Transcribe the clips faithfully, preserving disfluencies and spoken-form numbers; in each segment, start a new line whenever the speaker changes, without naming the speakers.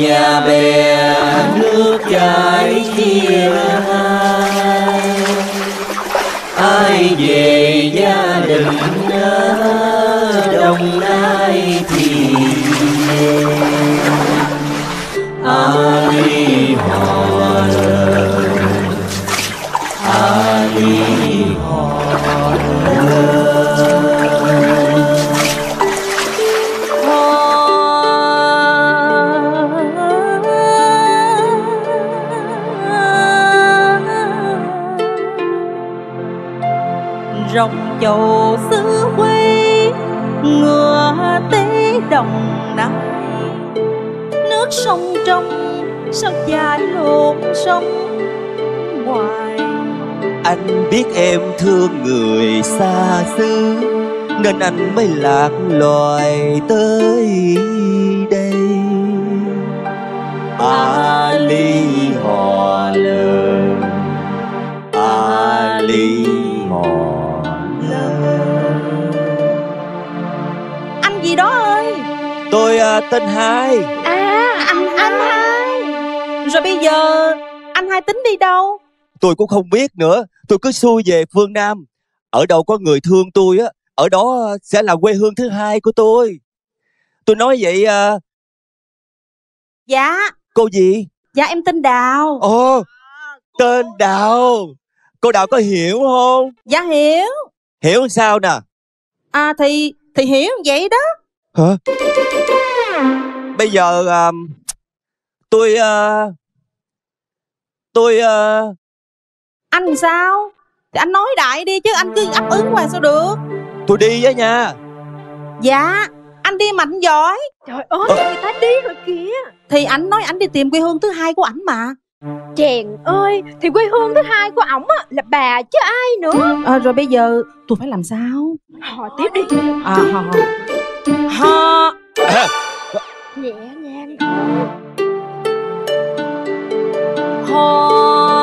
nhà bè nước chảy chia hai, ai về gia đình ở Đồng Nai thì về. Ali họ lời, Ali họ lời.
Rồng chầu xứ quê, ngựa tế Đồng Nai. Nước sông trong sao chảy lộn sông ngoài.
Anh biết em thương người xa xứ, nên anh mới lạc loài tới đây. Ali họ lời, Ali họ lời.
Anh gì đó ơi?
Tôi à, tên Hai.
À, anh anh Hai. Rồi bây giờ anh Hai tính đi đâu?
Tôi cũng không biết nữa. Tôi cứ xuôi về phương Nam. Ở đâu có người thương tôi á, ở đó sẽ là quê hương thứ hai của tôi. Tôi nói vậy à...
Dạ.
Cô gì?
Dạ em tên Đào.
Ồ, tên Đào. Cô Đào có hiểu không?
Dạ hiểu.
Hiểu sao nè?
À thì thì hiểu vậy đó.
Hả? Bây giờ à, tôi à, tôi à...
Anh sao? Thì anh nói đại đi chứ anh cứ ấp ứng hoài sao được.
Tôi đi á nha.
Dạ, anh đi mạnh giỏi.
Trời ơi, ờ. người ta đi rồi kìa.
Thì anh nói anh đi tìm quê hương thứ hai của ảnh mà.
Chèn ơi, thì quê hương thứ hai của ổng á là bà chứ ai nữa.
À, rồi bây giờ tôi phải làm sao?
Hò tiếp đi.
À, hò hò
à.
Nhẹ nhàng
hò.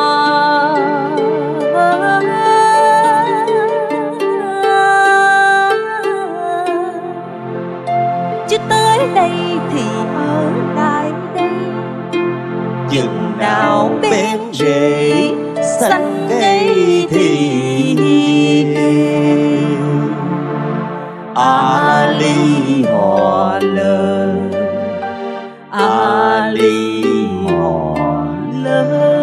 Chứ tới đây thì ở lại đây,
chừng nào bên rễ xanh cây thì Ali họ lời, Ali họ lời.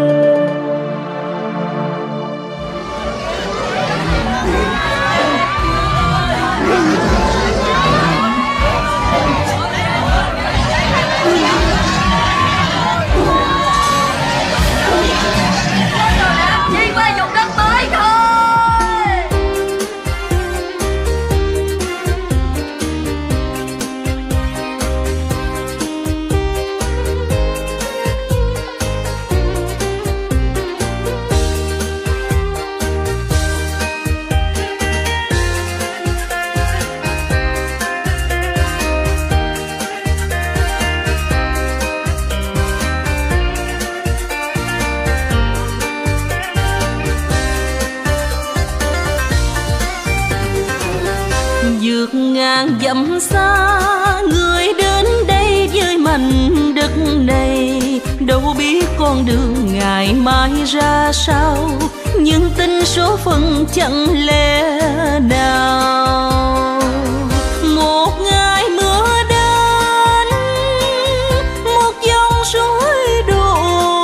Vượt ngàn dặm xa, người đến đây với mảnh đất này. Đâu biết con đường ngày mai ra sao, nhưng tin số phận chẳng lẽ nào. Một ngày mưa đến, một dòng suối đổ,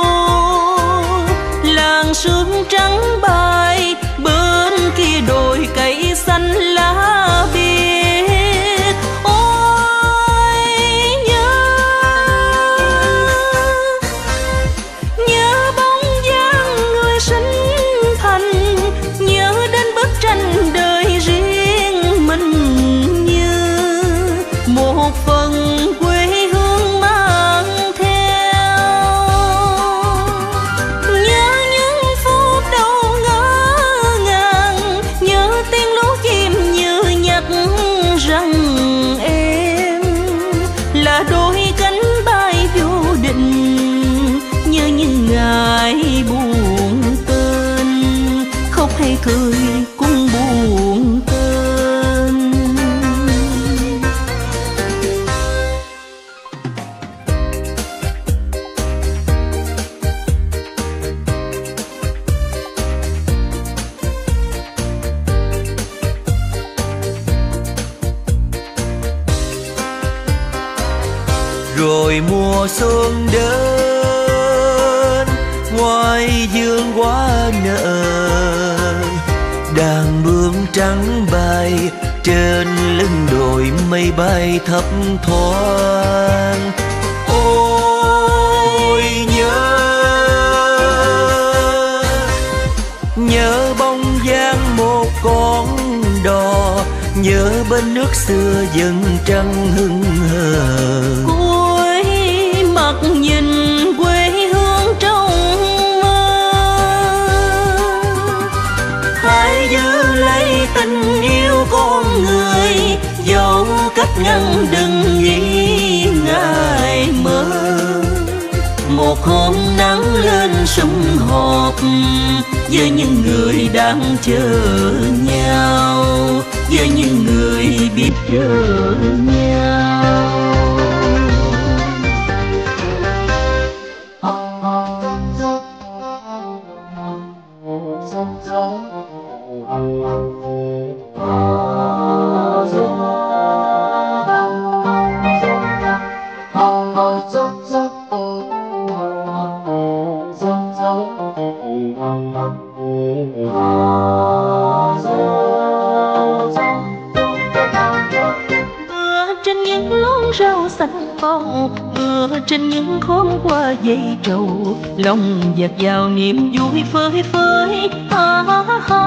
làng sương trắng bay, bên kia đồi cây xanh lá biếc. Ôi nhớ, nhớ bóng dáng người sinh thành, nhớ đến bức tranh đời
rồi mùa xuân đến, ngoài vườn hoa nở, đàn bướm trắng bay trên lưng đồi mây bay thấp thoáng. Ôi nhớ, nhớ bóng dáng một con đò, nhớ bên nước xưa dần trăng hững hờ.
Cuối mặt nhìn quê hương trong mơ, hãy giữ lấy tình yêu con người, dẫu cách ngăn đừng nghĩ ngại mơ. Một hôm nắng lên sum họp với những người đang chờ nhau, với những người biết chờ nhau. Mưa trên những khóm hoa dây trầu, lòng dạt vào niềm vui phơi phới. Ha ha.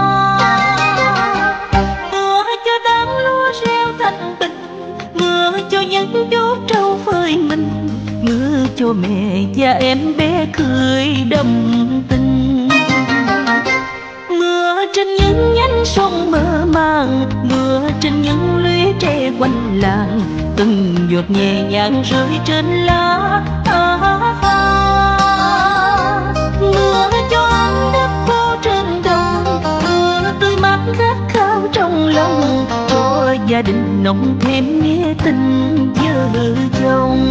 Mưa cho đám lúa reo thanh bình, mưa cho những chú trâu phơi mình, mưa cho mẹ và em bé cười đậm tình. Mưa trên những nhánh sông mơ màng, mưa trên những lũy tre quanh làng, từng giọt nhẹ nhàng rơi trên lá. À, à. Mưa cho ấm đất khô trên đồng, mưa tươi mát khát khao trong lòng, cho gia đình nồng thêm nghĩa tình vợ chồng.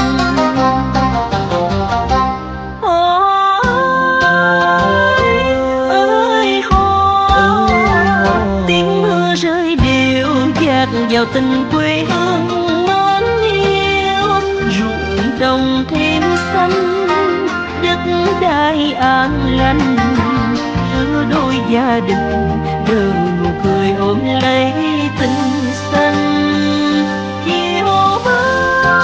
Tiếng mưa rơi đều dạt vào tình quê hương mến yêu, ruộng đồng thêm xanh, đất đai an lành, giữa đôi gia đình đều nụ cười ôm lấy tình xanh. Chiều mưa,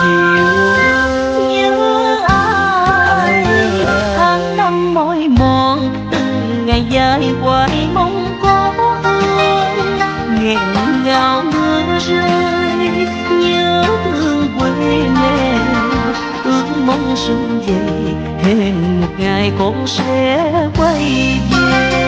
nhớ ai, tháng năm mỏi mòn, từng ngày dài hoài mong có hương, nghẹn ngào mưa rơi, nhớ thương quê mẹ, ước mong xuân về, hẹn một ngày con sẽ quay về.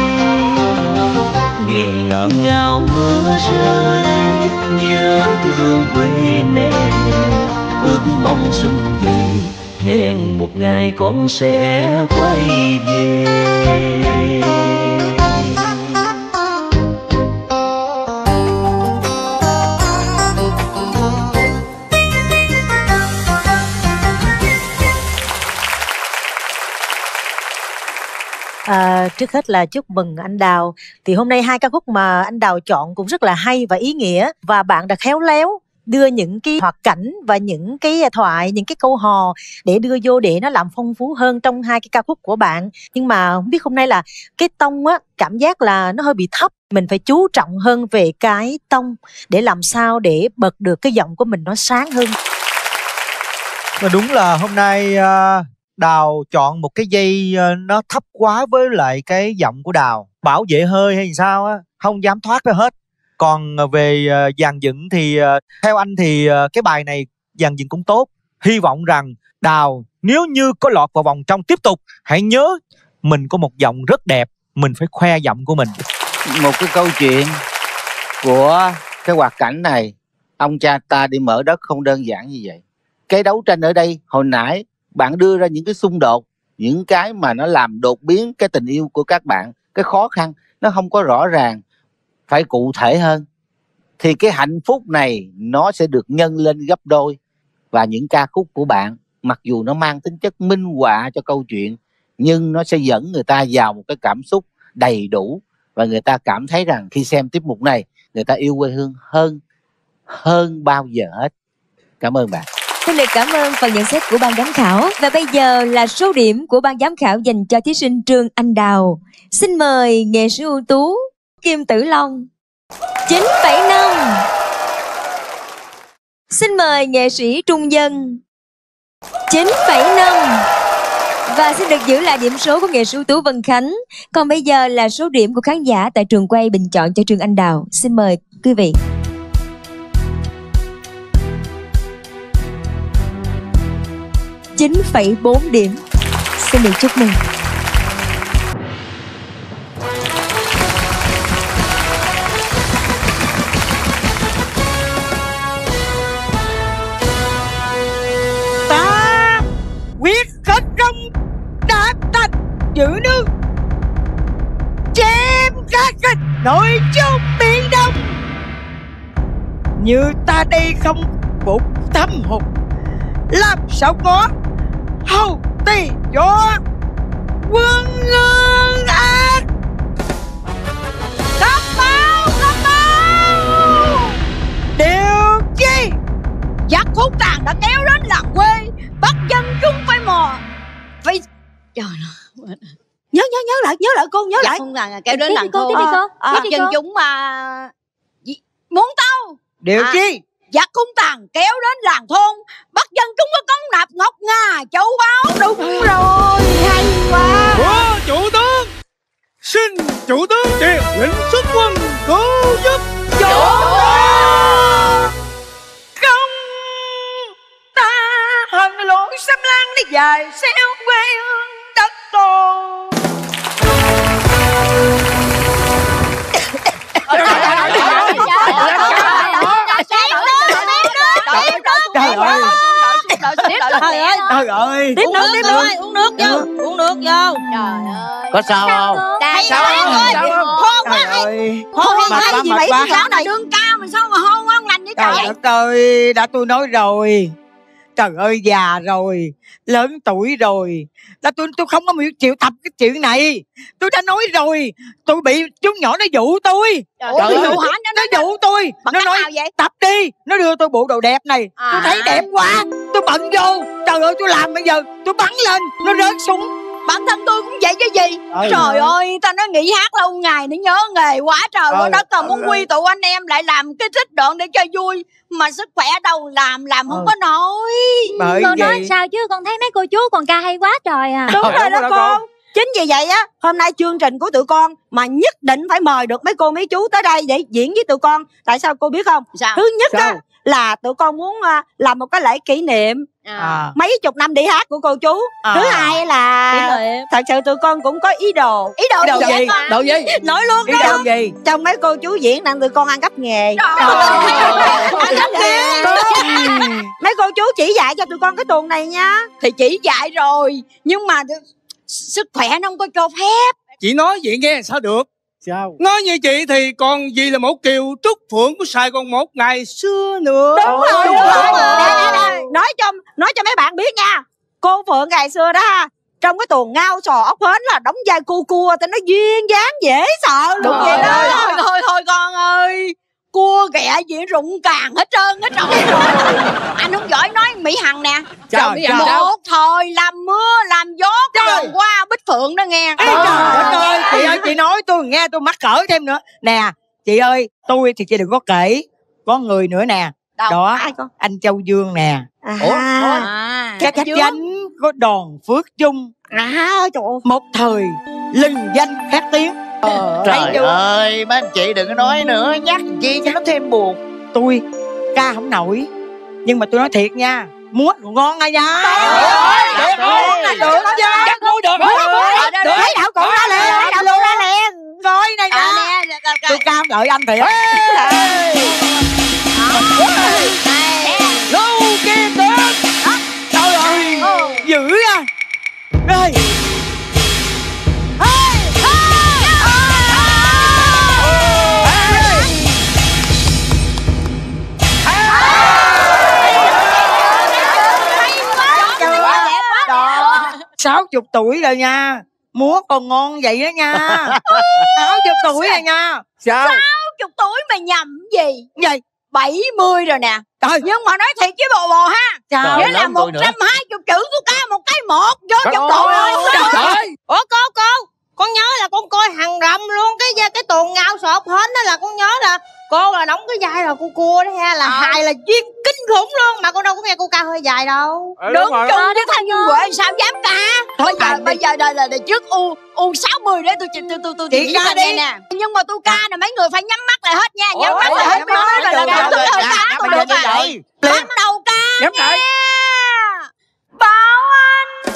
Nghẹn ngào mưa rơi, nhớ thương quê mẹ, ước mong xuân về, hẹn một ngày con sẽ quay về.
À, trước hết là chúc mừng anh Đào. Thì hôm nay hai ca khúc mà anh Đào chọn cũng rất là hay và ý nghĩa, và bạn đã khéo léo đưa những cái hoạt cảnh và những cái thoại, những cái câu hò để đưa vô để nó làm phong phú hơn trong hai cái ca khúc của bạn. Nhưng mà không biết hôm nay là cái tông á, cảm giác là nó hơi bị thấp, mình phải chú trọng hơn về cái tông để làm sao để bật được cái giọng của mình nó sáng hơn.
Mà đúng là hôm nay uh... Đào chọn một cái dây nó thấp quá với lại cái giọng của Đào, bảo vệ hơi hay sao á, không dám thoát ra hết. Còn về dàn dựng thì theo anh thì cái bài này dàn dựng cũng tốt. Hy vọng rằng Đào nếu như có lọt vào vòng trong tiếp tục, hãy nhớ mình có một giọng rất đẹp, mình phải khoe giọng của mình.
Một cái câu chuyện của cái hoạt cảnh này, ông cha ta đi mở đất không đơn giản như vậy. Cái đấu tranh ở đây hồi nãy bạn đưa ra những cái xung đột, những cái mà nó làm đột biến cái tình yêu của các bạn, cái khó khăn nó không có rõ ràng, phải cụ thể hơn thì cái hạnh phúc này nó sẽ được nhân lên gấp đôi. Và những ca khúc của bạn mặc dù nó mang tính chất minh họa cho câu chuyện, nhưng nó sẽ dẫn người ta vào một cái cảm xúc đầy đủ, và người ta cảm thấy rằng khi xem tiết mục này người ta yêu quê hương hơn hơn bao giờ hết. Cảm ơn bạn.
Xin được cảm ơn phần nhận xét của ban giám khảo. Và bây giờ là số điểm của ban giám khảo dành cho thí sinh Trương Anh Đào. Xin mời nghệ sĩ ưu tú Kim Tử Long chín phẩy năm. Xin mời nghệ sĩ Trung Dân chín phẩy năm. Và xin được giữ lại điểm số của nghệ sĩ ưu tú Vân Khánh. Còn bây giờ là số điểm của khán giả tại trường quay bình chọn cho Trương Anh Đào. Xin mời quý vị. chín phẩy bốn điểm. Xin được chúc mừng.
Ta quyết hết công đạp tạch giữ nước, chém các kịch nội chung biển Đông. Như ta đây không phục tâm hồn, làm sao có hầu tì cho quân lương ác. Cấp báo, cấp báo. Điều chi giặc hút tàn đã kéo đến làng quê, bắt dân chúng phải mò phải. Trời ơi, nhớ nhớ nhớ lại nhớ lại cô nhớ lại.
Không là kéo đến làng
cô, tiếp
thôn
đi cô,
à,
tiếp đi
dân
cô.
chúng mà muốn tao.
Điều
À.
chi
Giặc hung tàn kéo đến làng thôn, bắt dân chúng có cống nạp ngọc ngà châu báu. Đúng rồi, hay quá.
Của chủ tướng, xin chủ tướng truyền lệnh xuất quân cứu giúp.
Chủ không ta hận lỗi xâm lan đi dài xéo quê hương đất tổ. Trời ơi, trời ơi, trời ơi,
Tiếp nước, tiếp nước, uống nước vô, uống nước vô. Trời ơi.
Có sao không?
Đây,
sao
đây,
không?
ơi.
Sao không?
Hôn quá
Trời
hay.
ơi,
Hôn
mệt
hay
quá,
gì
mệt
vậy?
quá.
Lão này đương cao mà sao mà hôn ngon lành vậy
Trời
trời?
đất ơi, đã tôi nói rồi. Trời ơi, già rồi, lớn tuổi rồi, là tôi tôi không có chịu tập cái chuyện này. Tôi đã nói rồi, tôi bị chúng nhỏ nó dụ tôi.
Trời ơi, dụ hả? Nó-
Nó dụ tôi.
Bằng
Nó
cách
nói
nào vậy?
tập đi. Nó đưa tôi bộ đồ đẹp này.
À.
Tôi thấy đẹp quá, tôi bận vô. Trời ơi, tôi làm bây giờ tôi bắn lên, nó rớt xuống.
Bản thân tôi cũng vậy chứ gì.
Ừ.
Trời ơi, ta nói nghỉ hát lâu ngày nó nhớ nghề quá trời
Ừ.
ơi đất, còn muốn
Ừ.
quy tụ anh em lại làm cái trích đoạn để cho vui mà sức khỏe đâu làm làm không
Ừ.
có nổi.
Bởi
Cô
vậy
nói sao chứ con thấy mấy cô chú còn ca hay quá trời à.
Đúng
Trời
rồi
ơi,
đó
đó
cô.
con.
Chính vì vậy á, hôm nay chương trình của tụi con mà nhất định phải mời được mấy cô mấy chú tới đây để diễn với tụi con. Tại sao cô biết không?
Sao?
Thứ nhất á
Sao?
là tụi con muốn à, làm một cái lễ kỷ niệm
À.
mấy chục năm đi hát của cô chú.
À.
Thứ hai là thật sự tụi con cũng có ý đồ. Ý đồ,
Ý đồ
gì vậy
gì?
con?
Đồ gì?
Nói luôn
Ý
đó.
đồ gì?
Trong mấy cô chú diễn đang tụi con ăn cắp nghề.
Trời
Ăn cắp nghề. Mấy cô chú chỉ dạy cho tụi con cái tuồng này nha. Thì chỉ dạy rồi, nhưng mà sức khỏe nó không có cho phép.
Chị nói vậy nghe sao được?
Sao?
Nói như chị thì còn gì là một kiều trúc phượng của Sài Gòn một ngày xưa nữa.
Đúng rồi, đúng rồi. Đây, đây, đây. Nói cho nói cho mấy bạn biết nha. Cô Phượng ngày xưa đó ha, trong cái tuồng ngao sò ốc hến là đóng vai cua cua thì nó duyên dáng dễ sợ luôn vậy đó. Thôi thôi thôi con ơi, cua ghẹ gì rụng càng hết trơn hết trọi rồi. Anh không giỏi nói Mỹ Hằng nè.
Sao,
Trời,
sao?
một thời làm mưa làm gió
Trời.
lần qua Bích Phượng đó nghe.
Ê, trời đất ơi, chị ơi, chị nói tôi nghe tôi mắc cỡ thêm nữa. Nè, chị ơi, tôi thì chị đừng có kể. Có người nữa nè.
Đâu?
Đó,
Ai con?
anh Châu Dương nè.
Ủa?
À.
Các khách danh có Đòn Phước Trung.
À, trời ơi.
Một thời lừng danh khét tiếng.
Trời
Thấy chưa?
ơi, mấy anh chị đừng có nói nữa, nhắc chi cho nó thêm buồn.
Tôi ca không nổi, nhưng mà tôi nói thiệt nha, múa còn ngon ngay nha.
Được
Được, được chứ.
Chắc mua được
Được,
hả?
được. Lấy đạo cụ ra liền, lấy đạo cụ ra liền. Coi này
À,
nè.
nè, nè,
Tôi ca không đợi anh thiệt. Lâu kia tới. Trời ơi, dữ à. Đây. Sáu chục tuổi rồi nha, múa còn ngon vậy đó nha. Sáu chục tuổi rồi nha. Sao?
Chục tuổi mà nhầm gì?
Vậy
Bảy mươi rồi nè.
Trời.
Nhưng mà nói thiệt với bồ bồ ha,
Trời,
nghĩa là một trăm hai mươi chữ của ca một cái một vô trong cổ luôn.
Trời.
Ủa cô cô, con nhớ là con coi hàng rầm luôn cái cái tuồng ngao sọt hến đó, là con nhớ là cô là đóng cái vai là cô cua đó ha, là hài là duyên kinh khủng luôn, mà con đâu có nghe cô ca hơi dài đâu.
Ừ, đúng chung với Thanh Dung Huệ sao dám ca. Thôi giờ bây giờ là, là, là trước u u sáu mươi để tôi tôi tôi tôi
chị ca đi
nè. Nhưng mà tôi ca nè mấy người phải nhắm mắt lại hết nha, nhắm
Ủa,
mắt lại hết
nhắm mắt
rồi là
lại
tôi
được,
hơi
được,
ca
được,
tôi
được,
được
được,
rồi.
được.
Bắt đầu ca
Nhắm lại.
Bảo Anh.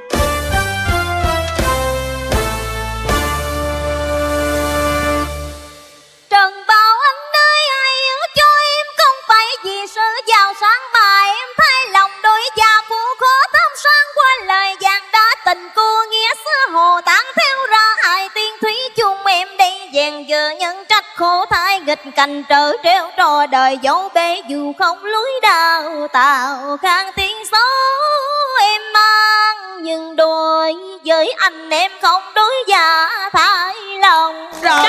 Trần Bảo Anh ơi, ai yêu cho em không phải vì sự giàu sang mà em thay lòng đôi già phụ khó thăm sang qua lời vàng đã tình cô nghĩa xưa hồ tán theo ra hai tiếng thủy chung em đây vàng giờ nhân trách khổ thai nghịch cảnh trở treo trò đời dấu bể dù không lối đào tạo khang tiếng xấu em mang nhưng đôi với anh em không đối giả thay lòng.
Trời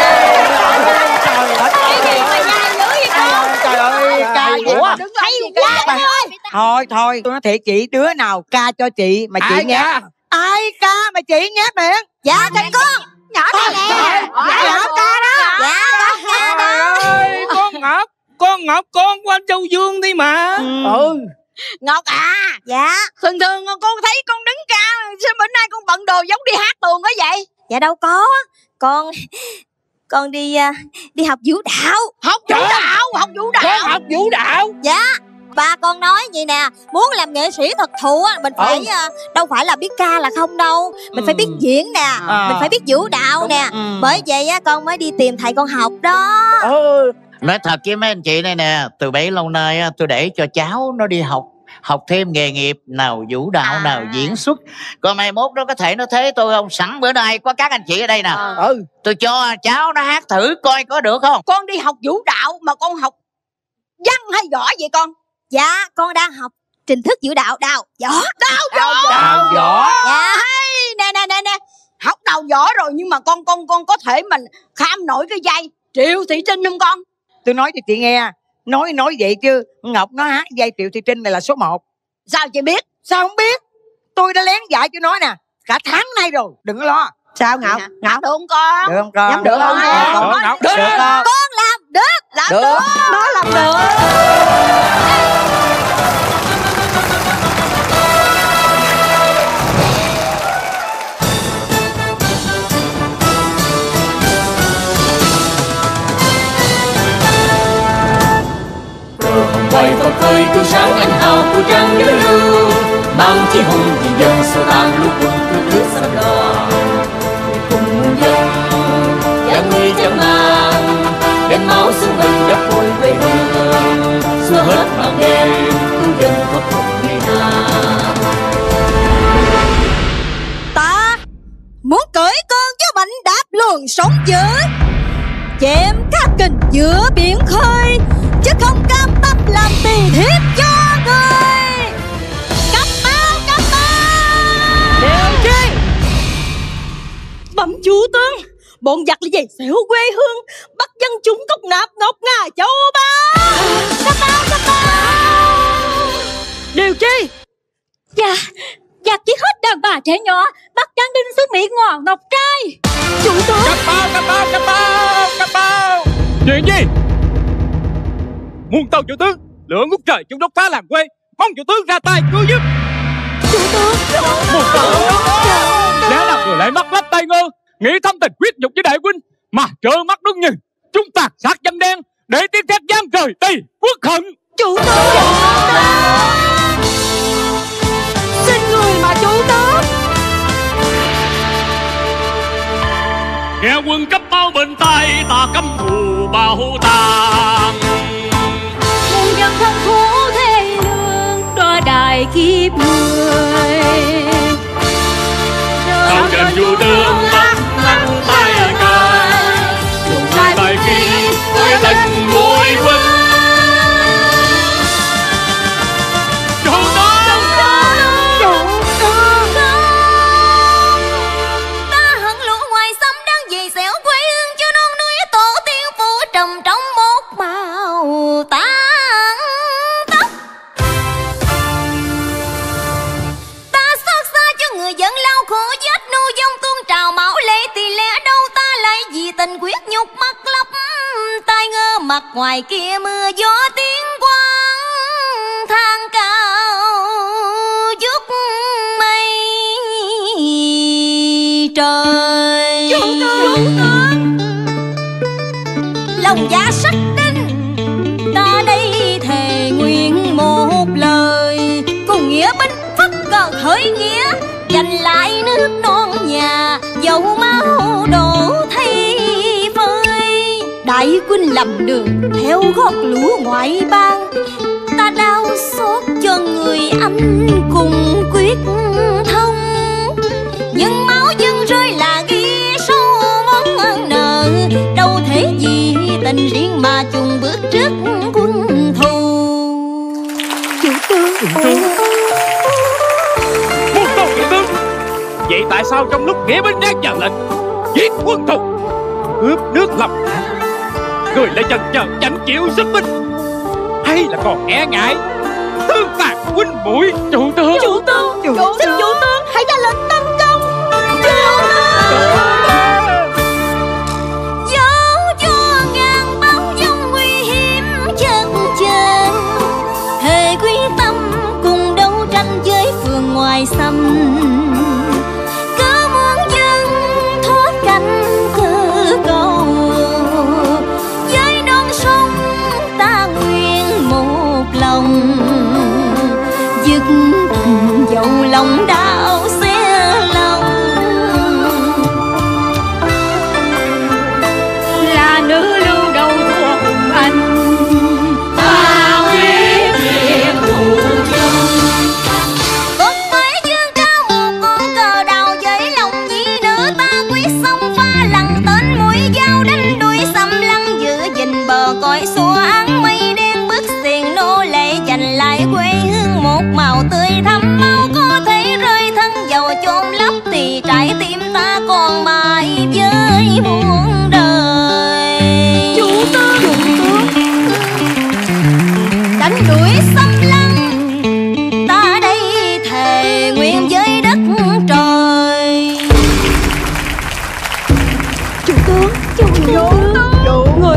ơi, ca gì
Ủa?
mà
Hay quá
bà
ơi.
Thôi thôi, tôi nói thiệt chị, đứa nào ca cho chị mà chị
Ai
nghe.
ca?
Ai ca mà chị nghe miệng?
Dạ Thành con.
Nhỏ đây nè.
Dạ
Nhỏ ca đó.
Dạ con ca đó.
Ơi, con Ngọc, con Ngọc con của anh Châu Dương đi mà.
Ừ. Ngọc à.
Dạ.
Thường thường con thấy con đứng ca, sao bữa nay con bận đồ giống đi hát tuồng đó vậy?
Dạ đâu có. Con con đi uh, đi học vũ đạo.
Học vũ đạo, học vũ đạo.
Con học vũ đạo.
Dạ. Ba con nói vậy nè, muốn làm nghệ sĩ thật thụ á, mình phải
Ừ.
uh, đâu phải là biết ca là không đâu, mình
Ừ.
phải biết diễn nè,
À.
mình phải biết vũ đạo
Đúng.
nè.
Ừ.
Bởi vậy á con mới đi tìm thầy con học đó.
Ừ.
Nói thật với mấy anh chị này nè, từ bấy lâu nay á, tôi để cho cháu nó đi học học thêm nghề nghiệp, nào vũ đạo
À.
nào diễn xuất, còn mai mốt nó có thể nó thế tôi không. Sẵn bữa nay có các anh chị ở đây nè,
Ừ.
tôi cho cháu nó hát thử coi có được không.
Con đi học vũ đạo mà con học văn hay võ vậy con?
Dạ con đang học trình thức vũ đạo đào võ.
Đào võ.
Đào võ.
Dạ.
Hay, nè nè nè nè, học đào võ rồi nhưng mà con con con có thể mình kham nổi cái vai Triệu Thị Trinh không con?
Tôi nói cho chị nghe, nói nói vậy chứ Ngọc nó hát vai Triệu Thị Trinh này là số một.
Sao chị biết?
Sao không biết? Tôi đã lén dạy cho nó nè, cả tháng nay rồi, đừng có lo. Sao Ngọc?
Ngọc được không con?
Được không con?
Nhắm được không?
Được
Được
không?
không?
Được không?
Con làm được.
Làm
Được.
được. Nó làm được.
Ngoài phấp phới tươi sáng anh hào của trăng nhớ lưu, mang chí hùng vì dân xô tan lũ quân cướp nước xanh đỏ. Cùng muôn dân và người chẳng mang đem máu xuống mình đất cội quê hương, xua hết màn đêm cứu dân khóc khóc ngày nào.
Ta muốn cưỡi cơn gió mạnh đạp luồng sóng dữ, chém các kình giữa biển khơi, chứ không cam tâm làm tỳ thiếp cho người. Cấp báo, cấp báo.
Điều chi? Bẩm chủ tướng, bọn giặc là giày xẻo quê hương, bắt dân chúng cốc nạp nộp ngà châu ba.
Cấp báo, cấp báo.
Điều chi?
Dạ, giặc giết hết đàn bà trẻ nhỏ, bắt trắng đinh xuống miệng ngọn ngọc trai. Chủ tướng.
Cấp báo, cấp báo, cấp báo, cấp báo. Chuyện gì? Muôn tàu chủ tướng, lửa ngút trời chúng đốt phá làng quê, mong chủ tướng ra tay cứu giúp.
Chủ tướng.
Muôn tàu chủ tướng, lẽ làm người lại mắt lấp tay ngơ, nghĩ thâm tình quyết nhục với đại huynh, mà trơ mắt đứng nhìn chúng tàn sát dân đen để tiếng thét giang trời tây quốc hận.
Chủ tướng. Xin người mà chủ tướng.
Nghe quân cấp báo bên tay ta cấm thù bao tàng.
Muôn dân thân khổ thê lương đo đài kiếp người.
Sao trên chủ tướng bắt nắm tay ca, dùng tay khi với tình mũi huynh. Chủ tướng,
Chủ tướng. Ta hận lũ ngoài xâm đang vì xẻo quê hương cho non núi tổ tiên phủ trầm trong một màu tàn mặt ngoài kia mưa gió tiếng quang than cao vút mây trời.
Chủ tướng,
lòng dạ sắc đinh, ta đây thề nguyện một lời, cùng nghĩa binh phất cờ khởi nghĩa, giành lại nước non nhà, dầu máu đổ thay phơi. Đại quân lầm đường theo gót lũ ngoại bang, ta đau xót cho người anh cùng quyết thông. Nhưng máu dân rơi là ghi sâu món ân nợ, đâu thể vì tình riêng mà chung bước trước quân thù.
Chủ tướng,
Chủ tướng, muôn tôn chủ tướng, vậy tại sao trong lúc nghĩa binh đang chờ lệnh giết quân thù, cướp nước lập thang, người lại chần chờ chẳng chịu xuất binh, hay là còn e ngại tương tàn huynh muội? Chủ tướng,
chủ tướng, chủ
tướng,
xin chủ tướng hãy ra lệnh tấn công.
Dẫu cho ngàn bao dòng nguy hiểm chân chân, thề quyết tâm cùng đấu tranh với phường ngoài xâm. Cứ muốn dân thoát cảnh cơ cầu, với non sông ta nguyện một lòng, dứt dẫu lòng đau xé lòng.
Là nữ lưu đầu thua hùng anh, ta quyết diệt thù dân.
Con phải dương cao một con cờ đào với lòng nhi nữ, ta quyết xông pha lằn tên mũi dao đánh đuôi xâm lăng, giữ gìn bờ cõi xua áng mây đen, bước xiềng nô lệ giành lại quê hương một màu tươi thắm. Mau có thể rơi thân dầu chôn lấp thì trái tim ta còn mãi với muôn đời.
Chủ tướng, chủ tướng,
đánh đuổi xâm lăng, ta đây thề nguyện với đất trời.
chủ tướng, chủ tướng, chủ người.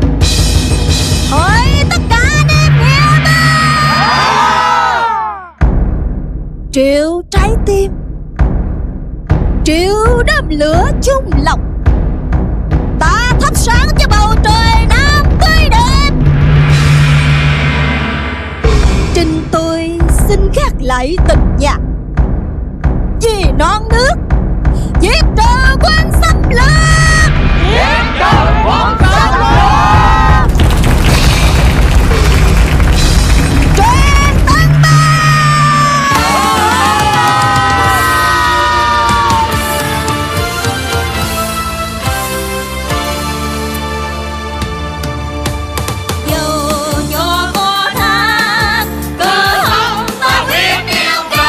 Thôi tất cả đem theo ta.
Triệu trái tim, triệu đám lửa chung lòng, ta thắp sáng cho bầu trời Nam tươi đẹp. Trình tôi xin gác lại tình nhà, vì non nước giết trừ quân xâm lược, giết trừ quân xâm lược. Truyền tân
Dù cho có thác cờ hồng ta quyết nêu cao.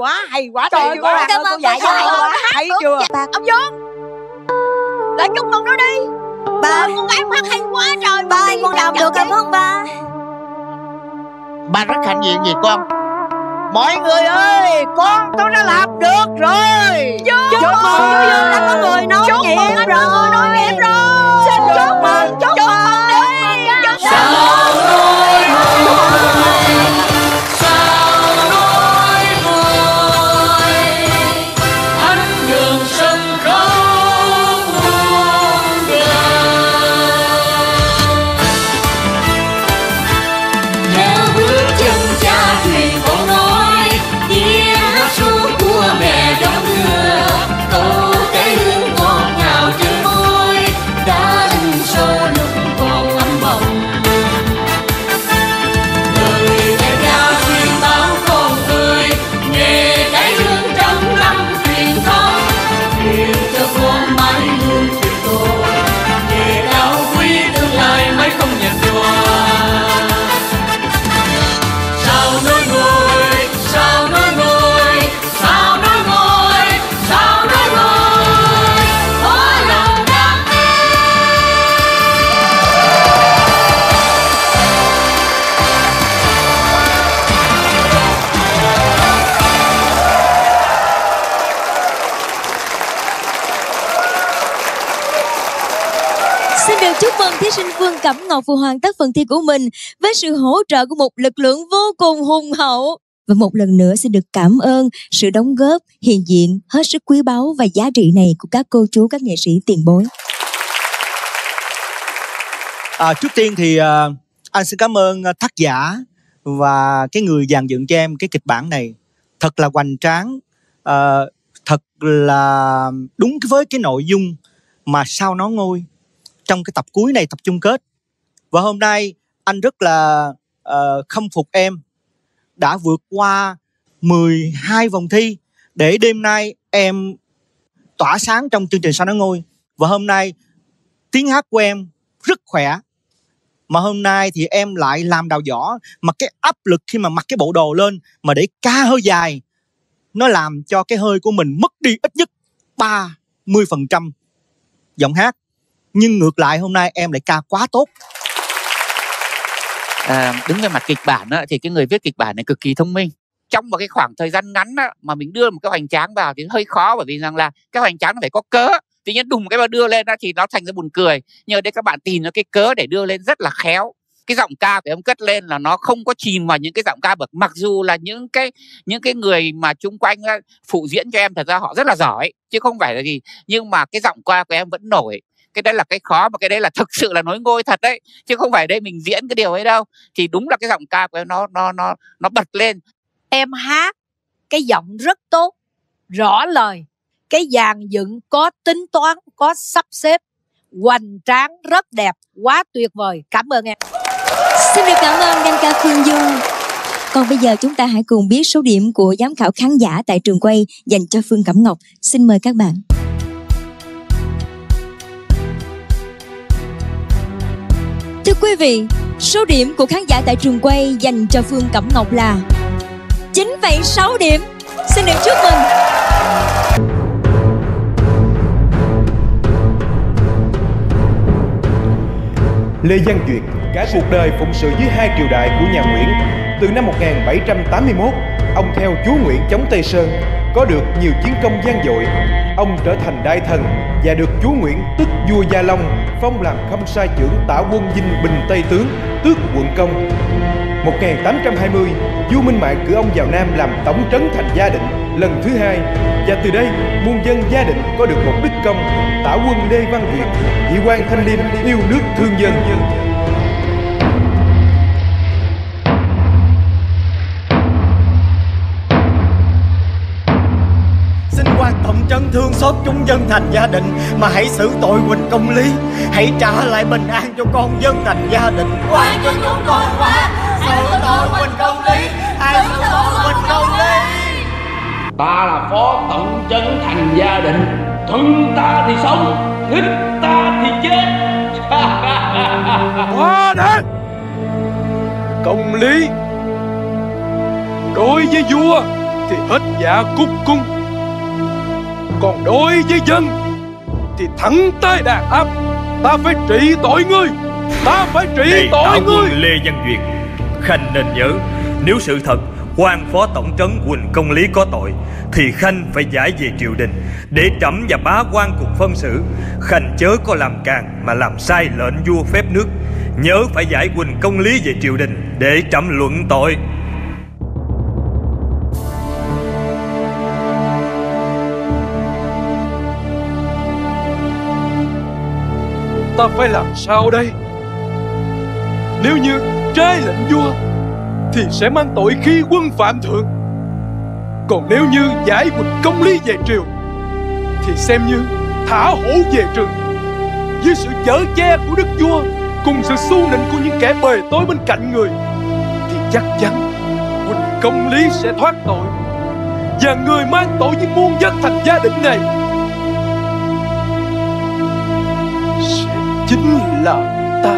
quá, hay quá.
Trời ơi, cô
Hay
cảm ơn
cô dạy
cô,
cho hay
cô
quá.
hát
Hay
tốt
chưa?
dạ. Ông Vương, lại chúc mừng nó đi. Ba, con gái phát hay quá trời.
Ba ơi, con làm được rồi phải không ba?
Ba rất hạnh diện vì con.
Mọi người ơi, con tôi đã làm được rồi.
Chúc mừng chú Dương đã có người nói nghiệm rồi. Người nói nghiệm rồi. Xin chúc mừng, chúc mừng đi.
Sao nói vui, sao nói vui, anh nhường sân khấu muôn đời. Nhớ bước chân cha truyền con nói, tiếng hát ru của mẹ đón đưa, câu cái hương ngọt ngào trên môi đã in sâu lúc còn ấm bồng. Lời mẹ cha khuyên bảo con ơi, nghề cái hương trăm năm truyền thống, truyền cho con mãi luôn tuyệt vời, nghề cao quý tương lai mãi không nhạt nhòa. Sao nói ngôi, sao nói ngôi, sao nói ngôi, sao nói ngôi, có lòng đam mê.
Xin được chúc mừng thí sinh Phương Cẩm Ngọc vừa hoàn tất phần thi của mình với sự hỗ trợ của một lực lượng vô cùng hùng hậu. Và một lần nữa xin được cảm ơn sự đóng góp hiện diện hết sức quý báu và giá trị này của các cô chú, các nghệ sĩ tiền bối.
À, trước tiên thì uh, anh xin cảm ơn uh, tác giả và cái người dàn dựng cho em cái kịch bản này. Thật là hoành tráng, uh, thật là đúng với cái nội dung mà Sao Nói Ngôi trong cái tập cuối này, tập chung kết. Và hôm nay anh rất là uh, khâm phục em đã vượt qua mười hai vòng thi để đêm nay em tỏa sáng trong chương trình Sao Nói Ngôi. Và hôm nay tiếng hát của em rất khỏe, mà hôm nay thì em lại làm đào giỏ, mà cái áp lực khi mà mặc cái bộ đồ lên mà để ca hơi dài, nó làm cho cái hơi của mình mất đi ít nhất ba mươi phần trăm giọng hát. Nhưng ngược lại hôm nay em lại ca quá tốt.
À, đứng về mặt kịch bản á, thì cái người viết kịch bản này cực kỳ thông minh. Trong một cái khoảng thời gian ngắn á, mà mình đưa một cái hoành tráng vào thì hơi khó, bởi vì rằng là cái hoành tráng nó phải có cớ. Tự nhiên đùng cái mà đưa lên á, thì nó thành ra buồn cười. Nhờ đây các bạn tìm ra cái cớ để đưa lên rất là khéo. Cái giọng ca của em cất lên là nó không có chìm vào những cái giọng ca bậc, mặc dù là những cái những cái người mà chung quanh á, phụ diễn cho em thật ra họ rất là giỏi chứ không phải là gì, nhưng mà cái giọng ca của em vẫn nổi. Cái đấy là cái khó, mà cái đấy là thực sự là nói ngôi thật đấy, chứ không phải đây mình diễn cái điều ấy đâu. Thì đúng là cái giọng ca của em nó nó nó nó bật lên.
Em hát cái giọng rất tốt, rõ lời, cái dàn dựng có tính toán, có sắp xếp, hoành tráng, rất đẹp, quá tuyệt vời. Cảm ơn em.
Xin được cảm ơn danh ca Phương Dung. Còn bây giờ chúng ta hãy cùng biết số điểm của giám khảo khán giả tại trường quay dành cho Phương Cẩm Ngọc. Xin mời các bạn. Thưa quý vị, số điểm của khán giả tại trường quay dành cho Phương Cẩm Ngọc là chín phẩy sáu điểm. Xin được chúc mừng.
Lê Văn Duyệt, cả cuộc đời phụng sự dưới hai triều đại của nhà Nguyễn. Từ năm một nghìn bảy trăm tám mươi mốt, ông theo chúa Nguyễn chống Tây Sơn, có được nhiều chiến công vang dội. Ông trở thành đại thần và được chúa Nguyễn tức vua Gia Long phong làm khâm sai trưởng tả quân dinh Bình Tây Tướng, tước quận công. một nghìn tám trăm hai mươi, vua Minh Mạng cử ông vào Nam làm tổng trấn thành Gia Định lần thứ hai, và từ đây muôn dân Gia Định có được một đức công, tả quân Lê Văn Duyệt, vị quan thanh liêm yêu nước thương dân.
Xin quan tổng trấn thương xót chúng dân thành Gia Định, mà hãy xử tội Huỳnh Công Lý, hãy trả lại bình an cho con dân thành Gia Định. Quan cho chúng con quá, xử tội Huỳnh Công Lý, hãy xử tội Huỳnh Công Lý.
Ta là phó tổng trấn thành Gia Định, thuận ta thì sống, nghịch ta thì chết.
Quá đáng. Công Lý đối với vua
thì hết dạ cúc cung, còn đối với dân thì thẳng tay đàn áp. Ta phải trị tội ngươi, ta phải trị
Này,
tội ngươi.
Lê Văn Duyệt, Khanh nên nhớ, nếu sự thật quan phó tổng trấn Quỳnh Công Lý có tội thì Khanh phải giải về triều đình để trẫm và bá quan cùng phân xử. Khanh chớ có làm càng mà làm sai lệnh vua phép nước. Nhớ phải giải Quỳnh Công Lý về triều đình để trẫm luận tội.
Ta phải làm sao đây? Nếu như trái lệnh vua thì sẽ mang tội khi quân phạm thượng, còn nếu như giải Quỳnh Công Lý về triều thì xem như thả hổ về rừng. Với sự chở che của đức vua cùng sự xu nịnh của những kẻ bề tối bên cạnh người thì chắc chắn Quỳnh Công Lý sẽ thoát tội, và người mang tội với muôn dân thành gia đình này sẽ chính là ta.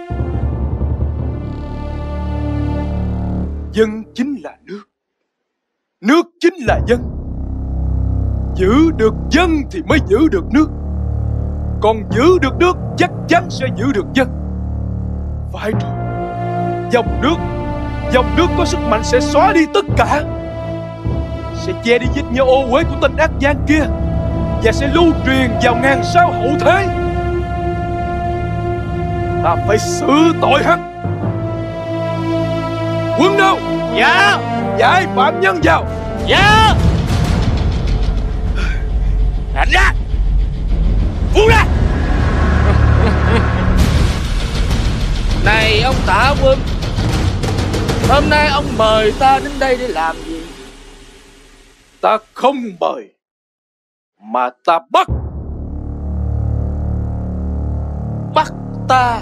Dân chính là nước, nước chính là dân. Giữ được dân thì mới giữ được nước, còn giữ được nước chắc chắn sẽ giữ được dân. Phải rồi, dòng nước Dòng nước có sức mạnh sẽ xóa đi tất cả, sẽ che đi vết nhơ ô uế của tên ác gian kia, và sẽ lưu truyền vào ngàn sao hậu thế. Ta phải xử tội hắn. Quân đâu?
Dạ.
Giải phạm nhân vào.
Dạ.
Hành ra. Buông ra.
Này ông Tạ Quân, hôm nay ông mời ta đến đây để làm gì?
Ta không mời, mà ta bắt.
Bắt ta?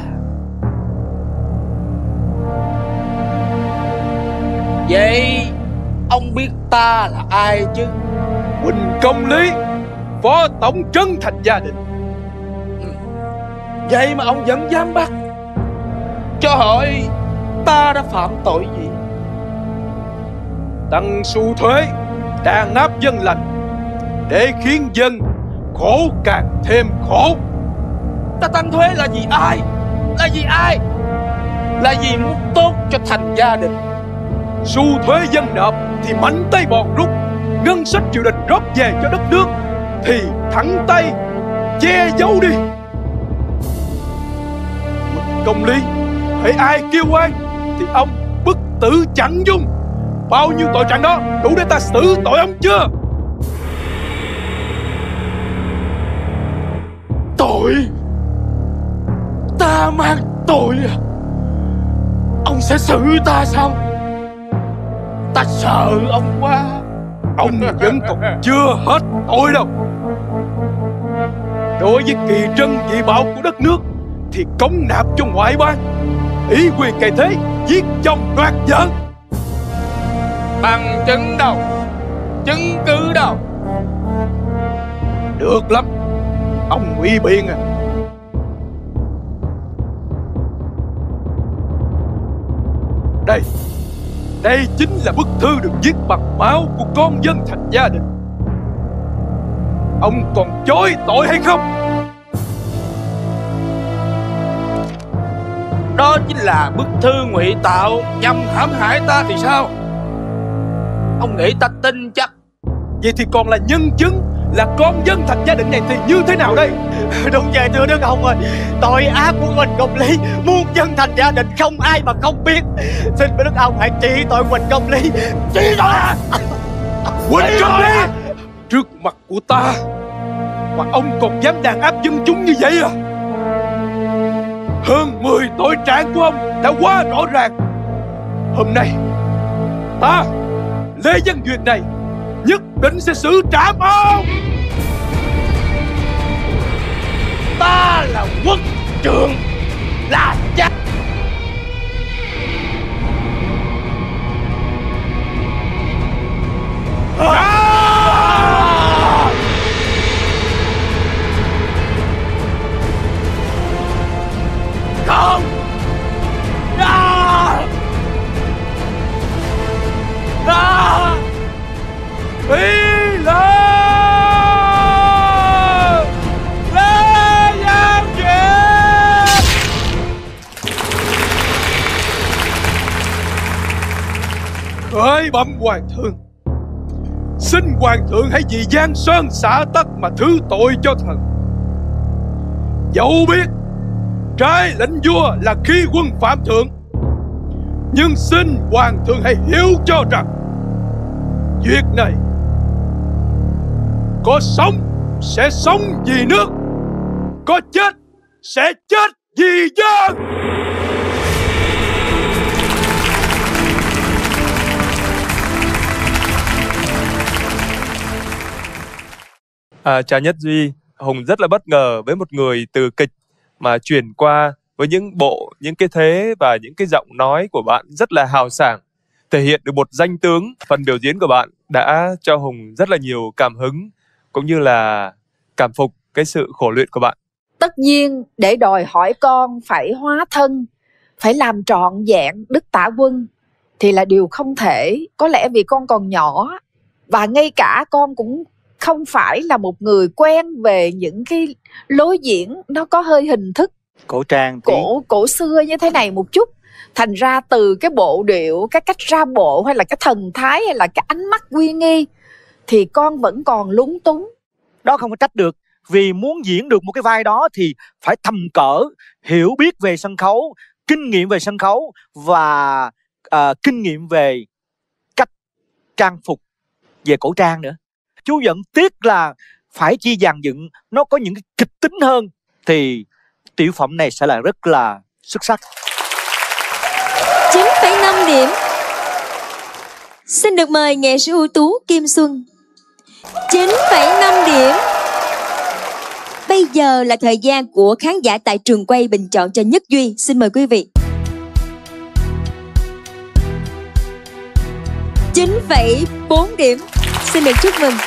Vậy ông biết ta là ai chứ?
Quỳnh Công Lý, phó tổng trấn thành gia đình.
Vậy mà ông vẫn dám bắt? Cho hỏi ta đã phạm tội gì?
Tăng xu thuế, đàn áp dân lành, để khiến dân khổ càng thêm khổ.
Ta tăng thuế là vì ai? Là vì ai? Là vì muốn tốt cho thành gia đình.
Xu thuế dân nộp thì mạnh tay bòn rút, ngân sách triều đình rót về cho đất nước thì thẳng tay che giấu đi. Quỳnh Công Lý, hễ ai kêu oan thì ông bức tử chẳng dung. Bao nhiêu tội trạng đó đủ để ta xử tội ông chưa?
Tội? Ta mang tội à? Ông sẽ xử ta sao? Ta sợ ông quá.
Ông vẫn còn chưa hết tội đâu. Đối với kỳ trân dị bạo của đất nước thì cống nạp cho ngoại bang, ý quyền cày thế, giết chồng đoạt vợ.
Bằng chứng đâu? Chứng cứ đâu?
Được lắm, ông ngụy biện à. Đây, đây chính là bức thư được viết bằng máu của con dân thành gia đình. Ông còn chối tội hay không?
Đó chính là bức thư ngụy tạo nhằm hãm hại ta thì sao? Ông nghĩ ta tin chắc?
Vậy thì còn là nhân chứng, là con dân thành gia đình này thì như thế nào đây?
Đúng vậy thưa đức ông ơi, tội ác của Quỳnh Công Lý muôn dân thành gia đình không ai mà không biết. Xin với đức ông hãy trị tội Quỳnh Công Lý. Trị tội à?
Quỳnh Công Lý, trước mặt của ta mà ông còn dám đàn áp dân chúng như vậy à? Hơn mười tội trạng của ông đã quá rõ ràng. Hôm nay ta, Lê Văn Duyệt này, nhất định sẽ xử trảm ông.
Ta là quốc trượng, là cha.
À!
Không! À! À! Hỡi bẩm hoàng thượng, xin hoàng thượng hãy vì Giang Sơn xã tắc mà thứ tội cho thần. Dẫu biết trái lệnh vua là khi quân phạm thượng, nhưng xin hoàng thượng hãy hiểu cho rằng việc này có sống sẽ sống vì nước, có chết sẽ chết vì dân.
À, chào Nhất Duy, Hùng rất là bất ngờ với một người từ kịch mà chuyển qua với những bộ, những cái thế và những cái giọng nói của bạn rất là hào sảng, thể hiện được một danh tướng. Phần biểu diễn của bạn đã cho Hùng rất là nhiều cảm hứng cũng như là cảm phục cái sự khổ luyện của bạn.
Tất nhiên để đòi hỏi con phải hóa thân, phải làm trọn vẹn Đức Tả Quân thì là điều không thể. Có lẽ vì con còn nhỏ và ngay cả con cũng không phải là một người quen về những cái lối diễn nó có hơi hình thức
cổ trang
cổ cổ xưa như thế này một chút. Thành ra từ cái bộ điệu, cái cách ra bộ hay là cái thần thái hay là cái ánh mắt uy nghi thì con vẫn còn lúng túng.
Đó không có trách được, vì muốn diễn được một cái vai đó thì phải tầm cỡ, hiểu biết về sân khấu, kinh nghiệm về sân khấu và uh, kinh nghiệm về cách trang phục, về cổ trang nữa. Chú vẫn tiếc là phải chi dàn dựng nó có những cái kịch tính hơn thì tiểu phẩm này sẽ là rất là xuất sắc.
chín phẩy năm điểm. Xin được mời nghệ sĩ ưu tú Kim Xuân. chín phẩy năm điểm. Bây giờ là thời gian của khán giả tại trường quay bình chọn cho Nhất Duy. Xin mời quý vị. chín phẩy bốn điểm. Xin được chúc mừng.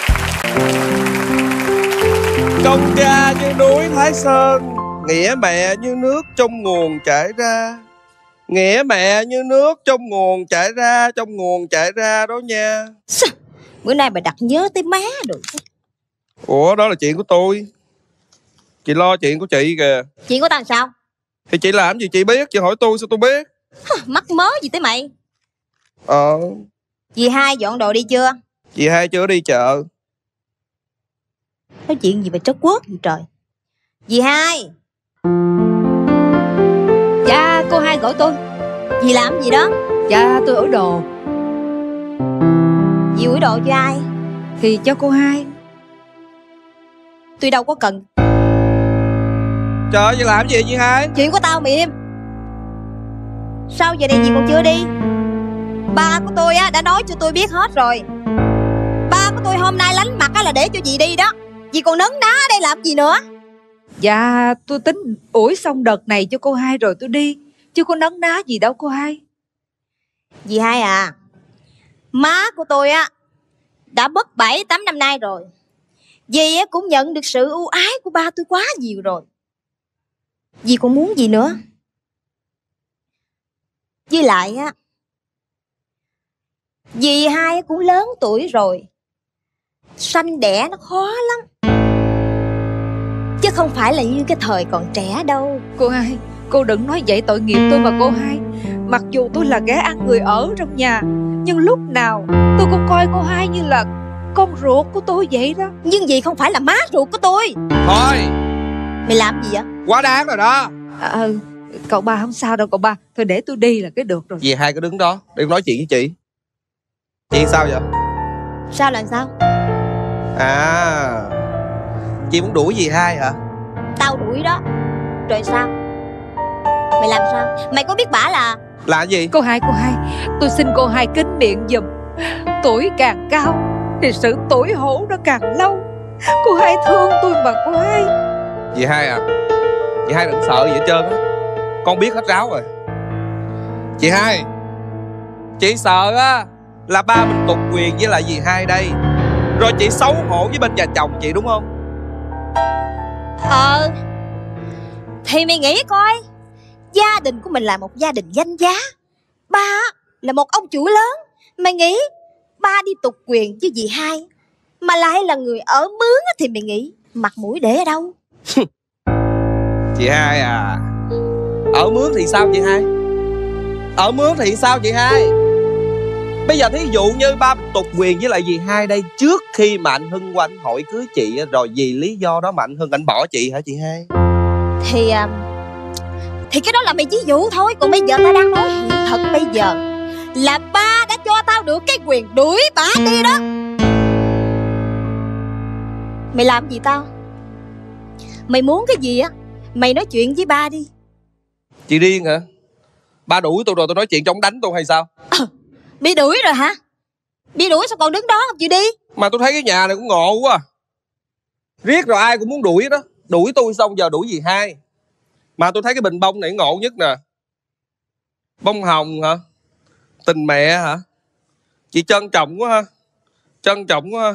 Công cha như núi Thái Sơn, nghĩa mẹ như nước trong nguồn chảy ra. Nghĩa mẹ như nước trong nguồn chảy ra, trong nguồn chảy ra đó nha.
Sao? Bữa nay bà đặt nhớ tới má được.
Ủa đó là chuyện của tôi, chị lo chuyện của chị kìa.
Chuyện của tao làm sao?
Thì chị làm gì chị biết, chị hỏi tôi sao tôi biết.
Mắc mớ gì tới mày?
Ờ
Dì Hai dọn đồ đi chưa?
Dì Hai chưa đi chợ.
Nói chuyện gì mà trớt quớt vậy trời. Dì Hai.
Dạ cô Hai gọi tôi.
Dì làm gì đó?
Dạ tôi ủi đồ.
Dì ủi đồ cho ai?
Thì cho cô Hai.
Tôi đâu có cần.
Trời ơi, làm gì dì Hai?
Chuyện của tao mày im. Sao giờ này dì còn chưa đi? Ba của tôi á đã nói cho tôi biết hết rồi. Ba của tôi hôm nay lánh mặt á là để cho dì đi đó. Dì còn nấn ná ở đây làm gì nữa?
Dạ tôi tính ủi xong đợt này cho cô Hai rồi tôi đi, chứ có nấn ná gì đâu cô Hai.
Dì Hai à, má của tôi á đã mất bảy tám năm nay rồi. Dì á cũng nhận được sự ưu ái của ba tôi quá nhiều rồi. Dì còn muốn gì nữa? Với lại á, dì Hai cũng lớn tuổi rồi, sanh đẻ nó khó lắm, chứ không phải là như cái thời còn trẻ đâu.
Cô Hai, cô đừng nói vậy tội nghiệp tôi và cô Hai. Mặc dù tôi là ghé ăn người ở trong nhà, nhưng lúc nào tôi cũng coi cô Hai như là con ruột của tôi vậy đó.
Nhưng dì không phải là má ruột của tôi.
Thôi
mày làm gì vậy?
Quá đáng rồi đó.
À, ừ, cậu ba không sao đâu cậu ba. Thôi để tôi đi là cái được rồi.
Dì Hai cứ đứng đó, đừng nói chuyện với chị. Chị sao vậy?
Sao là sao?
À, chị muốn đuổi dì Hai hả?
Tao đuổi đó. Rồi sao? Mày làm sao? Mày có biết bả là...
Là gì?
Cô Hai, cô Hai, tôi xin cô Hai kính miệng giùm. Tuổi càng cao thì sự tủi hổ nó càng lâu. Cô Hai thương tôi mà cô Hai.
Dì Hai à, chị Hai đừng sợ gì hết trơn á, con biết hết ráo rồi. Chị Hai, chị sợ á là ba mình tục quyền với lại dì Hai đây, rồi chị xấu hổ với bên nhà chồng chị đúng không?
Ờ thì mày nghĩ coi, gia đình của mình là một gia đình danh giá, ba là một ông chủ lớn, mày nghĩ ba đi tục quyền với dì Hai mà lại là người ở mướn thì mày nghĩ mặt mũi để ở đâu?
Chị Hai à, ở mướn thì sao chị Hai? Ở mướn thì sao chị Hai? Bây giờ thí dụ như ba Tục Quyền với lại dì Hai đây, trước khi mà anh Hưng qua anh hỏi cưới chị, rồi vì lý do đó mà anh Hưng anh bỏ chị hả chị Hai?
Thì à, Thì cái đó là mày ví dụ thôi. Còn bây giờ tao đang nói hiện thật bây giờ là ba đã cho tao được cái quyền đuổi bả đi đó. Mày làm gì tao? Mày muốn cái gì á, mày nói chuyện với ba đi.
Chị điên hả? Ba đuổi tôi rồi tôi nói chuyện cho ông đánh tôi hay sao?
À, bị đuổi rồi hả? Bị đuổi sao còn đứng đó không chịu đi?
Mà tôi thấy cái nhà này cũng ngộ quá à. Riết rồi ai cũng muốn đuổi đó. Đuổi tôi xong giờ đuổi dì Hai. Mà tôi thấy cái bình bông này ngộ nhất nè. Bông hồng hả? Tình mẹ hả? Chị trân trọng quá ha. Trân trọng quá ha.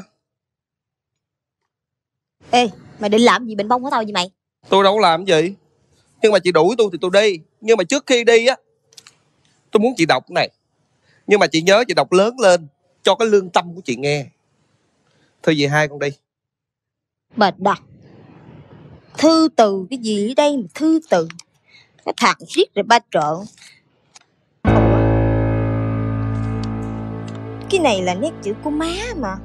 Ê, mày định làm gì bình bông của tao vậy mày?
Tôi đâu có làm gì. Nhưng mà chị đuổi tôi thì tôi đi. Nhưng mà trước khi đi á, tôi muốn chị đọc cái này. Nhưng mà chị nhớ chị đọc lớn lên cho cái lương tâm của chị nghe. Thôi dì Hai con đi.
Bà đọc thư từ cái gì ở đây mà thư từ? Cái thằng giết rồi ba trợn. Ủa, cái này là nét chữ của má mà.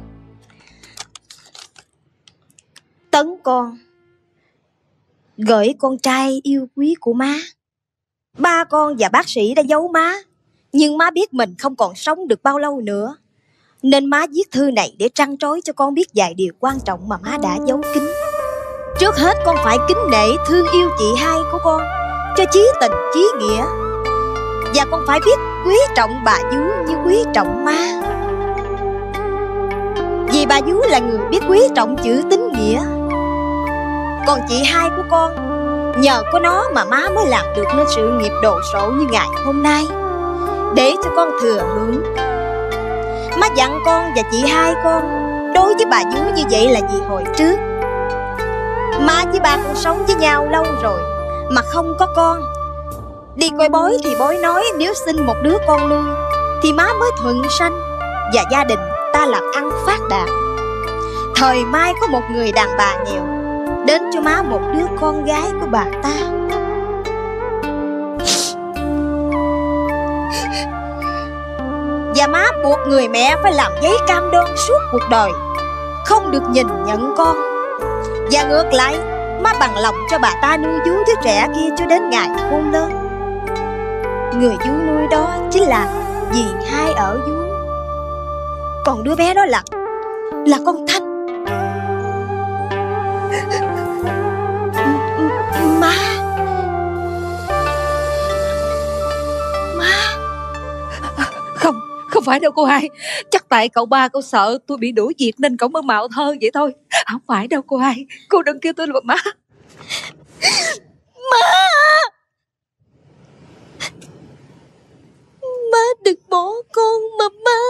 Tấn con gửi con trai yêu quý của má. Ba con và bác sĩ đã giấu má, nhưng má biết mình không còn sống được bao lâu nữa, nên má viết thư này để trăn trối cho con biết vài điều quan trọng mà má đã giấu kín. Trước hết con phải kính nể thương yêu chị Hai của con cho chí tình chí nghĩa, và con phải biết quý trọng bà vú như quý trọng má. Vì bà vú là người biết quý trọng chữ tín nghĩa. Còn chị Hai của con, nhờ có nó mà má mới làm được nên sự nghiệp đồ sộ như ngày hôm nay, để cho con thừa hưởng. Má dặn con và chị Hai con đối với bà vú như vậy là vì hồi trước má với ba con sống với nhau lâu rồi mà không có con. Đi coi bói thì bói nói nếu sinh một đứa con nuôi thì má mới thuận sanh và gia đình ta làm ăn phát đạt. Thời mai có một người đàn bà nghèo đến cho má một đứa con gái của bà ta. Và má buộc người mẹ phải làm giấy cam đoan suốt cuộc đời không được nhìn nhận con. Và ngược lại, má bằng lòng cho bà ta nuôi vú đứa trẻ kia cho đến ngày khôn lớn. Người vú nuôi đó chính là dì Hai ở vú. Còn đứa bé đó là Là con Thanh. Má Má
Không, không phải đâu cô Hai. Chắc tại cậu ba cậu sợ tôi bị đuổi việc nên cậu mới mạo thơ vậy thôi. Không phải đâu cô Hai. Cô đừng kêu tôi là má.
Má Má đừng bỏ con mà má.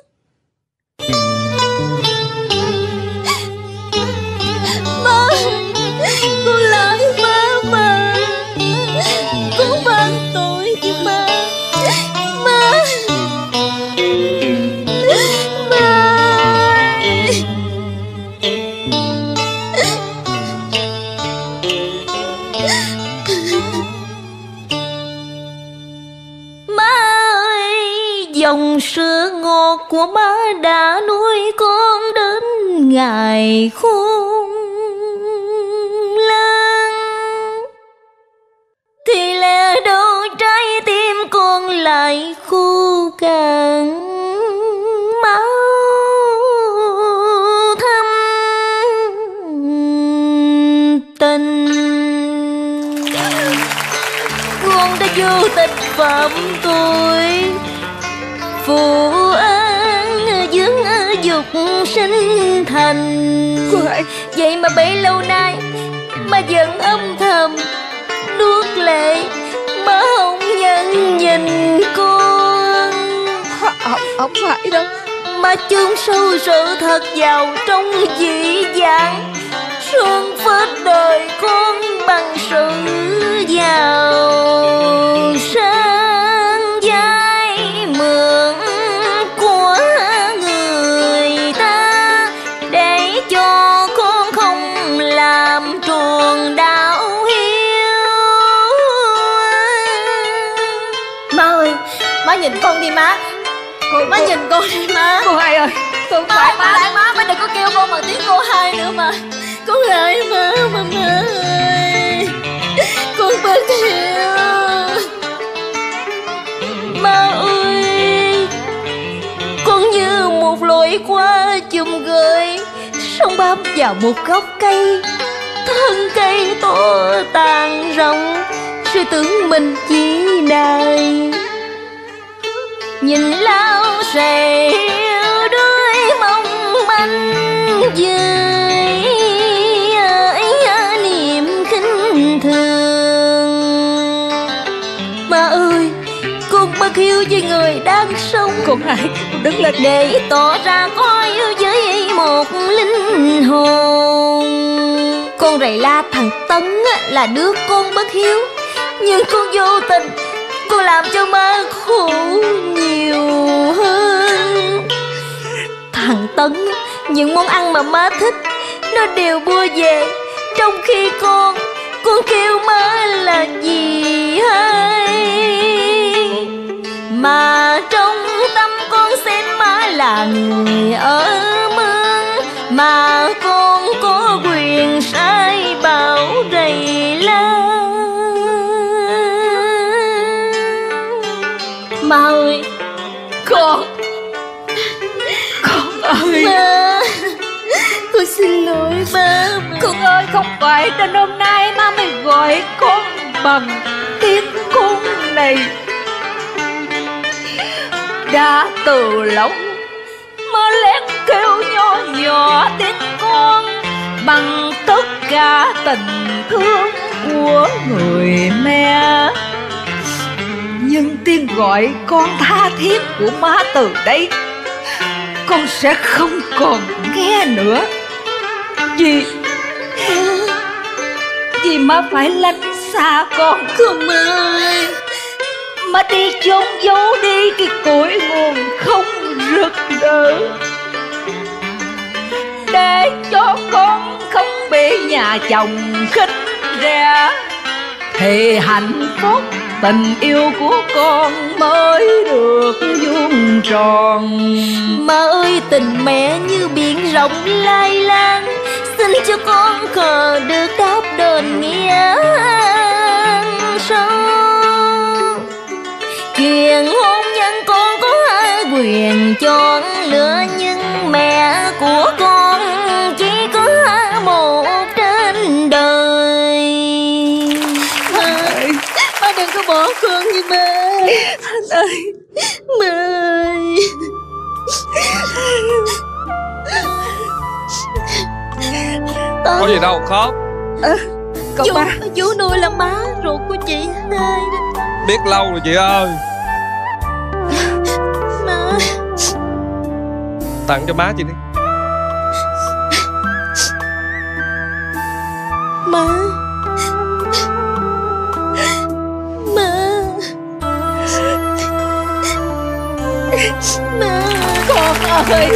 Má, con lại má mà. Con mang tội với má. Má dòng sữa ngọt của má đã nuôi con đến ngày khôn lớn, thì lẽ đâu trái tim con lại khô cạn máu thâm tình. Con đã vô tình phạm tội, phụ án dưỡng dục sinh thành. Vậy mà bấy lâu nay má vẫn âm thầm nuốt lệ, má không nhận nhìn con.
Không, không phải đâu.
Má chôn sâu sự thật vào trong dị dạng, xuân phết đời con bằng sự giàu sang vai mượn của người ta, để cho con không làm truồng đạo hiu. Má ơi, má nhìn con đi má. Má
má nhìn con đi má.
Cô Hai ơi, tôi
má,
phải má.
lại má, má đừng có kêu con bằng tiếng cô Hai nữa mà. Con lại má, má má ơi. Con bất hiếu. Má ơi, con như một lội qua chùm gợi, sông bám vào một gốc cây, thân cây to tàn rộng, rồi tưởng mình chỉ đài. Nhìn lao sầy đôi mong manh dưới niềm khinh thường. Má ơi, con bất hiếu với người đang sống.
Con Hai, con đứng lên
để tỏ ra có yêu với một linh hồn. Con rầy la thằng Tấn là đứa con bất hiếu, nhưng con vô tình con làm cho má khổ nhiều hơn. Thằng Tấn, những món ăn mà má thích nó đều mua về, trong khi con con kêu má là gì hay. Mà trong tâm con xem má là người ở mơ, mà con có quyền sai bảo rầy la. Má ơi, con Con ơi, má, con xin lỗi má.
Con ơi, không phải đến hôm nay má mới gọi con bằng tiếng con này. Đã từ lâu má lén kêu nhỏ nhỏ tiếng con bằng tất cả tình thương của người mẹ. Nhưng tiếng gọi con tha thiết của má từ đây con sẽ không còn nghe nữa. Vì Vì má phải lánh xa con.
Không má ơi,
má đi chôn giấu đi cái cội nguồn không rực rỡ, để cho con không bị nhà chồng khinh rẻ, thì hạnh phúc tình yêu của con mới được vuông tròn.
Má ơi, tình mẹ như biển rộng lai lang, xin cho con khờ được đáp đền nghĩa sâu. Chuyện hôn nhân con có quyền chọn lựa, nhưng mẹ của con chỉ có một trên đời. Má, má đừng có bỏ con như má. Anh ơi, má ơi.
Có gì đâu khóc.
À, cậu
chú,
ba
chú nuôi là má ruột của chị Hai đó.
Biết lâu rồi chị ơi.
Má,
tặng cho má chị đi.
Má, má, má,
con ơi.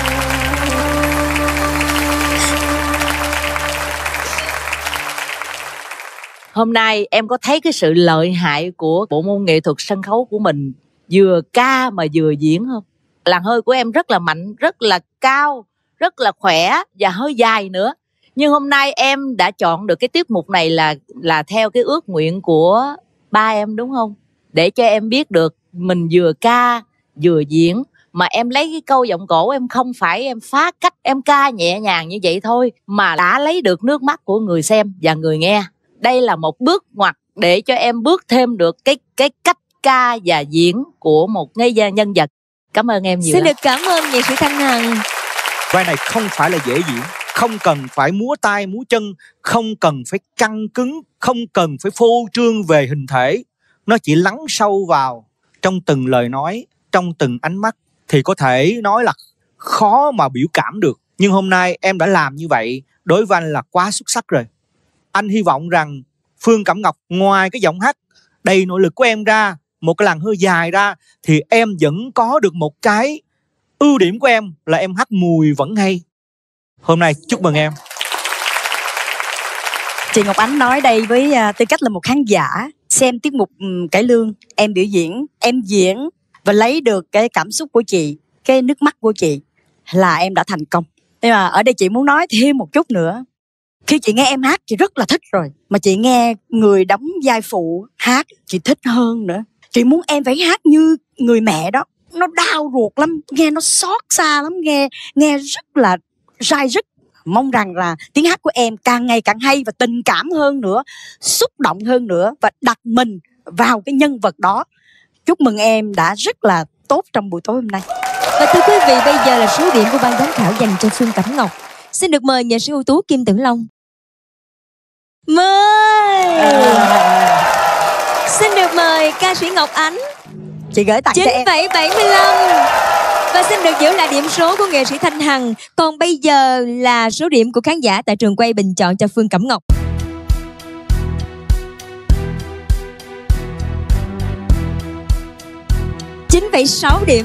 Hôm nay em có thấy cái sự lợi hại của bộ môn nghệ thuật sân khấu của mình, vừa ca mà vừa diễn không? Làn hơi của em rất là mạnh, rất là cao, rất là khỏe và hơi dài nữa. Nhưng hôm nay em đã chọn được cái tiết mục này là là theo cái ước nguyện của ba em đúng không? Để cho em biết được mình vừa ca vừa diễn, mà em lấy cái câu giọng cổ em không phải em phá cách em ca nhẹ nhàng như vậy thôi, mà đã lấy được nước mắt của người xem và người nghe. Đây là một bước ngoặt để cho em bước thêm được cái cái cách ca và diễn của một cái nhân vật. Cảm ơn em nhiều.
Xin
lắm.
được cảm ơn nghệ sĩ Thanh Hằng.
Vai này không phải là dễ diễn, không cần phải múa tay múa chân, không cần phải căng cứng, không cần phải phô trương về hình thể. Nó chỉ lắng sâu vào trong từng lời nói, trong từng ánh mắt thì có thể nói là khó mà biểu cảm được. Nhưng hôm nay em đã làm như vậy, đối với anh là quá xuất sắc rồi. Anh hy vọng rằng Phương Cẩm Ngọc ngoài cái giọng hát đầy nội lực của em ra, một cái làn hơi dài ra, thì em vẫn có được một cái ưu điểm của em là em hát mùi vẫn hay. Hôm nay chúc mừng em.
Chị Ngọc Ánh nói đây với uh, tư cách là một khán giả xem tiết mục um, cải lương, em biểu diễn, em diễn và lấy được cái cảm xúc của chị, cái nước mắt của chị, là em đã thành công. Nhưng mà ở đây chị muốn nói thêm một chút nữa. Khi chị nghe em hát chị rất là thích rồi, mà chị nghe người đóng vai phụ hát chị thích hơn nữa. Chị muốn em phải hát như người mẹ đó. Nó đau ruột lắm, nghe nó xót xa lắm, nghe nghe rất là dai dứt. Mong rằng là tiếng hát của em càng ngày càng hay và tình cảm hơn nữa, xúc động hơn nữa, và đặt mình vào cái nhân vật đó. Chúc mừng em đã rất là tốt trong buổi tối hôm nay.
Và thưa quý vị, bây giờ là số điểm của ban giám khảo dành cho Phương Cẩm Ngọc. Xin được mời nghệ sĩ ưu tú Kim Tử Long. Mời à. Xin được mời ca sĩ Ngọc Ánh.
Chị gửi tặng
chín
cho em
phẩy bảy mươi lăm. Và xin được giữ lại điểm số của nghệ sĩ Thanh Hằng. Còn bây giờ là số điểm của khán giả tại trường quay bình chọn cho Phương Cẩm Ngọc. chín phẩy sáu điểm.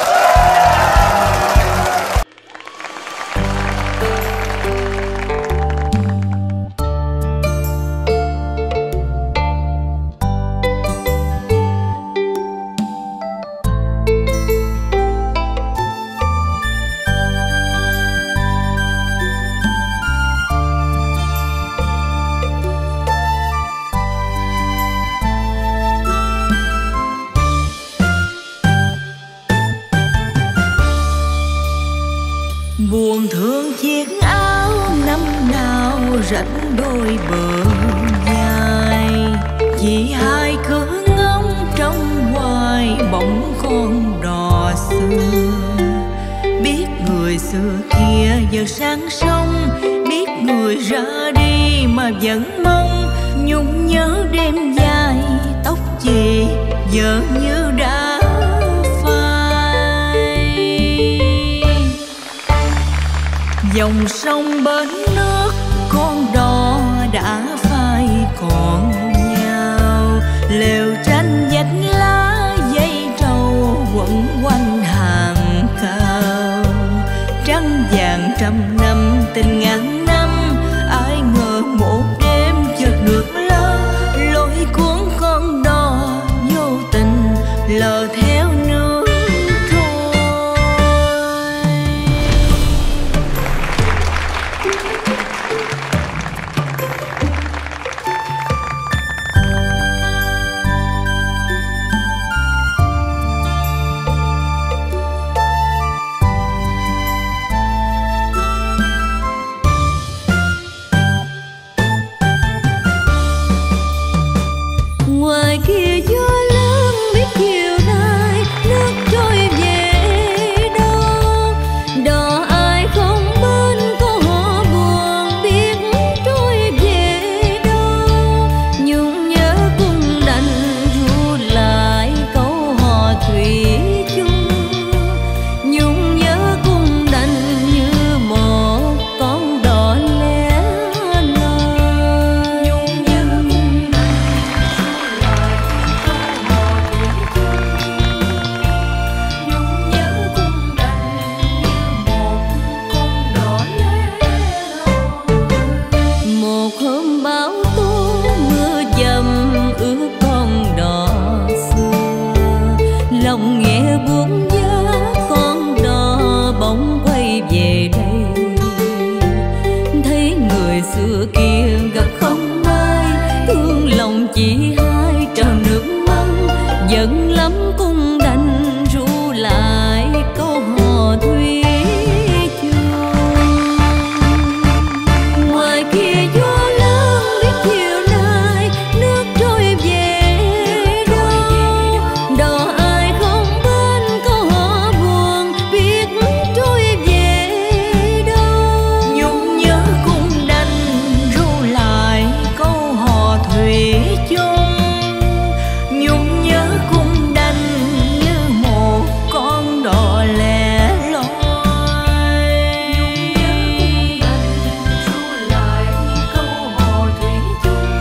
Buồn thương chiếc áo năm nào rảnh đôi bờ dài, chỉ hai cứ ngóng trong hoài bóng con đò xưa. Biết người xưa kia giờ sang sông, biết người ra đi mà vẫn mong. Nhung nhớ đêm dài tóc chị giờ như đã dòng sông bến nước, con đò đã phai còn nhau. Lều tranh vách lá dây trầu quẩn quanh hàng cao. Trăng vàng trăm năm tình ngàn năm, ai ngờ một đêm chợt được lỡ. Lối cuốn con đò vô tình lờ theo nước. Ngoài kia gió lớn biết chiều nay nước trôi về đâu. Đò ai không bên có họ buồn biết trôi về đâu. Nhung nhớ cũng đành ru lại câu hò thủy chung. Nhung nhớ cũng đành như một con đò lẻ loi. Nhung nhớ một hôm bão tố mưa dầm ướt con đò xưa. Lòng nghe buồn giá con đò bỗng quay về đây. Thấy người xưa kia gặp không ai, thương lòng chỉ hai trào nước mắt. Giận lắm cũng đành ru lại câu hò thủy chung. Ngoài kia gió lớn biết chiều nay nước trôi về đâu. Đò ai không bên có họ buồn biết trôi về đâu. Nhung nhớ cũng đành ru lại câu hò thủy chung. Nhung nhớ cũng đành như một con đò lẻ loi. Nhung nhớ cũng đành ru lại câu hò thủy chung.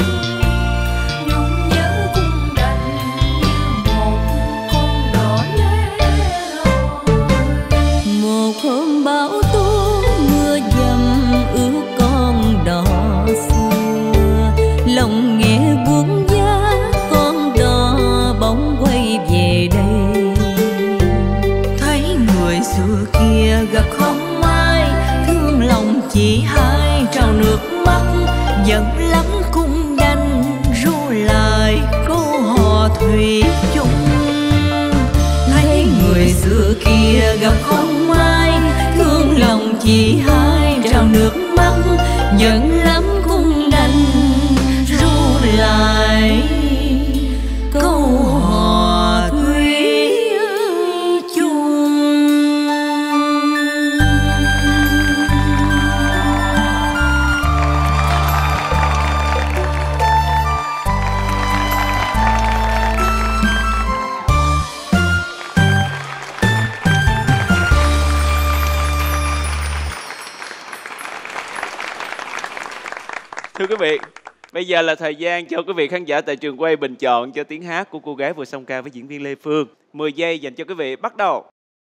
Nhung nhớ cũng đành như một con đò lẻ loi. Một hôm bão tố mưa dầm ướt con đò xưa. Lòng nghe buồn giá con đò bỗng quay về đây. xưa kia gặp không ai, thương lòng chỉ hai trào nước mắt, giận lắm cũng đành ru lại câu hò thủy chung. Thấy người xưa kia gặp không ai, thương lòng chỉ hai trào nước mắt, giận lắm cũng đành ru lại câu hò thủy chung.
Thưa quý vị, bây giờ là thời gian cho quý vị khán giả tại trường quay bình chọn cho tiếng hát của cô gái vừa song ca với diễn viên Lê Phương. mười giây dành cho quý vị, bắt đầu.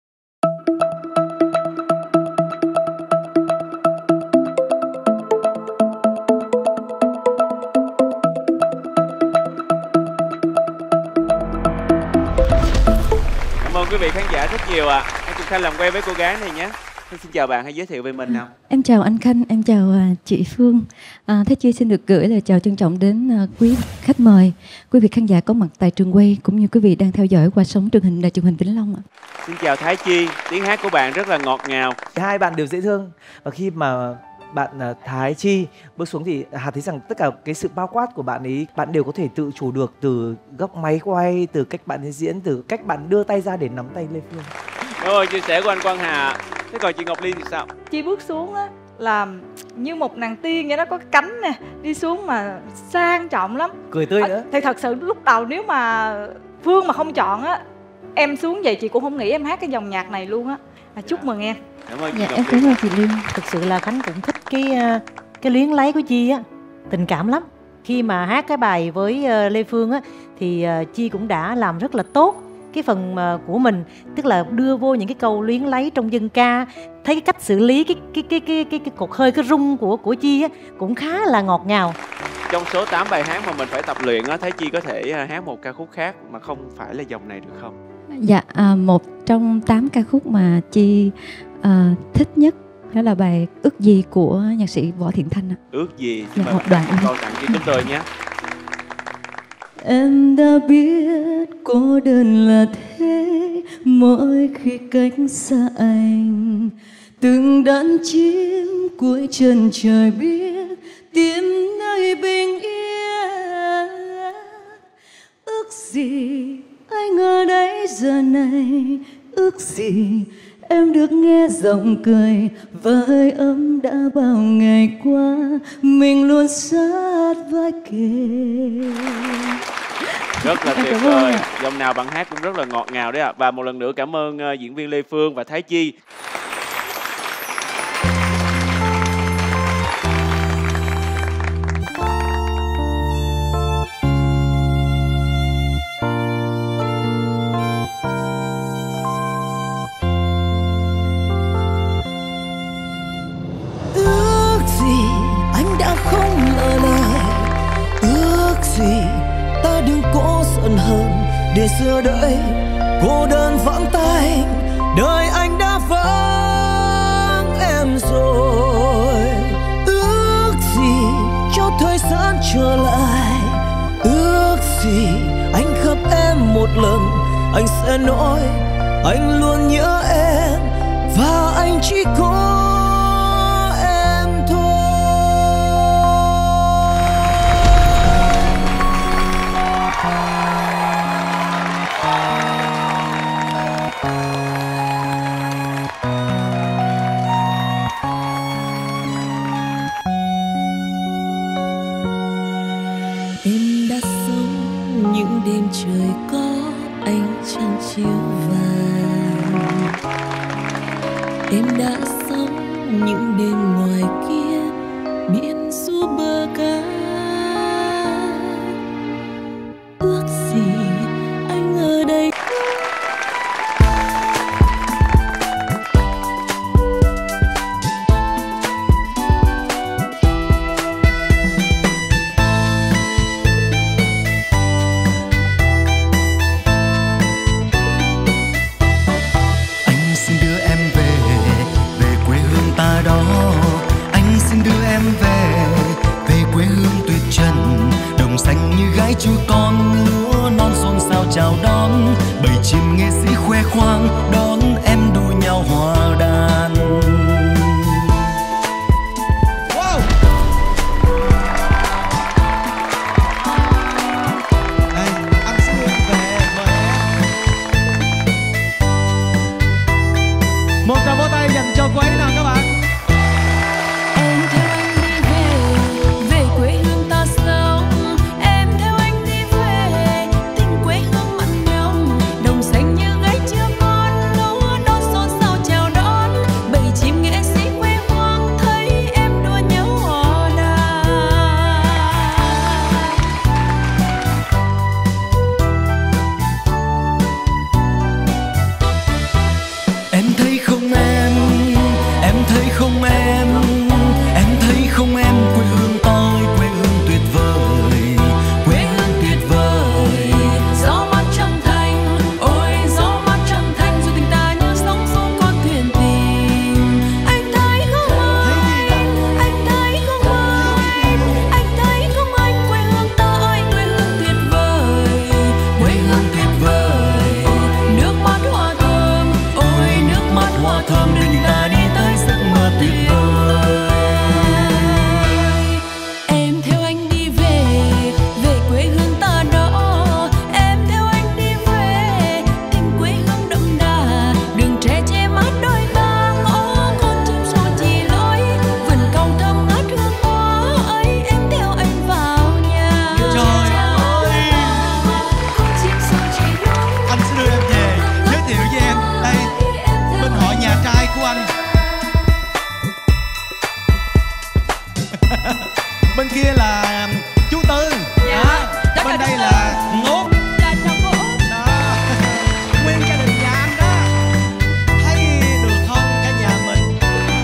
Cảm ơn quý vị khán giả rất nhiều ạ. À. Hãy cùng Khanh làm quen với cô gái này nhé. Xin chào bạn, hãy giới thiệu về mình nào.
Em chào anh Khanh, em chào uh, chị Phương. À, Thế Chi xin được gửi lời chào trân trọng đến uh, quý khách mời, quý vị khán giả có mặt tại trường quay cũng như quý vị đang theo dõi qua sóng truyền hình đài truyền hình Vĩnh Long ạ.
Xin chào Thái Chi, tiếng hát của bạn rất là ngọt ngào.
Hai bạn đều dễ thương và khi mà bạn uh, Thái Chi bước xuống thì Hà thấy rằng tất cả cái sự bao quát của bạn ấy, bạn đều có thể tự chủ được từ góc máy quay, từ cách bạn ấy diễn, từ cách bạn đưa tay ra để nắm tay Lê Phương.
Rồi, chia sẻ của anh Quang Hà. Thế còn chị Ngọc Ly thì sao?
Chi bước xuống á là như một nàng tiên vậy đó, có cánh nè, đi xuống mà sang trọng lắm,
cười tươi
à,
nữa.
thì thật sự lúc đầu nếu mà Phương mà không chọn á, em xuống vậy chị cũng không nghĩ em hát cái dòng nhạc này luôn á. À, chúc mừng em.
Cảm ơn chị
Dạ
Ngọc
em
Ly.
cảm ơn chị Liên.
Thực sự là Khánh cũng thích cái cái luyến lấy của Chi á, tình cảm lắm. Khi mà hát cái bài với Lê Phương á thì Chi cũng đã làm rất là tốt cái phần mà của mình, tức là đưa vô những cái câu luyến lấy trong dân ca. Thấy cái cách xử lý cái cái cái cái cái, cái cột hơi, cái rung của của Chi á cũng khá là ngọt ngào.
Trong số tám bài hát mà mình phải tập luyện á, Thái Chi có thể hát một ca khúc khác mà không phải là dòng này được không?
Dạ, à, một trong tám ca khúc mà Chi à, thích nhất đó là bài Ước Gì của nhạc sĩ Võ Thiện Thanh ạ.
Ước gì?
Dạ,
Mời
một đoạn âm.
câu tặng cho chúng tôi nhé.
Em đã biết cô đơn là thế, mỗi khi cách xa anh, từng đàn chim cuối chân trời biết tìm nơi bình yên. Ước gì anh ở đây giờ này, ước gì em được nghe giọng cười và hơi ấm đã bao ngày qua, mình luôn sát vai kề.
Rất là
Em
tuyệt
cảm ơn
vời.
ạ.
Dòng nào bạn hát cũng rất là ngọt ngào đấy ạ. Và một lần nữa cảm ơn uh, diễn viên Lê Phương và Thái Chi.
Ước gì anh đã không lỡ lời, ước gì ta đừng có giận hờn để giờ đây cô đơn vắng tay, đời anh đã vắng em rồi. Ước gì cho thời gian trở lại, ước gì anh gặp em một lần, anh sẽ nói anh luôn nhớ em và anh chỉ có
Em đã sống những đêm trời có ánh trăng chiếu vàng, em đã sống những đêm ngoài kia biển du bờ cát. Ước gì anh ở đây.
khoang đón em đua nhau hòa đàn.
Wow. Đây, anh sẽ đưa em về, mời em. Một tràng vỗ tay dành cho cô ấy nào các bạn.
Em theo anh đi về, về quê hương ta sống. Em theo anh đi về, tình quê hương mặn nồng. Đồng xanh như gái chưa con, lúa non xôn xao chào đón. Bầy chim nghệ sĩ quê hoang thấy em đua nhau hòa đàn.
Em thấy không em, em thấy không em, em thấy không em, quê hương tôi, quê hương tuyệt vời, quê hương tuyệt vời.
Gió mát trong thành, ôi gió mát trong thành, dù tình ta như sóng xô con thuyền tình. Anh thấy không anh, anh thấy không anh, anh thấy không anh, quê hương ta ơi, quê hương tuyệt vời, quê hương tuyệt vời. Nước mắt hoa thơm, ôi nước mắt hoa thơm, đưa tình ta đi tới giấc mơ tuyệt vời. Em theo anh đi về, về quê hương ta đó. Em theo anh đi về, tình quê hương đậm đà. Đường tre che mát đôi ta, ngõ con chim sò chỉ lối. Vườn cau thơm ngát hương hoa ấy, em theo anh vào nhà.
Trời ơi,
Con chim sò chỉ lối.
anh sẽ đưa em về, giới thiệu với em. Đây, bên họ nhà trai của anh. Bên kia là chú Tư.
Dạ,
Đó.
chắc
Bên
là
đây
chú
là Ngốt.
Là chồng của Út.
Đó. Nguyên gia đình nhà anh đó. Thấy được không cả nhà mình?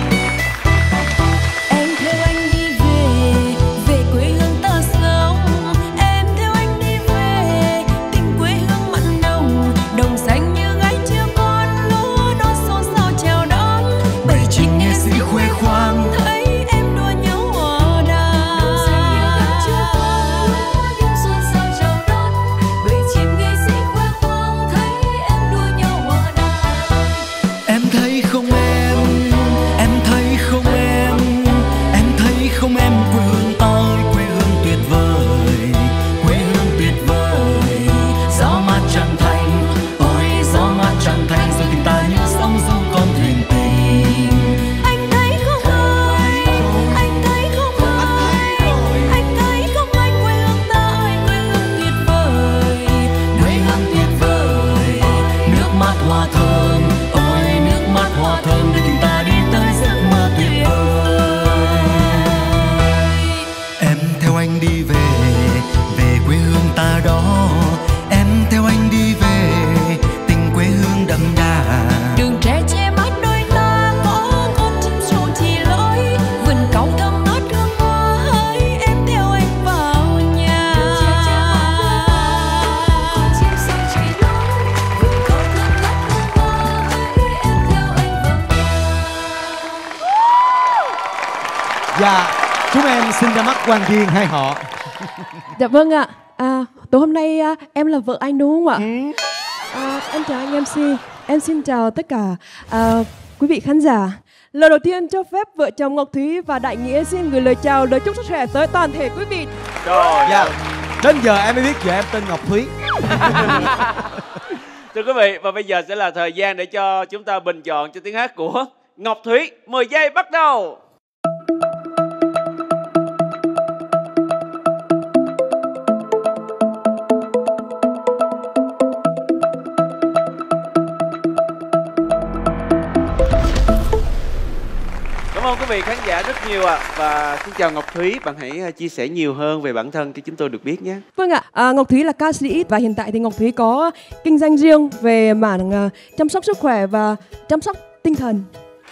Em theo anh đi về, về quê hương ta sống. Em theo anh đi về, tình quê hương mặn nồng. Đồng xanh như gái chưa con, lúa non xôn xao chào đón.
Bầy chim nghệ sĩ khoe khoang
thấy em đua nhau hòa đàn. Đồng xanh như gái chưa con, lúa non xôn xao chào đón. Bầy chim nghệ sĩ khoe khoang thấy em đua nhau hòa đàn.
Em thấy không em, em thấy không em, em thấy không em, quê hương tôi, quê hương tuyệt vời, quê hương tuyệt vời. Gió mát trăng thành, ôi gió mát trăng thành, rồi tình ta như sóng du con thuyền tình.
Anh thấy không anh, anh thấy không anh, anh thấy không anh, quê hương ta ơi, quê hương tuyệt vời,
Quê hương tuyệt vời, nước mắt hoa thơm, ôi nước mắt hoa thơm, để tình ta đi tới giấc mơ tuyệt vời. Em theo anh đi về, về quê hương ta đó. Em theo anh đi về, tình quê hương đậm đà.
đường tre che mát đôi ta, ngõ con chim sò chỉ lối. Vườn cau thơm ngát hương hoa ấy, em theo anh vào nhà. Con chim sò chỉ lối, vườn cau thơm ngát hương hoa ấy, em theo anh vào
Dạ, chúng em xin ra mắt quan viên hai họ.
Dạ vâng ạ. À, tối hôm nay à, em là vợ anh đúng không ạ? À, em chào anh em xê. Em xin chào tất cả à, quý vị khán giả. Lời đầu tiên cho phép vợ chồng Ngọc Thúy và Đại Nghĩa xin gửi lời chào, lời chúc sức khỏe tới toàn thể quý vị.
Trời
Dạ, đến giờ em mới biết vợ em tên Ngọc Thúy.
Thưa quý vị, và bây giờ sẽ là thời gian để cho chúng ta bình chọn cho tiếng hát của Ngọc Thúy. mười giây bắt đầu. Cảm ơn quý vị khán giả rất nhiều ạ. Và xin chào Ngọc Thúy, bạn hãy chia sẻ nhiều hơn về bản thân cho chúng tôi được biết nhé.
Vâng ạ, à, Ngọc Thúy là ca sĩ và hiện tại thì Ngọc Thúy có kinh doanh riêng về mảng uh, chăm sóc sức khỏe và chăm sóc tinh thần.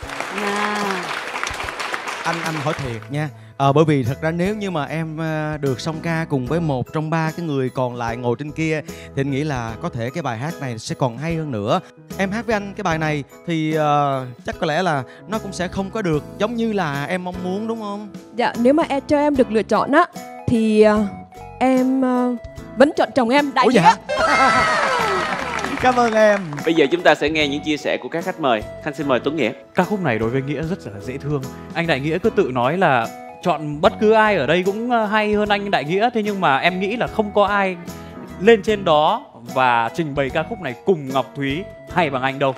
Anh anh hỏi thiệt nha. Ờ, bởi vì thật ra nếu như mà em à, được song ca cùng với một trong ba cái người còn lại ngồi trên kia thì anh nghĩ là có thể cái bài hát này sẽ còn hay hơn nữa. Em hát với anh cái bài này thì uh, chắc có lẽ là nó cũng sẽ không có được giống như là em mong muốn, đúng không?
Dạ, nếu mà em cho em được lựa chọn á thì uh, em uh, vẫn chọn chồng em Đại
Ủa
Nghĩa.
dạ?
Cảm ơn em.
Bây giờ chúng ta sẽ nghe những chia sẻ của các khách mời. Khanh xin mời Tuấn Nghĩa.
Ca khúc này đối với Nghĩa rất là dễ thương. Anh Đại Nghĩa cứ tự nói là chọn bất cứ ai ở đây cũng hay hơn anh Đại Nghĩa. Thế nhưng mà em nghĩ là không có ai lên trên đó và trình bày ca khúc này cùng Ngọc Thúy hay bằng anh đâu.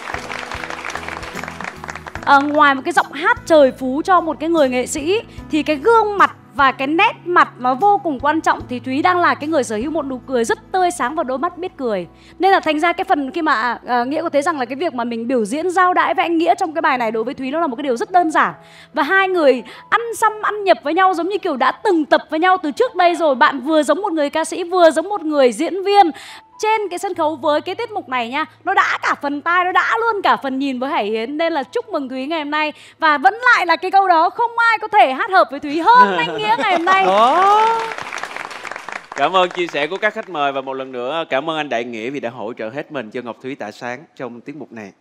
À, ngoài một cái giọng hát trời phú cho một cái người nghệ sĩ thì cái gương mặt và cái nét mặt nó vô cùng quan trọng. Thì Thúy đang là cái người sở hữu một nụ cười rất tươi sáng và đôi mắt biết cười. Nên là thành ra cái phần khi mà uh, Nghĩa có thấy rằng là cái việc mà mình biểu diễn giao đãi với anh Nghĩa trong cái bài này đối với Thúy nó là một cái điều rất đơn giản. Và hai người ăn xăm ăn nhập với nhau giống như kiểu đã từng tập với nhau từ trước đây rồi. Bạn vừa giống một người ca sĩ, vừa giống một người diễn viên. Trên cái sân khấu với cái tiết mục này nha, nó đã cả phần tai, nó đã luôn cả phần nhìn với Hải Yến. Nên là chúc mừng Thúy ngày hôm nay. Và vẫn lại là cái câu đó, không ai có thể hát hợp với Thúy hơn anh Nghĩa ngày hôm nay.
Đó. Cảm ơn chia sẻ của các khách mời. Và một lần nữa cảm ơn anh Đại Nghĩa vì đã hỗ trợ hết mình cho Ngọc Thúy tỏa sáng trong tiết mục này.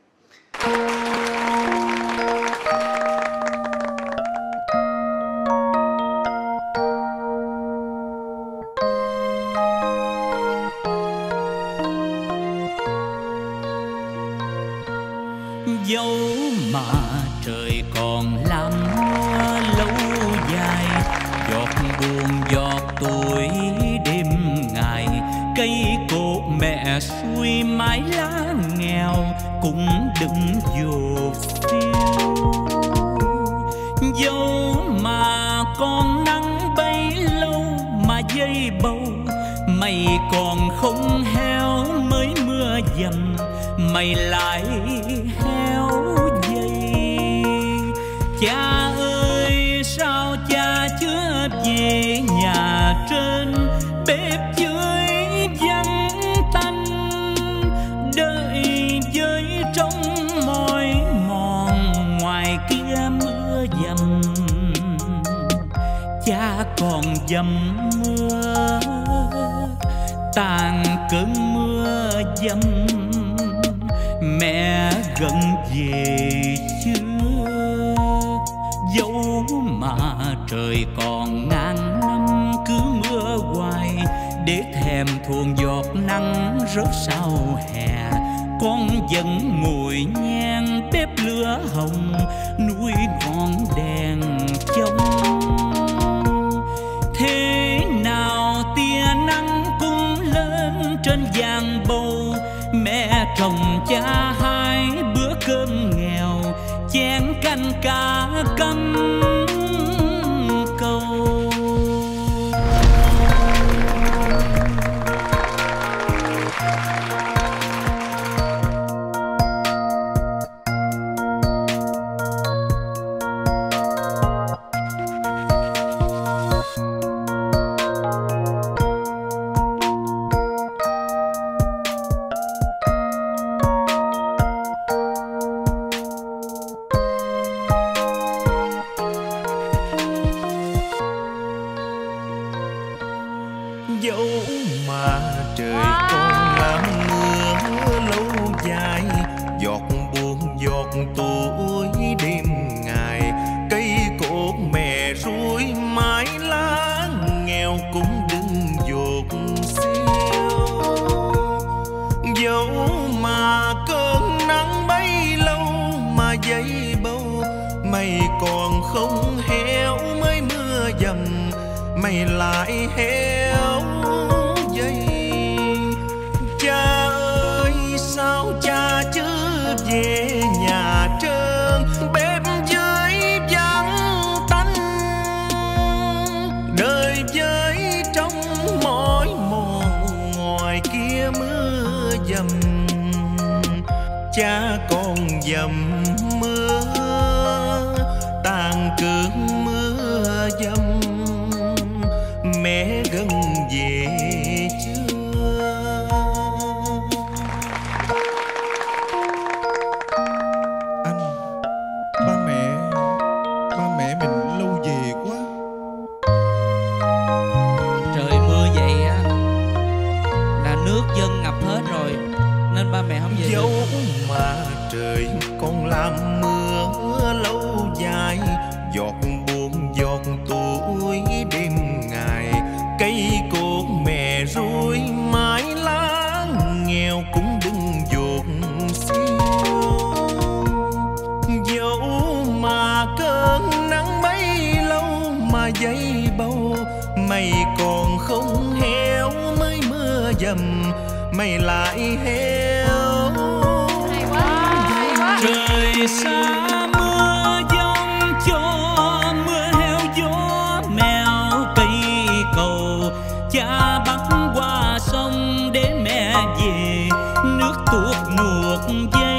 Dẫu mà trời còn làm mưa lâu dài, giọt buồn giọt tuổi đêm ngày, cây cột mẹ xuôi mái lá nghèo cũng đừng dột phiêu. Dẫu mà con nắng bay lâu mà dây bầu, mày còn không héo mới mưa dầm, mày lại héo dây. Cha ơi sao cha chưa về nhà trên, bếp dưới vắng tanh, đợi với trong mỏi mòn ngoài kia mưa dầm. Cha còn dầm mưa tàn cơn mưa dầm, mẹ gần về chưa. Dẫu mà trời còn ngàn năm cứ mưa hoài, để thèm thuồng giọt nắng rớt sau hè, con vẫn ngồi nhang bếp lửa hồng nuôi ngọn đèn trông. Thế nào tia nắng cũng lên trên giàn bầu, mẹ chồng cha hai bữa cơm nghèo, chén canh cá cắm câu. Dẫu mà trời còn làm mưa lâu dài, giọt buồn giọt tuổi đêm ngày, cây cột mẹ ruồi mái lá nghèo cũng đừng dột xiêu. Dẫu mà cơn nắng bay lâu mà dây bầu, mày còn không héo mới mưa dầm, mày lại héo dây. Cha ơi sao cha chưa về nhà trơn, bếp dưới vắng tanh, đời với trong mỏi mòn ngoài kia mưa dầm. Cha còn dầm mưa tàn cơn mưa dầm, mẹ gần về chưa.
Anh, ba mẹ, ba mẹ mình lâu về quá.
Trời mưa vậy á là nước dân ngập hết rồi, nên ba mẹ không về.
Dẫu mà trời còn làm mưa lâu dài, giọt buồn giọt tuổi đêm ngày, cây cột mẹ ruồi mái lá nghèo cũng đừng giấy bầu. Mày còn không héo mới mưa dầm mày lại héo.
Hay quá, hay quá.
Trời xa mưa giông cho mưa heo gió mèo cây cầu. Cha bắt qua sông để mẹ về nước tuột nuột dây.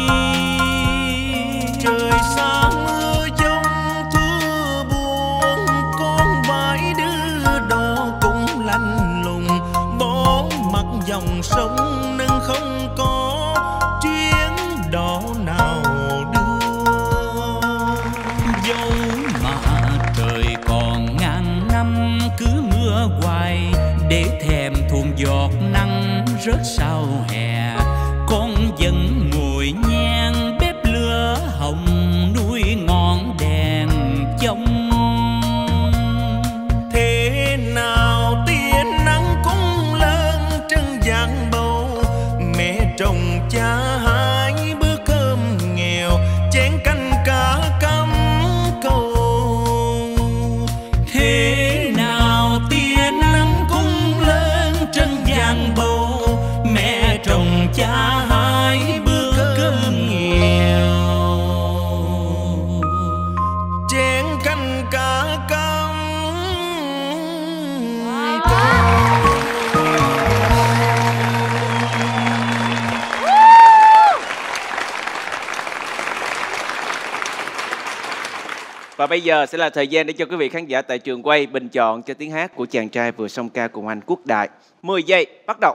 Trời xa mưa giông thưa buồn con vải đứa đó cũng lạnh lùng. Bỏ mặt dòng sông nên không có chuyến đò nào đưa. Dẫu mà trời còn ngàn năm cứ mưa hoài để thèm thuồng giọt nắng rớt sau hè. Con vẫn ngồi nhang bếp lửa hồng nuôi ngọn đèn trong. Thế nào tia nắng cũng lên trên giang bầu. Mẹ trồng cha hai bữa cơm nghèo chén canh cá cắm câu. Thế nào tia nắng cũng lên trên giang bầu. Mẹ trồng cha hai bữa cơm nghèo chén canh cá cắm
Và bây giờ sẽ là thời gian để cho quý vị khán giả tại trường quay bình chọn cho tiếng hát của chàng trai vừa song ca cùng anh Quốc Đại. mười giây bắt đầu.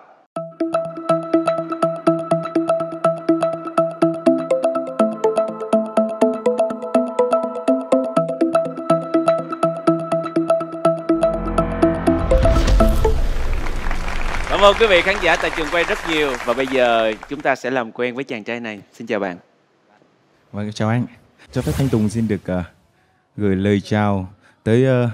Cảm ơn quý vị khán giả tại trường quay rất nhiều. Và bây giờ chúng ta sẽ làm quen với chàng trai này. Xin chào bạn.
Vâng, chào anh. Cho phép Thanh Tùng xin được uh, gửi lời chào tới uh,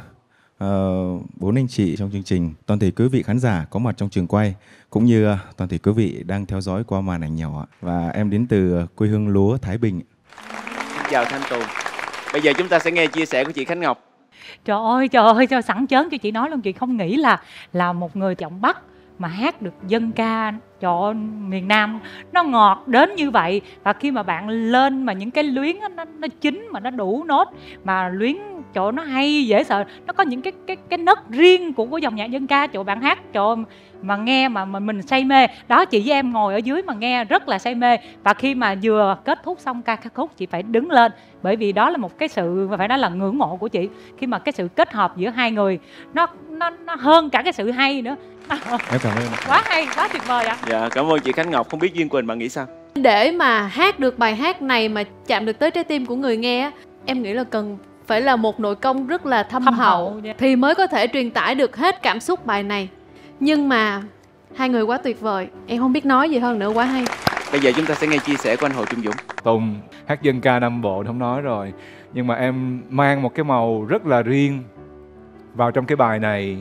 uh, bốn anh chị trong chương trình, toàn thể quý vị khán giả có mặt trong trường quay, cũng như uh, toàn thể quý vị đang theo dõi qua màn ảnh nhỏ. Và em đến từ quê hương lúa Thái Bình.
Xin chào Thanh Tùng. Bây giờ chúng ta sẽ nghe chia sẻ của chị Khánh Ngọc.
Trời ơi, trời ơi, trời, sẵn chớn cho chị nói luôn. Chị không nghĩ là là một người giọng Bắc mà hát được dân ca cho miền Nam nó ngọt đến như vậy. Và khi mà bạn lên mà những cái luyến nó, nó, nó chín mà nó đủ nốt, mà luyến chỗ nó hay dễ sợ, nó có những cái cái cái nấc riêng của của dòng nhạc dân ca, chỗ bạn hát chỗ mà nghe mà, mà mình say mê. Đó, chị với em ngồi ở dưới mà nghe rất là say mê. Và khi mà vừa kết thúc xong ca khúc, chị phải đứng lên, bởi vì đó là một cái sự phải nói là ngưỡng mộ của chị. Khi mà cái sự kết hợp giữa hai người nó nó nó hơn cả cái sự hay nữa.
Em cảm ơn.
Quá hay, quá tuyệt vời ạ.
Dạ, cảm ơn chị Khánh Ngọc. Không biết Duyên Quỳnh bạn nghĩ sao?
Để mà hát được bài hát này mà chạm được tới trái tim của người nghe, em nghĩ là cần phải là một nội công rất là thâm, thâm hậu, hậu thì mới có thể truyền tải được hết cảm xúc bài này. Nhưng mà hai người quá tuyệt vời, em không biết nói gì hơn nữa, quá hay.
Bây giờ chúng ta sẽ nghe chia sẻ của anh Hồ Trung Dũng.
Tùng hát dân ca Nam Bộ không nói rồi, nhưng mà em mang một cái màu rất là riêng vào trong cái bài này.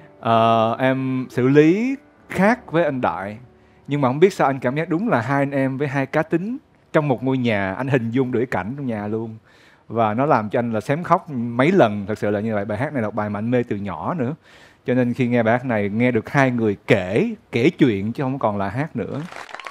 Uh, em xử lý khác với anh Đại, nhưng mà không biết sao anh cảm giác đúng là hai anh em với hai cá tính trong một ngôi nhà. Anh hình dung được cảnh trong nhà luôn, và nó làm cho anh là xém khóc mấy lần. Thật sự là như vậy. Bài hát này là một bài mà anh mê từ nhỏ nữa, cho nên khi nghe bài hát này nghe được hai người kể kể chuyện chứ không còn là hát nữa.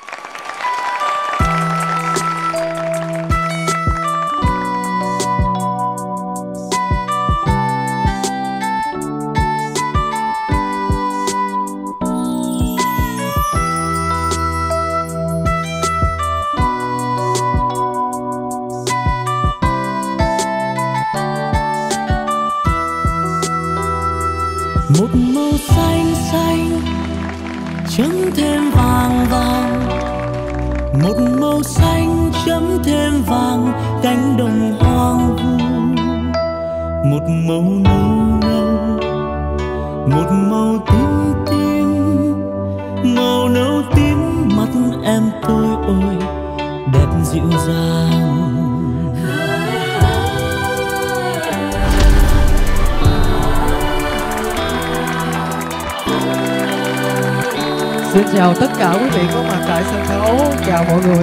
Một màu xanh xanh chấm thêm vàng vàng, một màu xanh chấm thêm vàng cánh đồng hoang vu, một màu nâu nâu, một màu tím tím, màu nâu tím mắt em tôi ôi đẹp dịu dàng.
Xin chào tất cả quý vị có mặt tại sân khấu. Chào mọi người.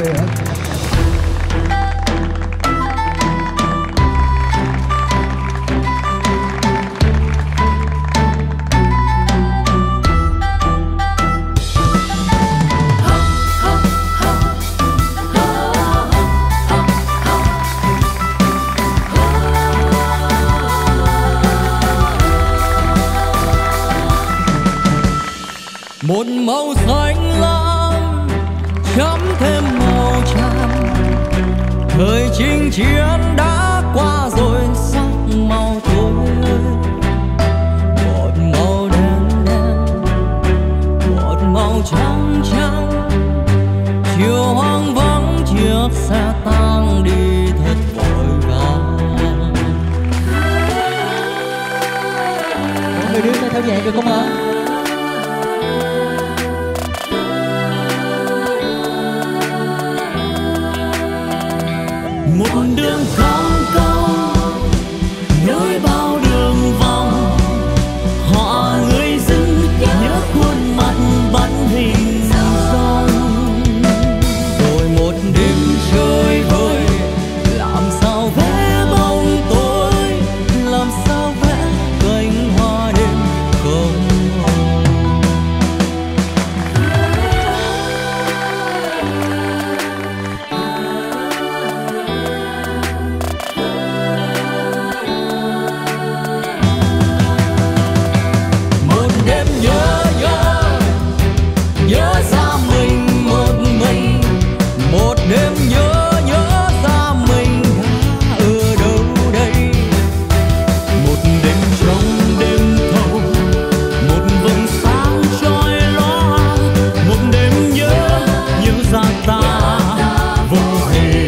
một màu xanh lam chấm thêm màu trắng. Thời chinh chiến đã qua rồi sắc màu tối, một màu đen đen, một màu trắng trắng. Chiều hoang vắng chiếc xe tang đi thật vội vàng.
Mọi người đứng đây theo nhạc được không ạ?
Một đường cong cong nối bao đường vòng, họ người dưng nhớ khuôn mặt bắn hình dong. Rồi một đêm chơi vơi, làm sao vẽ bóng tối, làm sao vẽ cánh hoa đêm không hồng. Một đêm nhớ nhớ nhớ ra mình một mình, một đêm nhớ nhớ ra mình đã ở đâu đây. Một đêm trong đêm thâu, một vầng sáng chói lóa, một đêm nhớ nhớ ra ta vô hình.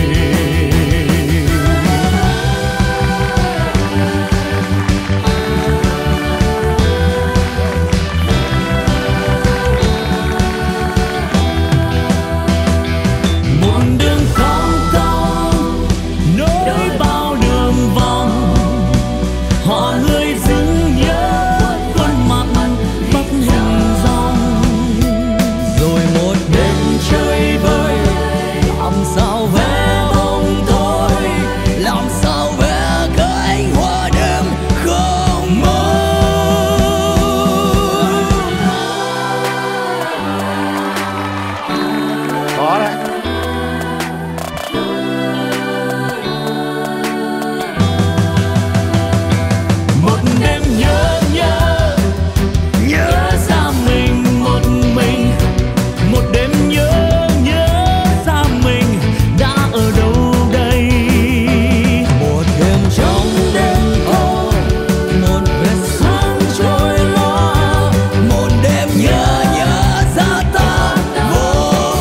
Một đường cong cong nối bao đường vòng, họ người dưng nhớ khuôn mặt bắt hình dong. Rồi một đêm chơi vơi, làm sao vẽ bóng tối, làm sao vẽ cánh hoa đêm không mơ.
Khó đấy.
Một đêm nhớ nhớ nhớ ra mình một mình, một đêm nhớ nhớ ra mình đã ở đâu đây. Một đêm trong đêm thâu, một vệt sáng trôi loa, một đêm nhớ nhớ ra ta vô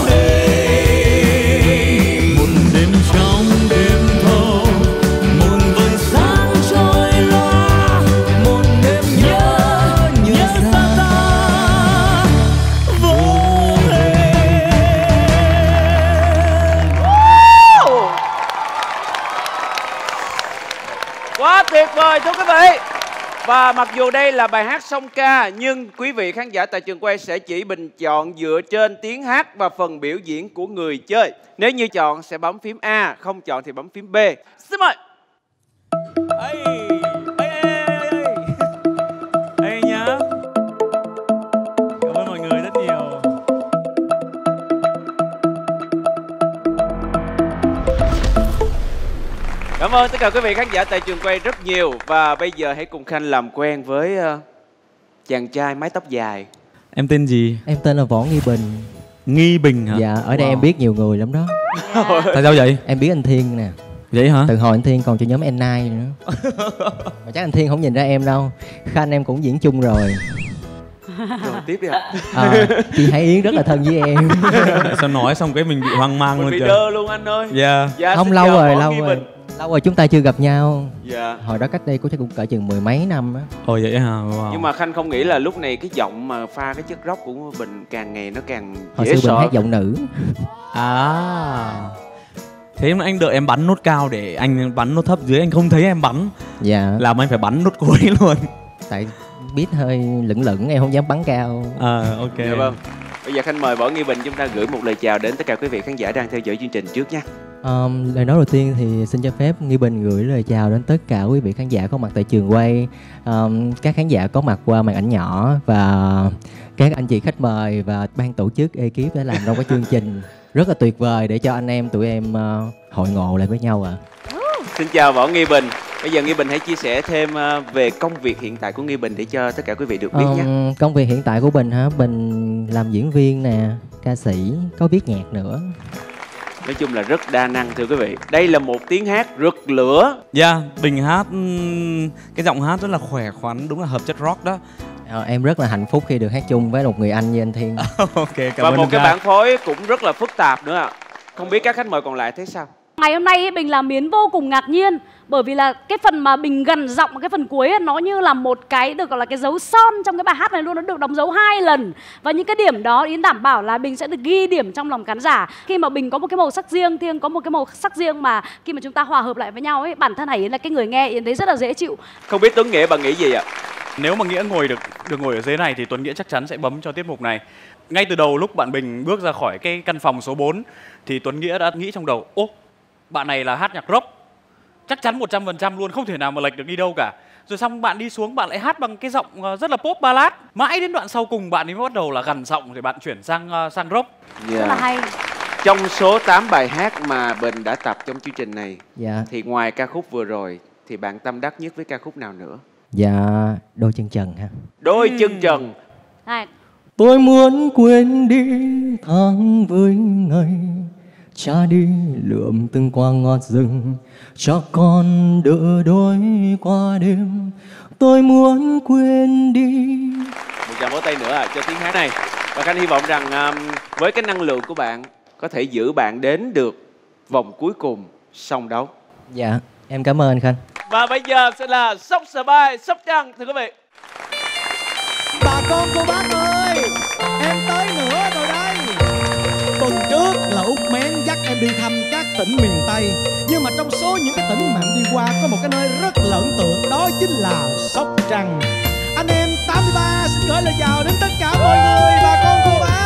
hình. Một đêm trong đêm thâu, một vầng sáng trôi loa, một đêm nhớ nhớ ra ta vô hình.
Quá tuyệt vời thưa quý vị. Và mặc dù đây là bài hát song ca, nhưng quý vị khán giả tại trường quay sẽ chỉ bình chọn dựa trên tiếng hát và phần biểu diễn của người chơi. Nếu như chọn sẽ bấm phím A, không chọn thì bấm phím B. Xin mời. Ê, ê, ê, ê, ê. Ê nhá. Cảm ơn mọi người rất nhiều. Cảm ơn tất cả quý vị khán giả tại trường quay rất nhiều. Và bây giờ hãy cùng Khanh làm quen với uh, chàng trai mái tóc dài.
Em tên gì?
Em tên là Võ Nghi Bình.
Nghi Bình hả?
Dạ, ở đây
Wow.
em biết nhiều người lắm đó.
Tại sao vậy?
Em biết anh Thiên nè.
Vậy hả?
Từ hồi anh Thiên còn cho nhóm N chín nữa. Mà chắc anh Thiên không nhìn ra em đâu. Khanh em cũng diễn chung rồi.
Rồi tiếp đi ạ.
À, chị Hải Yến rất là thân với em.
Sao nói xong cái mình bị hoang mang
Mình
luôn
bị
trời.
đơ luôn anh ơi.
Dạ.
Dạ,
Không
xin
lâu
chào
rồi,
Võ
lâu
Nghi
rồi.
Bình.
Lâu rồi chúng ta chưa gặp nhau.
Dạ.
Hồi đó cách đây cũng chắc cũng cỡ chừng mười mấy năm á.
Ồ vậy hả? Wow.
Nhưng mà Khanh không nghĩ là lúc này cái giọng mà pha cái chất rock của Bình càng ngày nó càng
Hồi
dễ
xưa Bình
sợ.
hát giọng nữ.
À. Thế mà anh đợi em bắn nốt cao để anh bắn nốt thấp dưới, anh không thấy em bắn.
Dạ.
Làm anh phải bắn nốt cuối luôn.
Tại biết hơi lửng lửng em không dám bắn cao.
À ok.
Dạ vâng. Bây giờ Khanh mời Võ Nghi Bình chúng ta gửi một lời chào đến tất cả quý vị khán giả đang theo dõi chương trình trước nha.
Um, lời nói đầu tiên thì xin cho phép Nghi Bình gửi lời chào đến tất cả quý vị khán giả có mặt tại trường quay, um, các khán giả có mặt qua màn ảnh nhỏ và các anh chị khách mời và ban tổ chức ekip đã làm trong cái chương trình rất là tuyệt vời để cho anh em tụi em uh, hội ngộ lại với nhau ạ. À.
Xin chào Võ Nghi Bình. Bây giờ Nghi Bình hãy chia sẻ thêm về công việc hiện tại của Nghi Bình để cho tất cả quý vị được biết
Ờ,
nhé.
Công việc hiện tại của Bình hả? Bình làm diễn viên nè, ca sĩ, có viết nhạc nữa.
Nói chung là rất đa năng thưa quý vị. Đây là một tiếng hát rực lửa.
Dạ, yeah, Bình hát cái giọng hát rất là khỏe khoắn, đúng là hợp chất rock đó.
Ờ, em rất là hạnh phúc khi được hát chung với một người anh như anh Thiên.
Ok, cảm
Và
ơn
một
anh
cái
trai.
bản phối cũng rất là phức tạp nữa ạ. Không biết các khách mời còn lại thấy sao?
Ngày hôm nay Bình làm Miến vô cùng ngạc nhiên, bởi vì là cái phần mà Bình gần giọng, cái phần cuối ấy, nó như là một cái được gọi là cái dấu son trong cái bài hát này luôn, nó được đóng dấu hai lần. Và những cái điểm đó Yến đảm bảo là Bình sẽ được ghi điểm trong lòng khán giả. Khi mà Bình có một cái màu sắc riêng, Thiên có một cái màu sắc riêng, mà khi mà chúng ta hòa hợp lại với nhau ấy, bản thân Hải Yến là cái người nghe Yến thấy rất là dễ chịu.
Không biết Tuấn Nghĩa bạn nghĩ gì ạ?
Nếu mà Nghĩa ngồi được được ngồi ở dưới này thì Tuấn Nghĩa chắc chắn sẽ bấm cho tiết mục này. Ngay từ đầu lúc bạn Bình bước ra khỏi cái căn phòng số bốn thì Tuấn Nghĩa đã nghĩ trong đầu: ô, bạn này là hát nhạc rock, chắc chắn một trăm phần trăm luôn, không thể nào mà lệch được đi đâu cả. Rồi xong bạn đi xuống, bạn lại hát bằng cái giọng rất là pop ballad. Mãi đến đoạn sau cùng bạn ấy mới bắt đầu là gằn giọng thì bạn chuyển sang sang rock.
Yeah.
Rất là hay.
Trong số tám bài hát mà Bình đã tập trong chương trình này,
Dạ.
thì ngoài ca khúc vừa rồi thì bạn tâm đắc nhất với ca khúc nào nữa?
Dạ, đôi chân trần ha.
Đôi chân trần.
Hai.
Tôi muốn quên đi tháng với ngày, cha đi lượm từng qua ngọt rừng, cho con đỡ đôi qua đêm. Tôi muốn quên đi.
Một tràng vỗ tay nữa à, cho tiếng hát này. Và Khanh hy vọng rằng um, với cái năng lượng của bạn có thể giữ bạn đến được vòng cuối cùng song đấu.
Dạ, em cảm ơn anh Khanh.
Và bây giờ sẽ là Sóc Sờ Bai, Sóc Trăng thưa quý vị.
Bà con cô bác ơi, em tới nữa rồi đây. Tuần trước là Út Mén dắt em đi thăm các tỉnh miền Tây, nhưng mà trong số những cái tỉnh mà em đi qua có một cái nơi rất là ấn tượng, đó chính là Sóc Trăng. Anh em tám mươi ba xin gửi lời chào đến tất cả mọi người, bà con cô bác.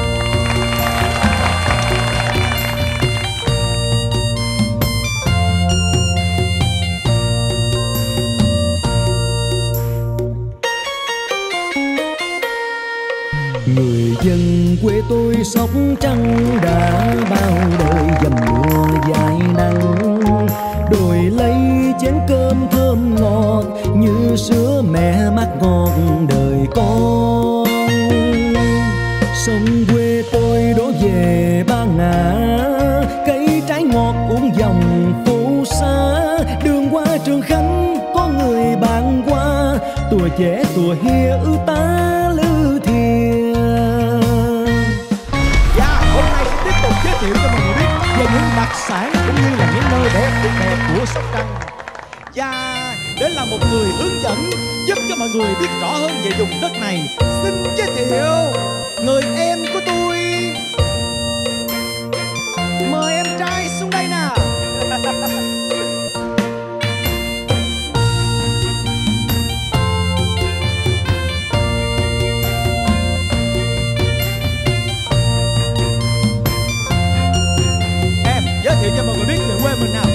Người dân quê tôi Sóc Trăng đã bao đời dầm mưa dài nắng, đổi lấy chén cơm thơm ngọt như sữa mẹ mát ngọt đời con. Sông quê tôi đổ về Ba Ngã, cây trái ngọt uống dòng phố xa. Đường qua Trường Khánh có người bạn qua, tuổi trẻ tuổi hiếu ta lư thiền.
Dạ, hôm nay sẽ tiếp tục giới thiệu cho mọi người biết về những đặc sản cũng như là những nơi đẹp tuyệt đẹp của Sóc Trăng. Và để là một người hướng dẫn giúp cho mọi người biết rõ hơn về vùng đất này, xin giới thiệu người em của tôi. Mời em trai xuống đây nào. Em giới thiệu cho mọi người biết về quê mình nào.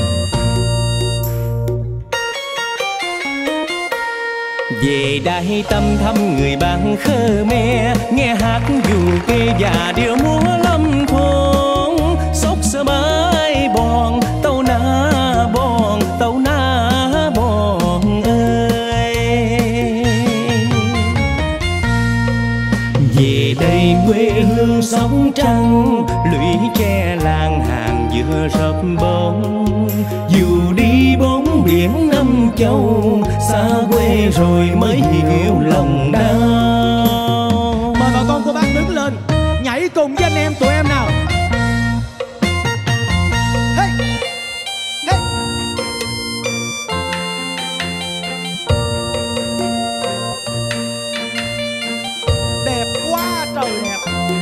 Về đây tâm thăm người bạn Khmer, nghe hát dù kê và điệu múa lâm thôn. Sóc Sờ Bai bòn tàu na bòn tàu na bòn ơi. Về đây quê hương Sóc Trăng, lũy tre làng hàng giữa rập bóng. Dù đi bốn biển năm châu, xa quê rồi mới hiểu lòng đau.
Mời bà con cô bác đứng lên, nhảy cùng với anh em tụi em nào. Hey, hey. Đẹp quá trời đẹp.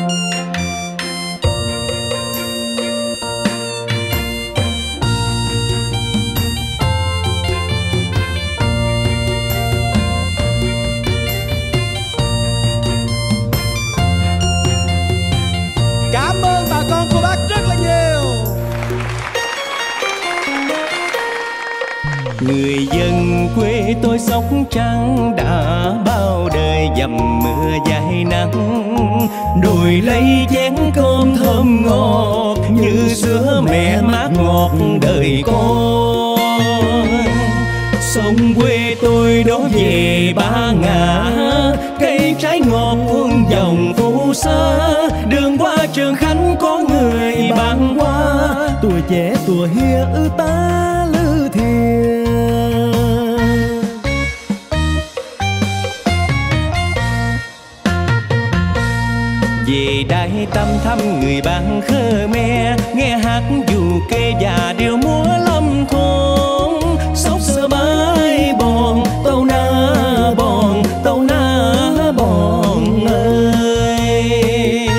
Cảm ơn bà con cô bác rất là nhiều.
Người dân quê tôi Sóc Trăng đã bao đời dầm mưa dài nắng, đổi lấy chén cơm thơm ngọt như sữa mẹ mát ngọt đời con. sông quê tôi đổ về Ba Ngã, cây trái ngọt cuốn dòng phù sa. Đường qua Trường Khánh có người băng qua, tuổi trẻ tuổi hia ư ta lư thiền. Về đây tâm thăm người bạn Khmer, nghe hát dù kê và điệu múa lâm thôn. Sóc sơ bãi bòn tàu na bòn, tàu na bòn ơi.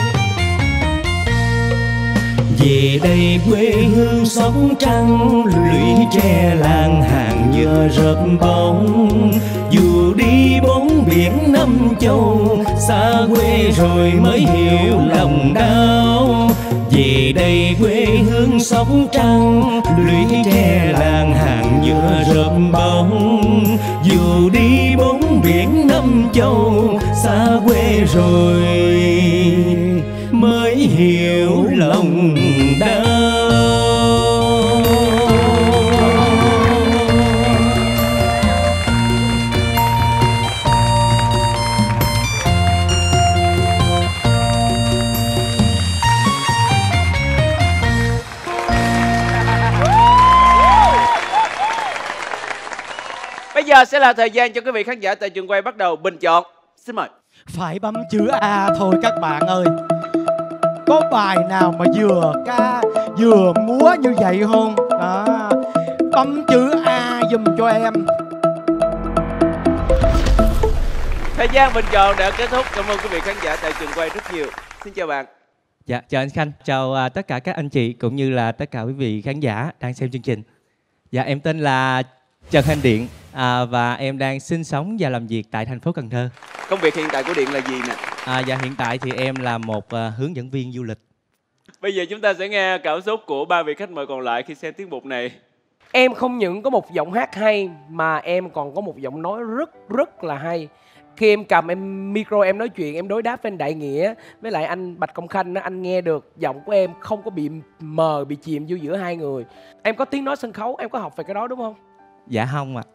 Về đây quê hương Sóc Trăng, lũy tre làng hàng nhựa rợp bóng. Dù đi bốn biển năm châu, xa quê rồi mới hiểu lòng đau. Về đây quê hương Sóc Trăng, lũy tre làng hàng nhựa rợp bóng. Dù đi bốn biển năm châu, xa quê rồi mới hiểu lòng đau.
Bây giờ sẽ là thời gian cho quý vị khán giả tại trường quay bắt đầu bình chọn. Xin mời.
Phải bấm chữ A thôi các bạn ơi. Có bài nào mà vừa ca vừa múa như vậy không? Đó. Bấm chữ A giùm cho em.
Thời gian bình chọn đã kết thúc. Cảm ơn quý vị khán giả tại trường quay rất nhiều. Xin chào bạn.
Dạ, chào anh Khanh, chào uh, tất cả các anh chị cũng như là tất cả quý vị khán giả đang xem chương trình. Dạ, em tên là Trần Thanh Điện à, và em đang sinh sống và làm việc tại thành phố Cần Thơ.
Công việc hiện tại của Điện là gì nè?
À, dạ, hiện tại thì em là một uh, hướng dẫn viên du lịch.
Bây giờ chúng ta sẽ nghe cảm xúc của ba vị khách mời còn lại khi xem tiết mục này.
Em không những có một giọng hát hay mà em còn có một giọng nói rất rất là hay. Khi em cầm em micro em nói chuyện, em đối đáp với anh Đại Nghĩa với lại anh Bạch Công Khanh, anh nghe được giọng của em không có bị mờ, bị chìm vô giữa hai người. Em có tiếng nói sân khấu, em có học về cái đó đúng không?
Dạ không ạ.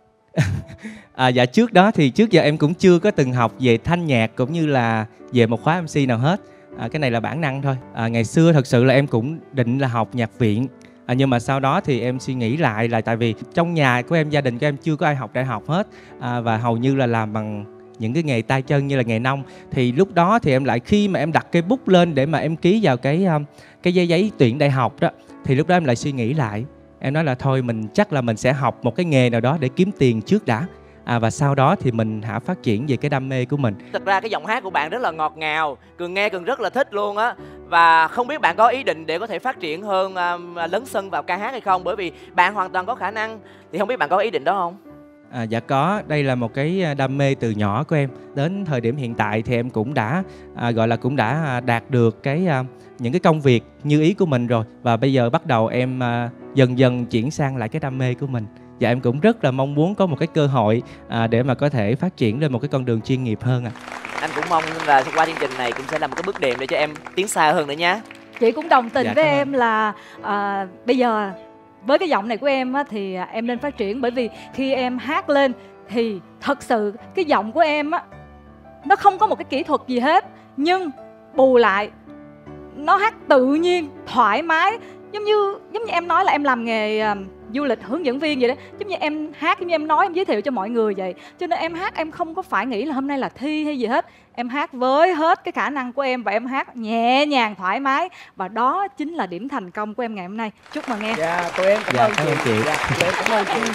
À, dạ trước đó thì trước giờ em cũng chưa có từng học về thanh nhạc cũng như là về một khóa em xê nào hết. À, cái này là bản năng thôi. À, ngày xưa thật sự là em cũng định là học nhạc viện. À, nhưng mà sau đó thì em suy nghĩ lại là tại vì trong nhà của em, gia đình của em chưa có ai học đại học hết. À, và hầu như là làm bằng những cái nghề tay chân như là nghề nông. Thì lúc đó thì em lại khi mà em đặt cây bút lên để mà em ký vào cái cái giấy giấy tuyển đại học đó, thì lúc đó em lại suy nghĩ lại. Em nói là thôi mình chắc là mình sẽ học một cái nghề nào đó để kiếm tiền trước đã. À, và sau đó thì mình hãy phát triển về cái đam mê của mình.
Thật ra cái giọng hát của bạn rất là ngọt ngào, Cường nghe Cường rất là thích luôn á. Và không biết bạn có ý định để có thể phát triển hơn, uh, lấn sân vào ca hát hay không? Bởi vì bạn hoàn toàn có khả năng. Thì không biết bạn có ý định đó không?
À, dạ có, đây là một cái đam mê từ nhỏ của em. Đến thời điểm hiện tại thì em cũng đã à, gọi là cũng đã đạt được cái à, những cái công việc như ý của mình rồi. Và bây giờ bắt đầu em à, dần dần chuyển sang lại cái đam mê của mình. Và em cũng rất là mong muốn có một cái cơ hội à, để mà có thể phát triển lên một cái con đường chuyên nghiệp hơn. À.
Anh cũng mong là qua chương trình này cũng sẽ là một cái bước đệm để cho em tiến xa hơn nữa nhé.
Chị cũng đồng tình
Dạ,
với
cảm ơn.
em là à, bây giờ với cái giọng này của em á, thì em nên phát triển. Bởi vì khi em hát lên thì thật sự cái giọng của em á, nó không có một cái kỹ thuật gì hết, nhưng bù lại nó hát tự nhiên, thoải mái. Giống như giống như em nói là em làm nghề à, du lịch hướng dẫn viên vậy đó. Giống như em hát, giống như em nói, em giới thiệu cho mọi người vậy. Cho nên em hát em không có phải nghĩ là hôm nay là thi hay gì hết. Em hát với hết cái khả năng của em và em hát nhẹ nhàng, thoải mái. Và đó chính là điểm thành công của em ngày hôm nay. Chúc mừng em.
Dạ, tụi em cảm
Dạ,
ơn
cảm ơn
chị.
chị.
Dạ, tụi em cảm ơn chị.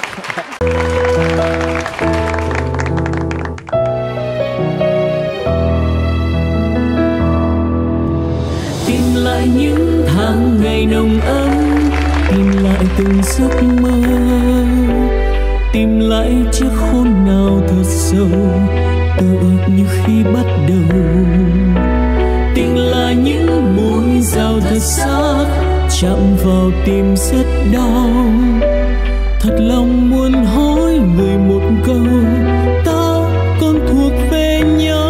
Tìm lại những tháng ngày nồng ấm, tìm lại từng giấc mơ, tìm lại chiếc hôn nào thật sâu, tựa như khi bắt đầu. Tìm lại những mũi dao thật sắc, chạm vào tim rất đau. Thật lòng muốn hỏi người một câu, ta còn thuộc về nhau.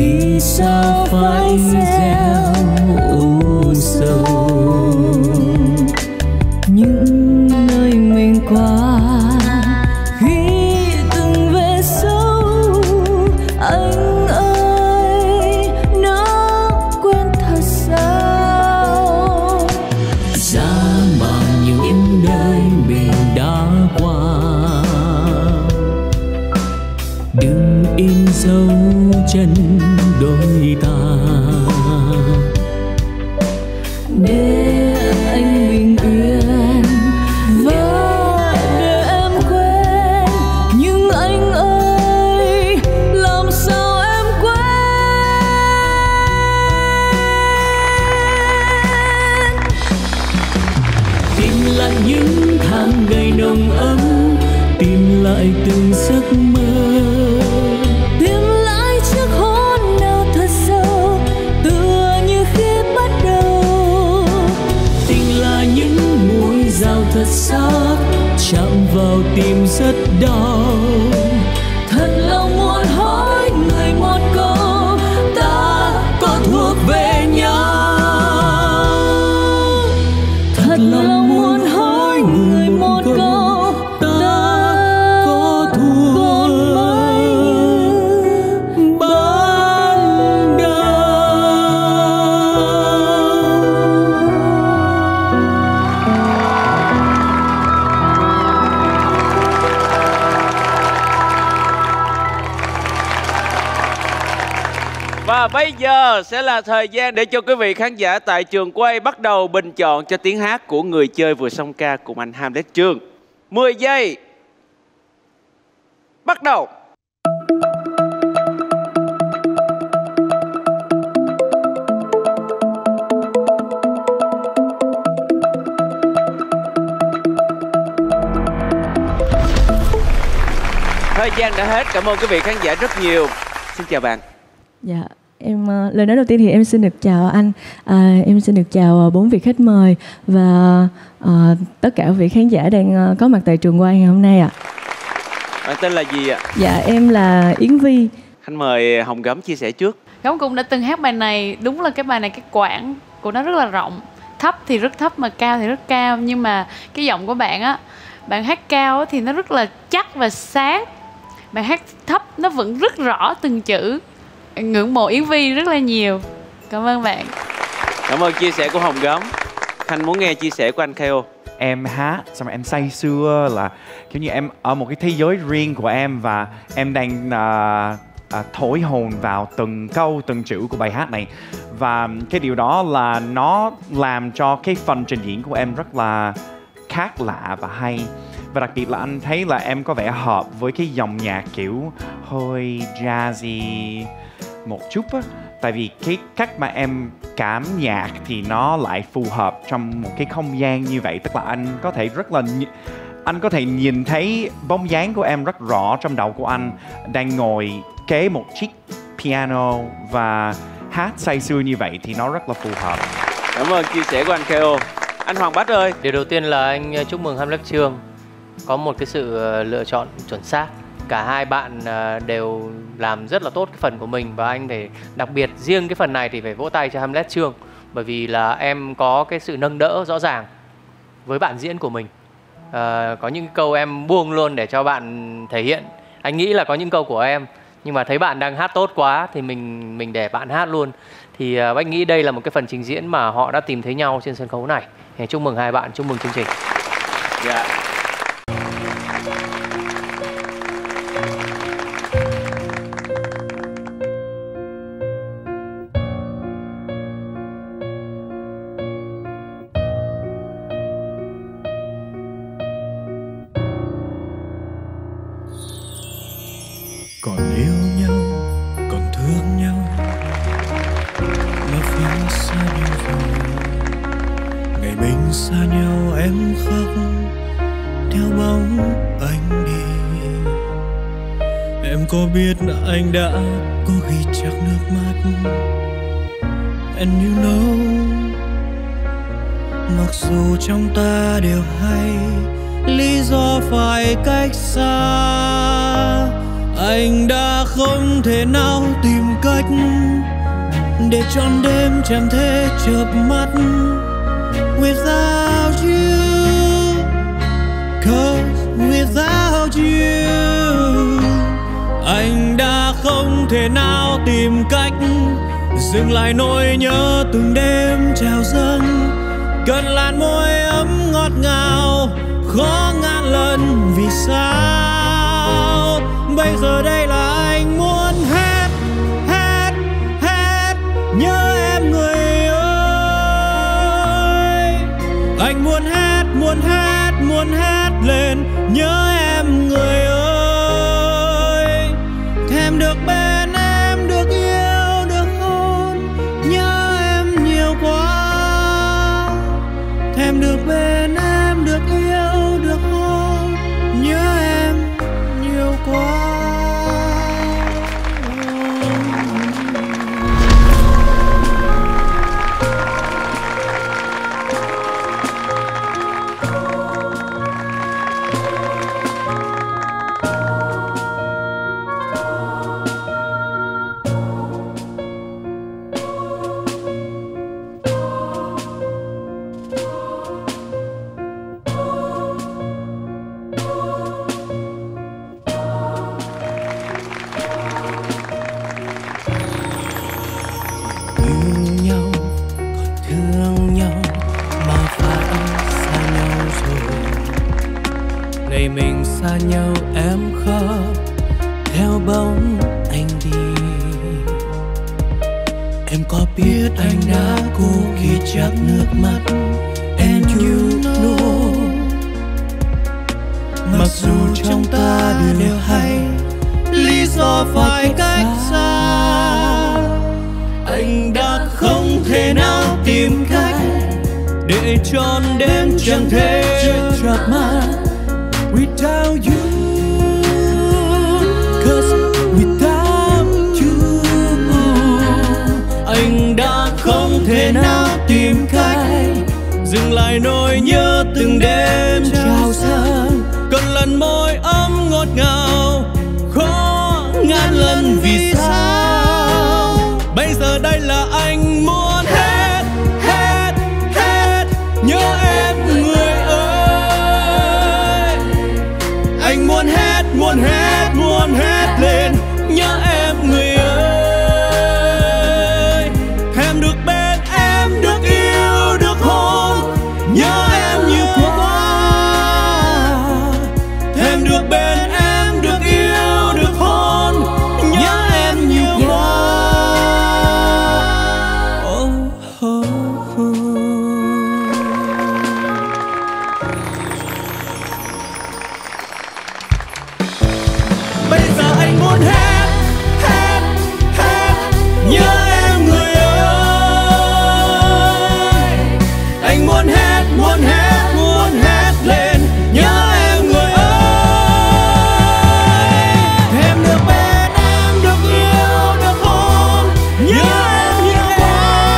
vì sao phải gieo u sầu.
Những nơi mình qua khi từng về sâu, anh ơi nó quên thật sao.
Giá mà những nơi mình đã qua, đừng in dấu chân đôi ta.
Để anh bình yên và để em quên, nhưng anh ơi làm sao em quên.
Tìm lại những tháng ngày nồng ấm, tìm lại từng giấc mơ,
Tìm lại chiếc hôn nào thật sâu, tựa như khi bắt đầu.
tình là những mũi dao thật sắc, chạm vào tim rất đau.
Thật lòng muốn hỏi người một câu, ta có thuộc về nhau. Thật lòng muốn hỏi người một câu, ta có thuộc mãi như ban đầu.
Và bây giờ sẽ là thời gian để cho quý vị khán giả tại trường quay bắt đầu bình chọn cho tiếng hát của người chơi vừa song ca cùng anh Hamlet Trương. mười giây. Bắt đầu. Thời gian đã hết. Cảm ơn quý vị khán giả rất nhiều. Xin chào bạn.
Dạ, em uh, lời nói đầu tiên thì em xin được chào anh, à, em xin được chào uh, bốn vị khách mời và uh, tất cả vị khán giả đang uh, có mặt tại trường quay ngày hôm nay ạ.
Bạn tên là gì ạ?
Dạ, em là Yến Vi.
Anh mời Hồng Gấm chia sẻ trước.
Gấm cũng đã từng hát bài này. Đúng là cái bài này cái quãng của nó rất là rộng, thấp thì rất thấp mà cao thì rất cao. Nhưng mà cái giọng của bạn á, bạn hát cao á thì nó rất là chắc và sáng, bạn hát thấp nó vẫn rất rõ từng chữ. Ngưỡng mộ Yến Vi rất là nhiều. Cảm ơn bạn.
Cảm ơn chia sẻ của Hồng Gấm. Khanh muốn nghe chia sẻ của anh Kheo.
Em hát xong rồi em say sưa, là kiểu như em ở một cái thế giới riêng của em, và em đang uh, uh, thổi hồn vào từng câu từng chữ của bài hát này. Và cái điều đó là nó làm cho cái phần trình diễn của em rất là khác lạ và hay. Và đặc biệt là anh thấy là em có vẻ hợp với cái dòng nhạc kiểu hơi jazzy một chút á. Tại vì cái cách mà em cảm nhạc thì nó lại phù hợp trong một cái không gian như vậy. Tức là anh có thể rất là anh có thể nhìn thấy bóng dáng của em rất rõ trong đầu của anh, đang ngồi kế một chiếc piano và hát say sưa như vậy thì nó rất là phù hợp.
Cảm ơn chia sẻ của anh Kheo. Anh Hoàng Bách ơi.
Điều đầu tiên là anh chúc mừng Hamlet Trương có một cái sự lựa chọn chuẩn xác. Cả hai bạn đều làm rất là tốt cái phần của mình, và anh phải đặc biệt riêng cái phần này thì phải vỗ tay cho Hamlet Trương, bởi vì là em có cái sự nâng đỡ rõ ràng với bạn diễn của mình. À, có những câu em buông luôn để cho bạn thể hiện. Anh nghĩ là có những câu của em, nhưng mà thấy bạn đang hát tốt quá thì mình mình để bạn hát luôn. Thì uh, anh nghĩ đây là một cái phần trình diễn mà họ đã tìm thấy nhau trên sân khấu này. Thì chúc mừng hai bạn, chúc mừng chương trình.
Dạ.
Còn yêu nhau, còn thương nhau, mà phải xa nhau rồi. Ngày mình xa nhau em khóc theo bóng anh đi. Em có biết anh đã có ghi chắc nước mắt. And you know, mặc dù trong ta đều hay lý do phải cách xa, Anh đã không thể nào tìm cách để trọn đêm chẳng thể chợp mắt without you, 'cause without you anh đã không thể nào tìm cách dừng lại nỗi nhớ từng đêm trào dâng. Cần làn môi ấm ngọt ngào khó ngàn lần vì sao bây giờ đây là anh muốn hát hát hát nhớ em người ơi. Anh muốn hát muốn hát muốn hát lên nhớ em người ơi. Thèm được bên em được yêu được hôn nhớ em nhiều quá. Thèm được bên em được yêu được hôn nhớ em nhiều quá. Mình xa nhau em khóc theo bóng anh đi. Em có biết anh đã cố khi chắc nước mắt and you know. Mặc dù trong ta đều hay lý do phải cách xa, anh đã không thể nào tìm cách để trọn đêm chẳng thể chợp mắt without you, 'cause without you anh đã không thể nào tìm cách dừng lại nỗi nhớ từng đêm trào dâng. Cần lần môi ấm ngọt ngào khó ngàn lần vì sao bây giờ đây là anh muốn hết hết hết nhớ em người ơi. Anh muốn hét, muốn hét, muốn hét lên nhớ em người ơi. Thèm được bên em, được yêu, được hôn nhớ em nhiều quá. Thèm được bên em, được yêu, được hôn nhớ em nhiều quá. Oh, oh, oh. Bây giờ anh muốn hát, hát, hát nhớ em người ơi. Anh muốn hát, muốn hát, muốn hát lên nhớ em người ơi. Thèm được bên em, được yêu, được hôn nhớ em nhiều quá.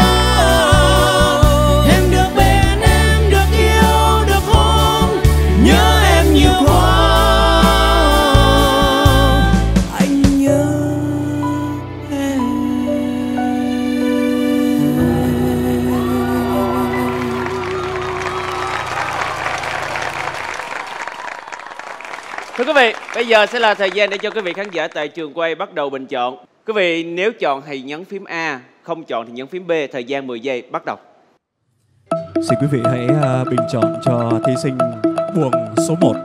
Thèm được bên em, được yêu, được hôn nhớ em nhiều quá.
Thưa quý vị, bây giờ sẽ là thời gian để cho quý vị khán giả tại trường quay bắt đầu bình chọn. Quý vị nếu chọn thì nhấn phím A, không chọn thì nhấn phím B. Thời gian mười giây bắt đầu.
Xin quý vị hãy uh, bình chọn cho thí sinh buồng số một.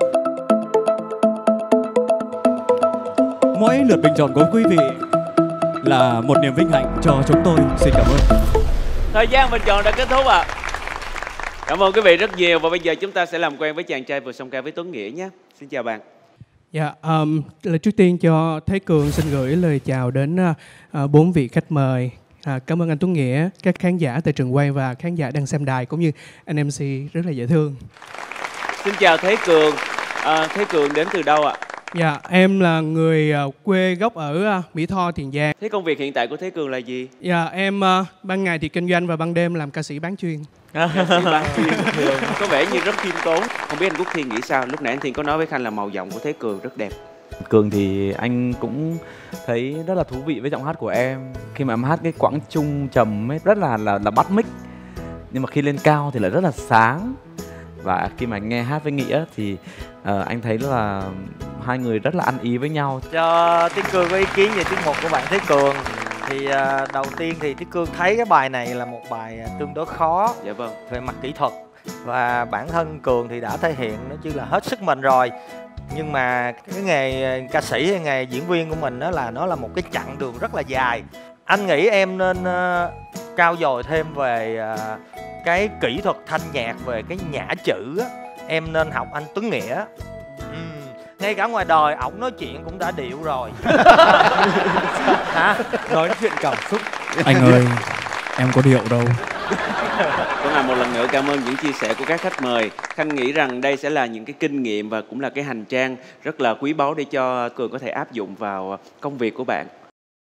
Mỗi lượt bình chọn của quý vị là một niềm vinh hạnh cho chúng tôi. Xin cảm ơn.
Thời gian bình chọn đã kết thúc ạ. À. Cảm ơn quý vị rất nhiều và bây giờ chúng ta sẽ làm quen với chàng trai vừa song ca với Tuấn Nghĩa nhé. Xin chào bạn.
Dạ, um, lời trước tiên cho Thế Cường xin gửi lời chào đến uh, bốn vị khách mời. À, cảm ơn anh Tuấn Nghĩa, các khán giả tại trường quay và khán giả đang xem đài cũng như anh em xê rất là dễ thương.
Xin chào Thế Cường. À, Thế Cường đến từ đâu ạ?
Dạ, em là người uh, quê gốc ở uh, Mỹ Tho, Tiền Giang.
Thế công việc hiện tại của Thế Cường là gì?
Dạ, em uh, ban ngày thì kinh doanh và ban đêm làm ca sĩ bán chuyên.
Ca sĩ bán chuyên thường có vẻ như rất khiêm tốn. Không biết anh Quốc Thiên nghĩ sao? Lúc nãy anh Thiên có nói với Khanh là màu giọng của Thế Cường rất đẹp.
Cường thì anh cũng thấy rất là thú vị với giọng hát của em. Khi mà em hát cái quãng trung trầm ấy rất là là là bắt mic, nhưng mà khi lên cao thì lại rất là sáng. Và khi mà anh nghe hát với Nghĩa thì uh, anh thấy là hai người rất là ăn ý với nhau.
Cho Tiến Cương có ý kiến về tiết mục của bạn Thế Cường. Thì uh, đầu tiên thì Tiến Cương thấy cái bài này là một bài tương đối khó.
Dạ vâng.
Về mặt kỹ thuật. Và bản thân Cường thì đã thể hiện nói chứ là hết sức mình rồi. Nhưng mà cái nghề ca sĩ hay nghề diễn viên của mình đó là nó là một cái chặng đường rất là dài. Anh nghĩ em nên uh, trau dồi thêm về uh, cái kỹ thuật thanh nhạc, về cái nhã chữ á. Em nên học anh Tuấn Nghĩa. uhm. Ngay cả ngoài đời ổng nói chuyện cũng đã điệu rồi. Hả?
Nói chuyện cảm xúc.
Anh ơi, em có điệu đâu.
Vâng ạ, một lần nữa cảm ơn những chia sẻ của các khách mời. Khanh nghĩ rằng đây sẽ là những cái kinh nghiệm và cũng là cái hành trang rất là quý báu để cho Cường có thể áp dụng vào công việc của bạn.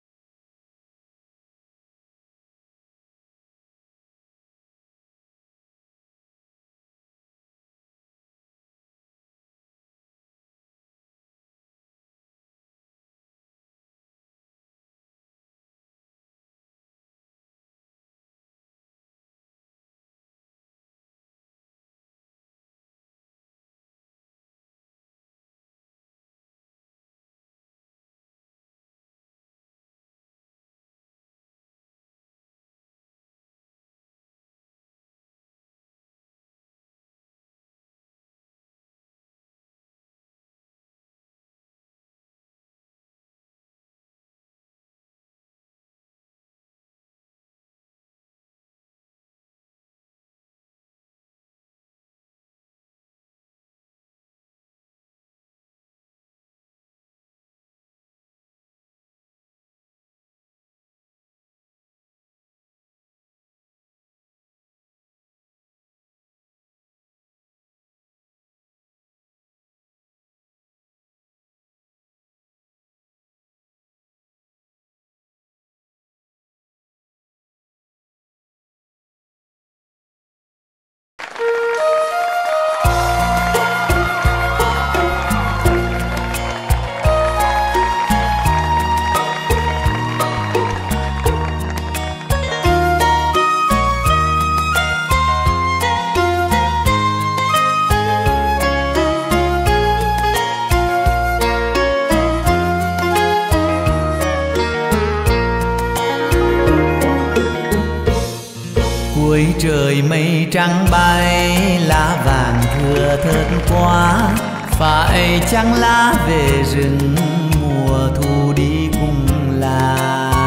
Cuối trời mây trắng bay, lá vàng thưa thớt quá. Phải chăng lá về rừng, mùa thu đi cùng lá.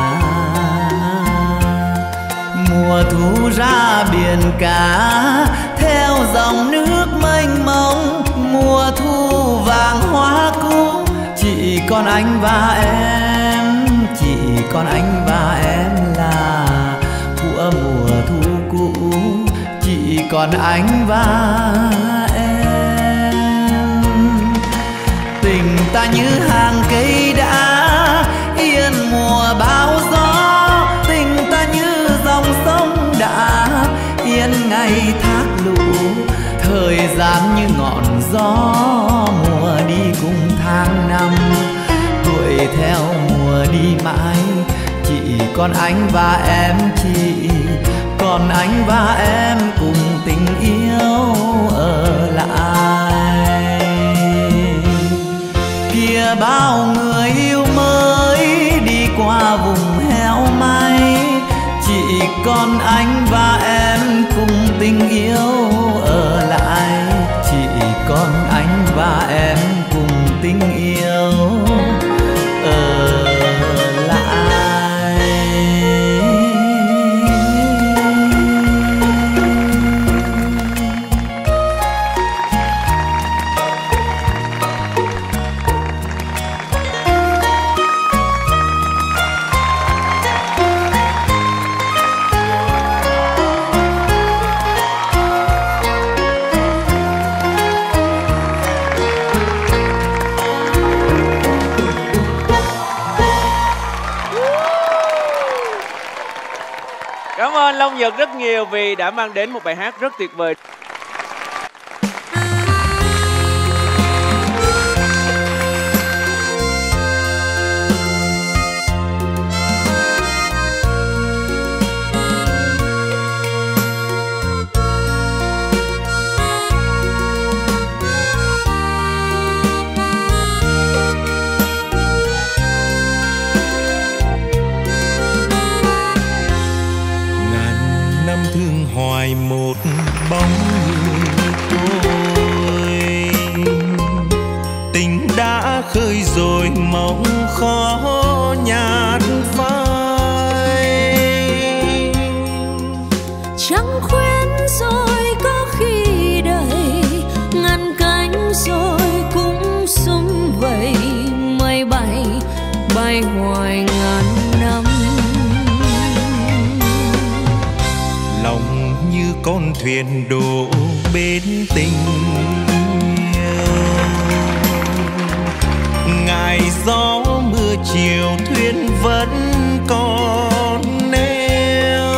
Mùa thu ra biển cả, theo dòng nước mênh mông. Mùa thu vàng hoa cúc, chỉ còn anh và em, chỉ còn anh và em là của mùa thu cũ, chỉ còn anh và em. Tình ta như hàng cây đã yên mùa bão gió, tình ta như dòng sông đã yên ngày thác lũ. Thời gian như ngọn gió, mùa đi cùng tháng năm, tuổi theo mùa đi mãi. Chỉ còn anh và em, chỉ còn anh và em cùng tình yêu ở lại. Kìa bao người yêu mới đi qua vùng heo may, chỉ còn anh và em cùng tình yêu ở lại. Chỉ còn anh và em cùng tình yêu ở
Cảm ơn Long Nhật rất nhiều vì đã mang đến một bài hát rất tuyệt vời.
hoài một bóng người tôi. Tình đã khơi rồi mong khó nhạt phai.
Trăng khuyên rồi có khi đầy, ngăn cánh rồi cũng sum vầy. Mây bay bay hoài ngàn năm,
lòng như con thuyền đổ bên tình yêu. Ngại gió mưa chiều thuyền vẫn còn neo.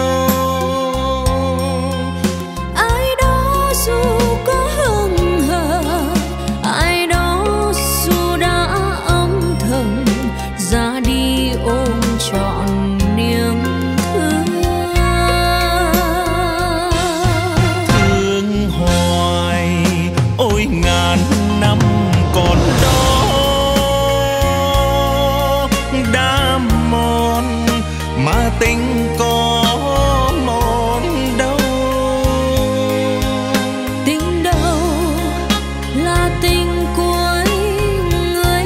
Ai đó dù có hững hờ, ai đó dù đã âm thầm ra đi ôm trọn niềm thương.
Thương hoài ôi ngàn năm còn đó đã mòn mà tình có mòn đâu.
Tình đâu là tình cuối người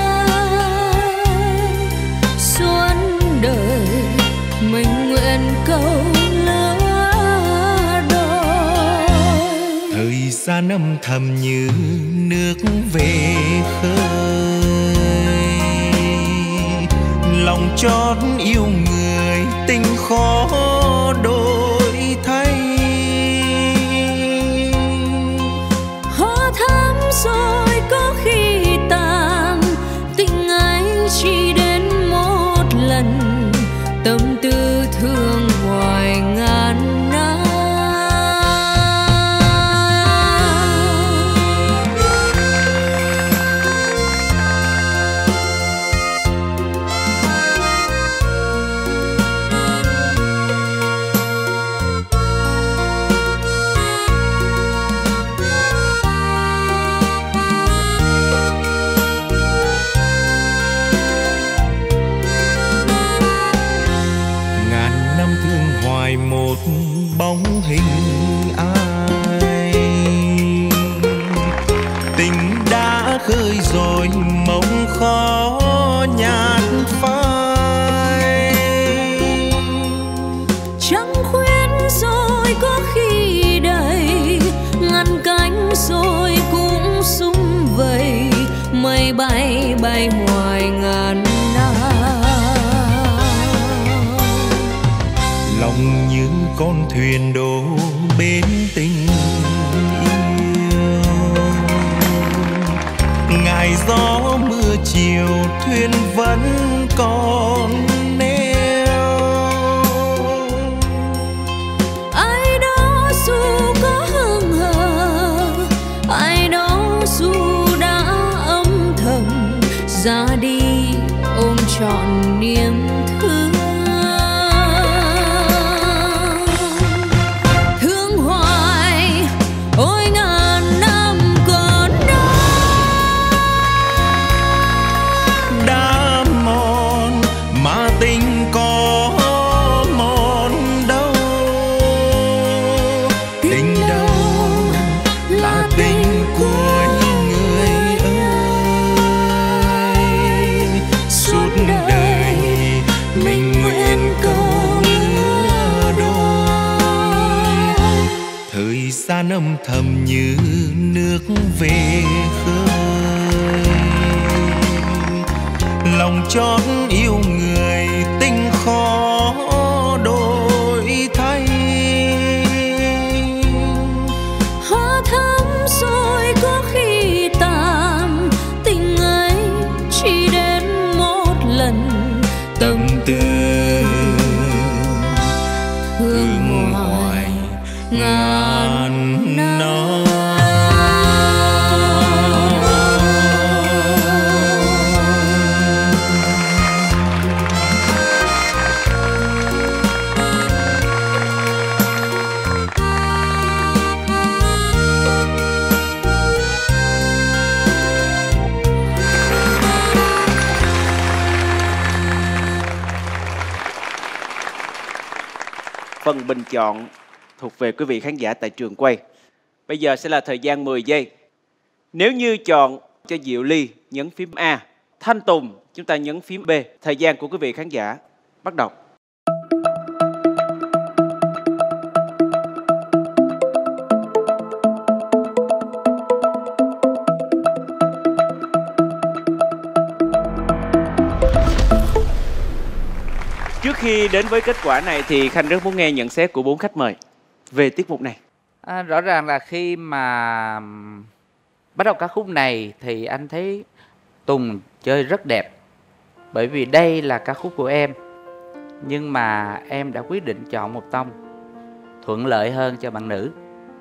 ơi. Xuân đời mình nguyện câu lứa đôi.
Thời gian âm thầm như nước về khơi. Lòng chót yêu người tình khó đổi thay.
Hoa thắm rồi có khi tàn, tình ấy chỉ đến một lần. Tâm tư thương hoài ngàn năm.
Một bóng hình ai. Tình đã khơi rồi mong khó nhạt phai.
Trăng khuyên rồi có khi đầy, ngăn cánh rồi cũng sum vầy. Mây bay bay hoài ngàn năm,
lòng như con thuyền đổ bên tình yêu. Ngại gió mưa chiều thuyền vẫn còn neo.
Ai đó dù có hững hờ, ai đó dù đã âm thầm ra đi ôm trọn niềm thương.
Gian âm thầm như nước về khơi. Lòng chót yêu người tình khó đổi thay.
Hoa thắm rồi có khi tàn, tình ấy chỉ đến một lần.
Tâm tư thương hoài ngàn năm.
Phần bình chọn thuộc về quý vị khán giả tại trường quay. Bây giờ sẽ là thời gian mười giây. Nếu như chọn cho Diệu Ly nhấn phím A, Thanh Tùng chúng ta nhấn phím B. Thời gian của quý vị khán giả bắt đầu. Trước khi đến với kết quả này thì Khanh rất muốn nghe nhận xét của bốn khách mời về tiết mục này.
À, rõ ràng là khi mà bắt đầu ca khúc này thì anh thấy Tùng chơi rất đẹp. Bởi vì đây là ca khúc của em. Nhưng mà em đã quyết định chọn một tông thuận lợi hơn cho bạn nữ.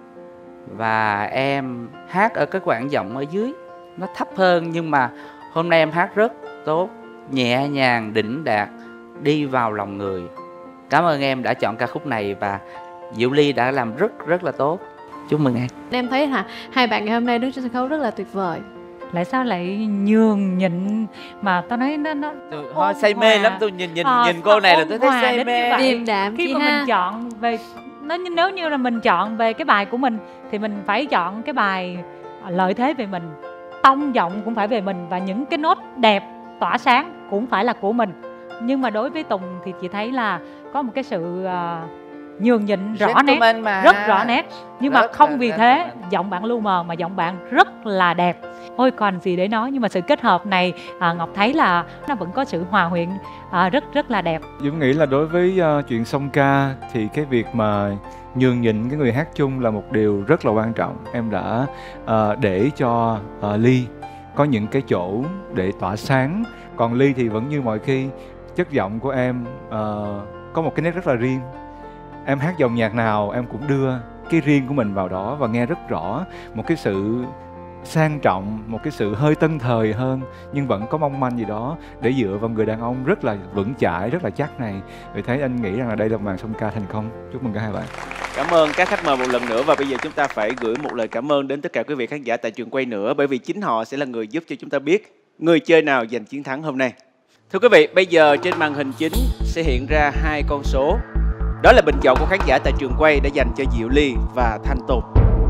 Và em hát ở cái quãng giọng ở dưới nó thấp hơn. Nhưng mà hôm nay em hát rất tốt, nhẹ nhàng, đỉnh đạt, đi vào lòng người. Cảm ơn em đã chọn ca khúc này và Diệu Ly đã làm rất rất là tốt. Chúc mừng em.
Em thấy hả, hai bạn ngày hôm nay đứng trên sân khấu rất là tuyệt vời.
Lại sao lại nhường nhịn mà tao nói nó nó
Thôi say mê lắm, tôi nhìn nhìn à, nhìn cô này là tôi thấy say mê.
Điềm đạm
khi mà
ha.
Mình chọn về nó nếu như là mình chọn về cái bài của mình thì mình phải chọn cái bài lợi thế về mình, tông giọng cũng phải về mình và những cái nốt đẹp tỏa sáng cũng phải là của mình. Nhưng mà đối với Tùng thì chị thấy là có một cái sự uh, nhường nhịn rõ nét, rất rõ nét. Nhưng rất mà không vì thế rất giọng bạn lu mờ mà giọng bạn rất là đẹp. Ôi còn gì để nói, nhưng mà sự kết hợp này à, Ngọc thấy là nó vẫn có sự hòa quyện à, rất rất là đẹp.
Dũng nghĩ là đối với uh, chuyện song ca thì cái việc mà nhường nhịn cái người hát chung là một điều rất là quan trọng. Em đã uh, để cho uh, Ly có những cái chỗ để tỏa sáng, còn Ly thì vẫn như mọi khi. Chất giọng của em uh, có một cái nét rất là riêng. Em hát dòng nhạc nào em cũng đưa cái riêng của mình vào đó và nghe rất rõ một cái sự sang trọng, một cái sự hơi tân thời hơn nhưng vẫn có mong manh gì đó để dựa vào người đàn ông rất là vững chãi, rất là chắc này. Vì thế anh nghĩ rằng là đây là một màn song ca thành công. Chúc mừng cả hai bạn.
Cảm ơn các khách mời một lần nữa và bây giờ chúng ta phải gửi một lời cảm ơn đến tất cả quý vị khán giả tại trường quay nữa, bởi vì chính họ sẽ là người giúp cho chúng ta biết người chơi nào giành chiến thắng hôm nay. Thưa quý vị, bây giờ trên màn hình chính sẽ hiện ra hai con số. Đó là bình chọn của khán giả tại trường quay đã dành cho Diệu Ly và Thanh Tùng.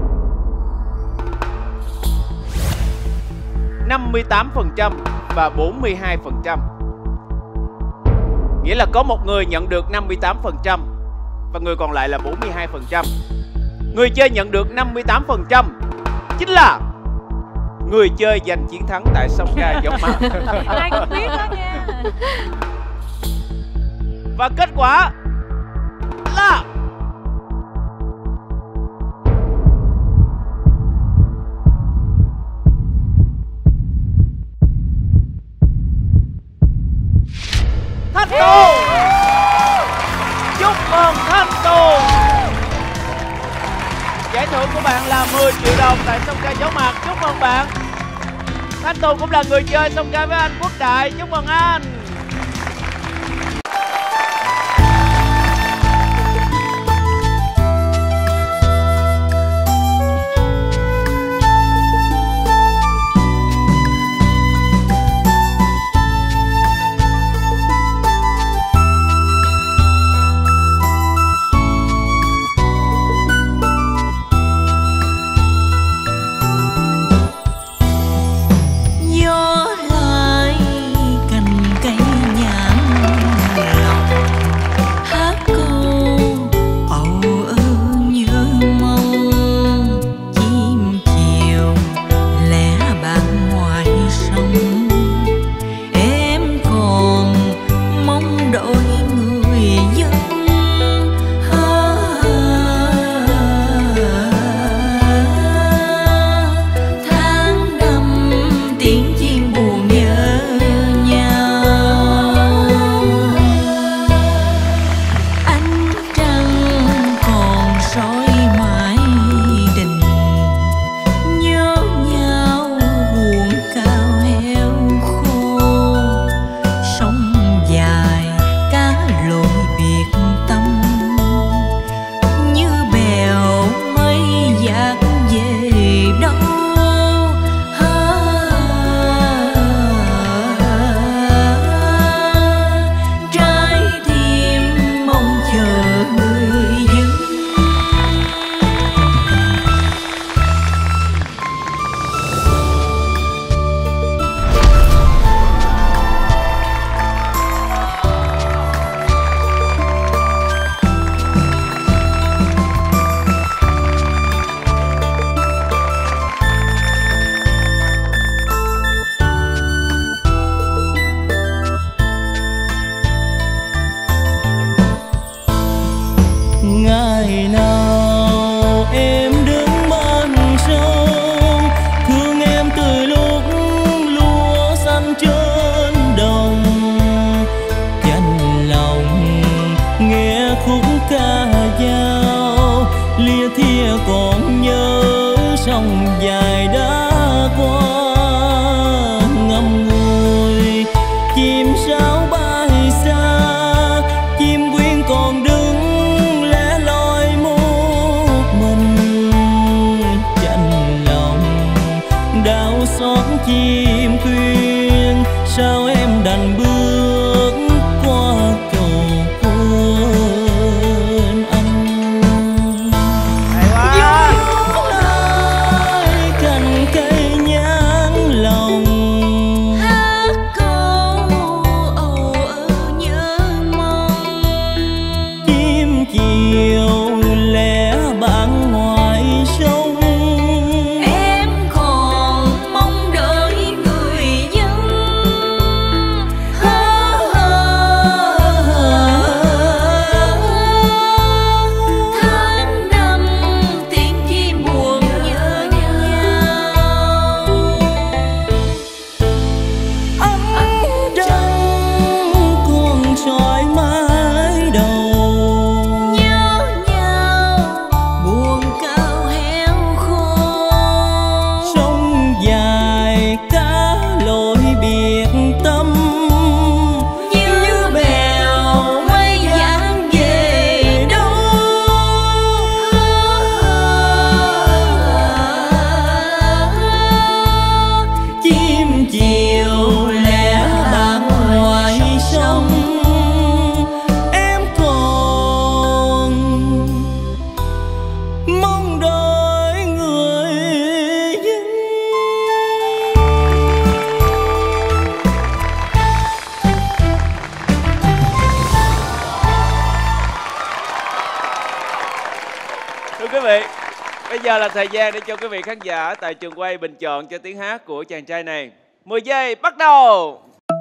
năm mươi tám phần trăm và bốn mươi hai phần trăm. Nghĩa là có một người nhận được năm mươi tám phần trăm và người còn lại là bốn mươi hai phần trăm. Người chơi nhận được năm mươi tám phần trăm chính là người chơi giành chiến thắng tại song ca Giống Mặt.
Ai cũng biết đó nha.
Và kết quả là Thanh Tùng. Chúc mừng Thanh Tùng. Giải thưởng của bạn là mười triệu đồng tại song ca Giống Mặt. Chúc mừng bạn. Thanh Tùng cũng là người chơi song ca với anh Quốc Đại. Chúc mừng anh.
Gió lại cành cây
khúc ca dao, lìa thia còn nhớ sông dài đã qua. Ngậm ngùi chim sáo bay xa, chim quyên còn đứng lẻ loi một mình. Chạnh lòng đau xót chim khuyên, sao em đành bước qua cầu quên anh. Nhớ lại cành cây nhãn lòng,
hát câu âu ơ nhớ mong.
chim chiều lẻ bạn ngoài sông,
Em còn mong đợi người dân. Tháng năm tiếng chim buồn nhớ nhau.
Ánh trăng còn soi mái đầu,
Nhớ nhau buồn cao héo khô.
sông dài cá lội biệt tâm,
Như bèo mây dáng về đâu.
chim chiều lẻ bạn ngoài sông. Em còn mong đợi người dân.
Thưa quý vị, bây giờ là thời gian để cho quý vị khán giả tại trường quay bình chọn cho tiếng hát của chàng trai này. mười giây bắt đầu.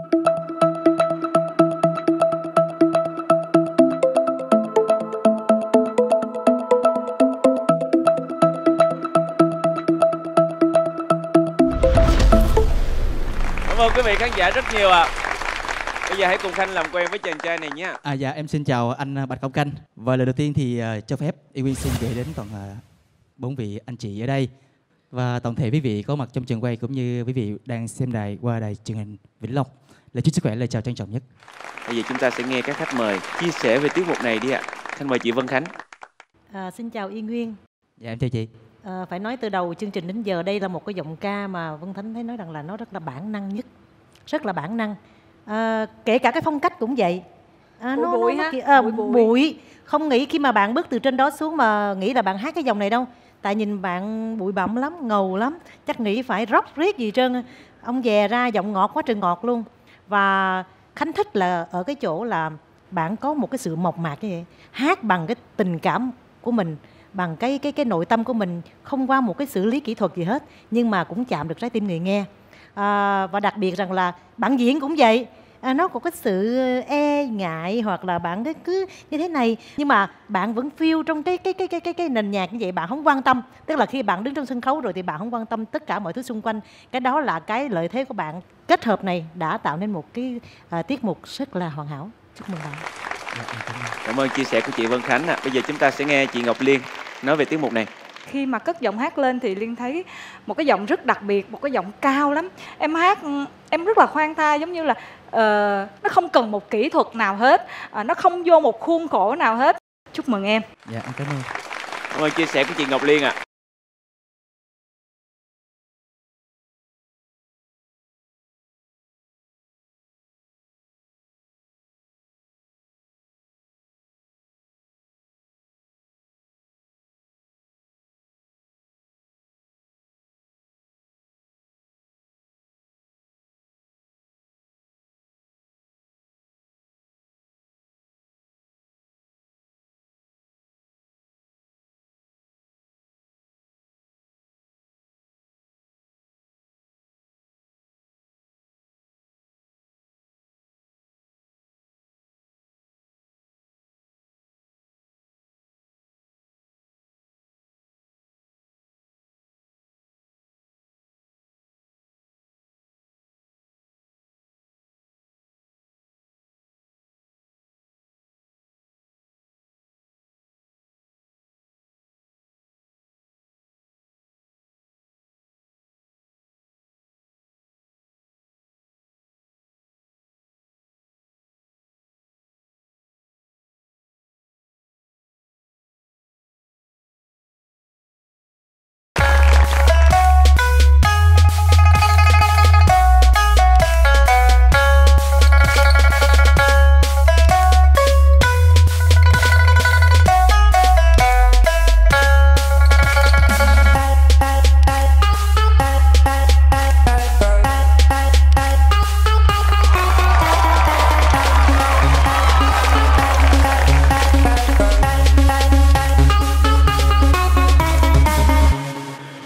Cảm ơn quý vị khán giả rất nhiều ạ. Bây giờ hãy cùng Khanh làm quen với chàng trai này nhé.
À dạ em xin chào anh Bạch Công Canh. Và lời đầu tiên thì uh, cho phép Y Quyên xin gửi đến toàn uh, bốn vị anh chị ở đây và toàn thể quý vị có mặt trong trường quay cũng như quý vị đang xem đài qua đài truyền hình Vĩnh Long. Lời chúc sức khỏe, lời chào trân trọng nhất.
Bây giờ chúng ta sẽ nghe các khách mời chia sẻ về tiết mục này đi ạ. Khanh mời chị Vân Khánh.
À, xin chào Y Nguyên.
Dạ em chào chị.
À, phải nói từ đầu chương trình đến giờ đây là một cái giọng ca mà Vân Thánh thấy nói rằng là nó rất là bản năng nhất, rất là bản năng. À, kể cả cái phong cách cũng vậy. À,
Bụi
nó,
bụi
nó,
ha?
nó, à,
Bụi bụi.
bụi. Không nghĩ khi mà bạn bước từ trên đó xuống mà nghĩ là bạn hát cái dòng này đâu. Tại nhìn bạn bụi bặm lắm, ngầu lắm. Chắc nghĩ phải rock riết gì trơn. Ông dè ra giọng ngọt quá trời ngọt luôn. Và Khánh thích là ở cái chỗ là bạn có một cái sự mộc mạc như vậy. Hát bằng cái tình cảm của mình, bằng cái cái cái nội tâm của mình, không qua một cái xử lý kỹ thuật gì hết, nhưng mà cũng chạm được trái tim người nghe. À, và đặc biệt rằng là bạn diễn cũng vậy. À, nó có cái sự e ngại hoặc là bạn cứ, cứ như thế này, nhưng mà bạn vẫn feel trong cái cái cái cái cái cái nền nhạc như vậy, bạn không quan tâm. Tức là khi bạn đứng trên sân khấu rồi thì bạn không quan tâm tất cả mọi thứ xung quanh. Cái đó là cái lợi thế của bạn. Kết hợp này đã tạo nên một cái à, tiết mục rất là hoàn hảo. Chúc mừng bạn.
Cảm ơn chia sẻ của chị Vân Khánh ạ. Bây giờ chúng ta sẽ nghe chị Ngọc Liên nói về tiết mục này.
Khi mà cất giọng hát lên thì Liên thấy một cái giọng rất đặc biệt, một cái giọng cao lắm. Em hát em rất là khoan thai, giống như là uh, nó không cần một kỹ thuật nào hết, uh, nó không vô một khuôn khổ nào hết. Chúc mừng em.
Dạ em cảm ơn.
Cảm ơn chia sẻ của chị Ngọc Liên ạ.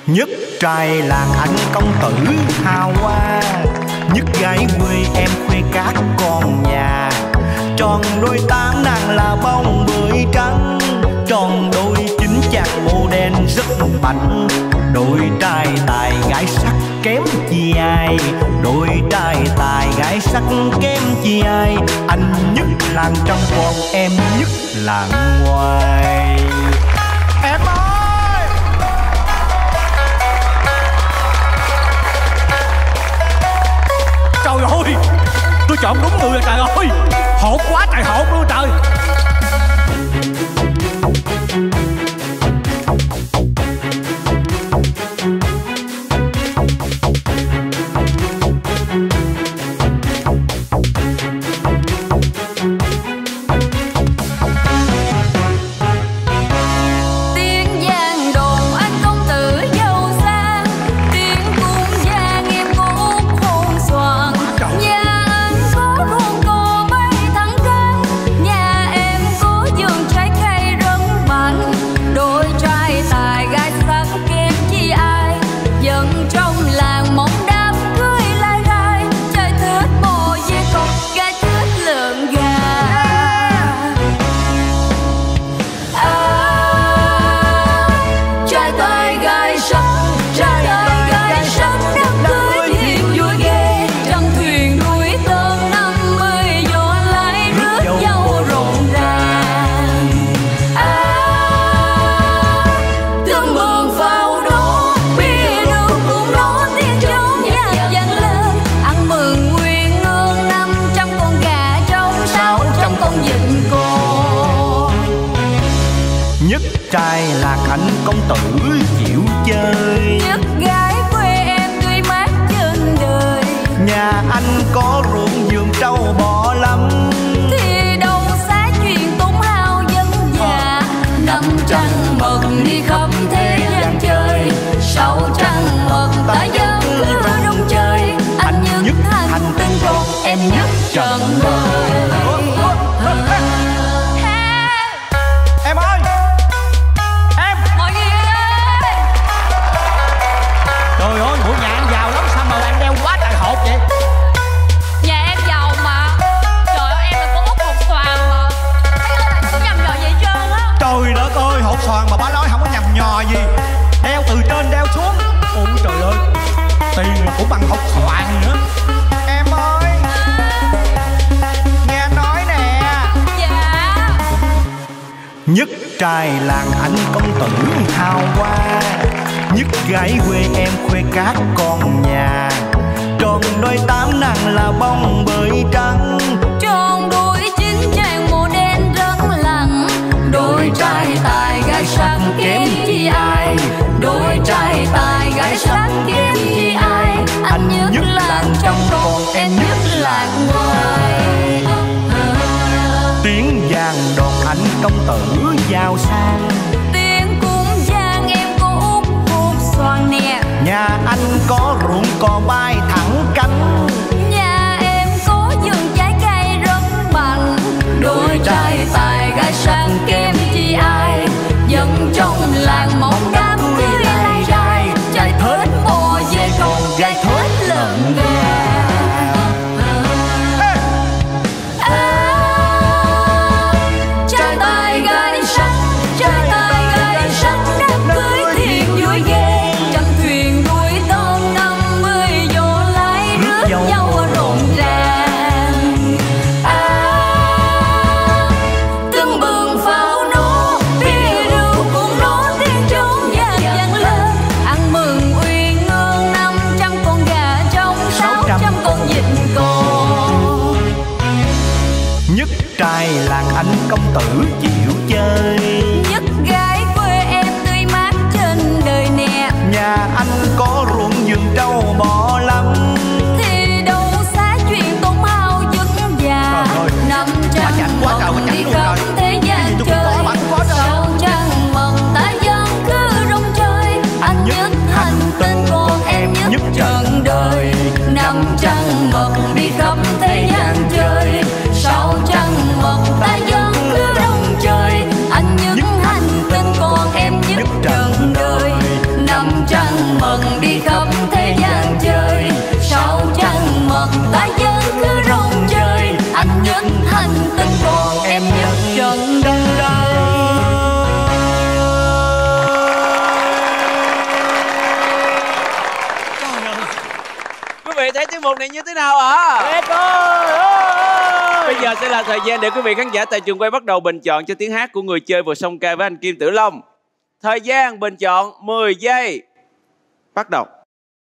Nhất trai làng anh công tử hào hoa, nhất gái quê em khuê các con nhà. Tròn đôi tám nàng là bông bưởi trắng, tròn đôi chín chàng mô đen rất mạnh. Đôi trai tài gái sắc kém chi ai, đôi trai tài gái sắc kém chi ai. Anh nhất làng trong còn em nhất làng ngoài. Em ơi!
Trời ơi, tôi chọn đúng người rồi trời ơi. Hột quá trời hột luôn trời.
Trai là anh công tử chịu chơi,
nhất gái quê em tươi mát chân đời.
Nhà anh có ruộng vườn trâu bò lắm,
thì đâu xa chuyện tốn hao dân già. Năm trăng mật đi khắp thế gian chơi, sáu trăng mật ta dân cứ đông chơi. Anh nhất hành tinh con em nhất trần đời.
Em ơi!
Mọi người ơi!
Trời ơi, bộ nhà anh giàu lắm, sao mà anh đeo quá trời hột vậy?
Nhà em giàu mà. Trời ơi, em là con út hột xoàn mà. Thấy ơi, không nhầm nhò gì hết trơn á.
Trời đất ơi, hột xoàn mà bà nói không có nhầm nhò gì. Đeo từ trên đeo xuống. Ôi trời ơi, tiền mà cũng bằng hột xoàn nữa. Em ơi, nghe nói nè.
Dạ.
Nhất trai làng anh công tử hào hoa, nhất gái quê em khuê các con nhà. Tròn đôi tám nàng là bông bưởi trắng,
Tròn đôi chín chàng màu đen rất lặng. Đôi trai tài gái sắc kém chi ai, đôi trai tài gái sắc kém chi ai. Anh nhất làng trong còn em nhất làng ngoài.
tiếng vàng đòn anh công tử giàu sang,
Tiếng cũng vang em có út hột xoàn nè.
nhà anh có ruộng cò bay thẳng cánh,
Nhà em có vườn trái cây rất mạnh. Đôi trai tài gái sắc kém chi ai, dân trong làng mong đám cưới lai rai. Trai thết bò về còn gái thết lợn gà. Trai tài gái sắc, trai tài gái sắc, đám cưới thiệt vui ghê. Trăm thuyền đuôi tôm năm mươi vô lái rước nhau rộn ràng. Từng bừng pháo nổ, bia rượu cùng nổ tiếng trống vang vang lên. Ăn mừng uyên ương năm trăm con gà trong sáu trăm con vịt con.
nhất trai làng anh công tử chịu chơi,
Nhất gái quê em tươi mát trên đời nè.
nhà anh có ruộng vườn trâu bò lắm,
Thì đâu xa chuyện tốn hao dân già. Năm trăng mật đi khắp thế gian chơi, sáu trăng mật ta dân cứ rong chơi. Anh nhất hành tinh còn em nhất trọn đời. Năm trăng mật đi khắp thế gian chơi, sáu trăng mật ta dân cứ rong chơi.
mục này như thế nào ạ?
Tuyệt vời.
Bây giờ sẽ là thời gian để quý vị khán giả tại trường quay bắt đầu bình chọn cho tiếng hát của người chơi vừa song ca với anh Kim Tử Long. Thời gian bình chọn mười giây. Bắt đầu.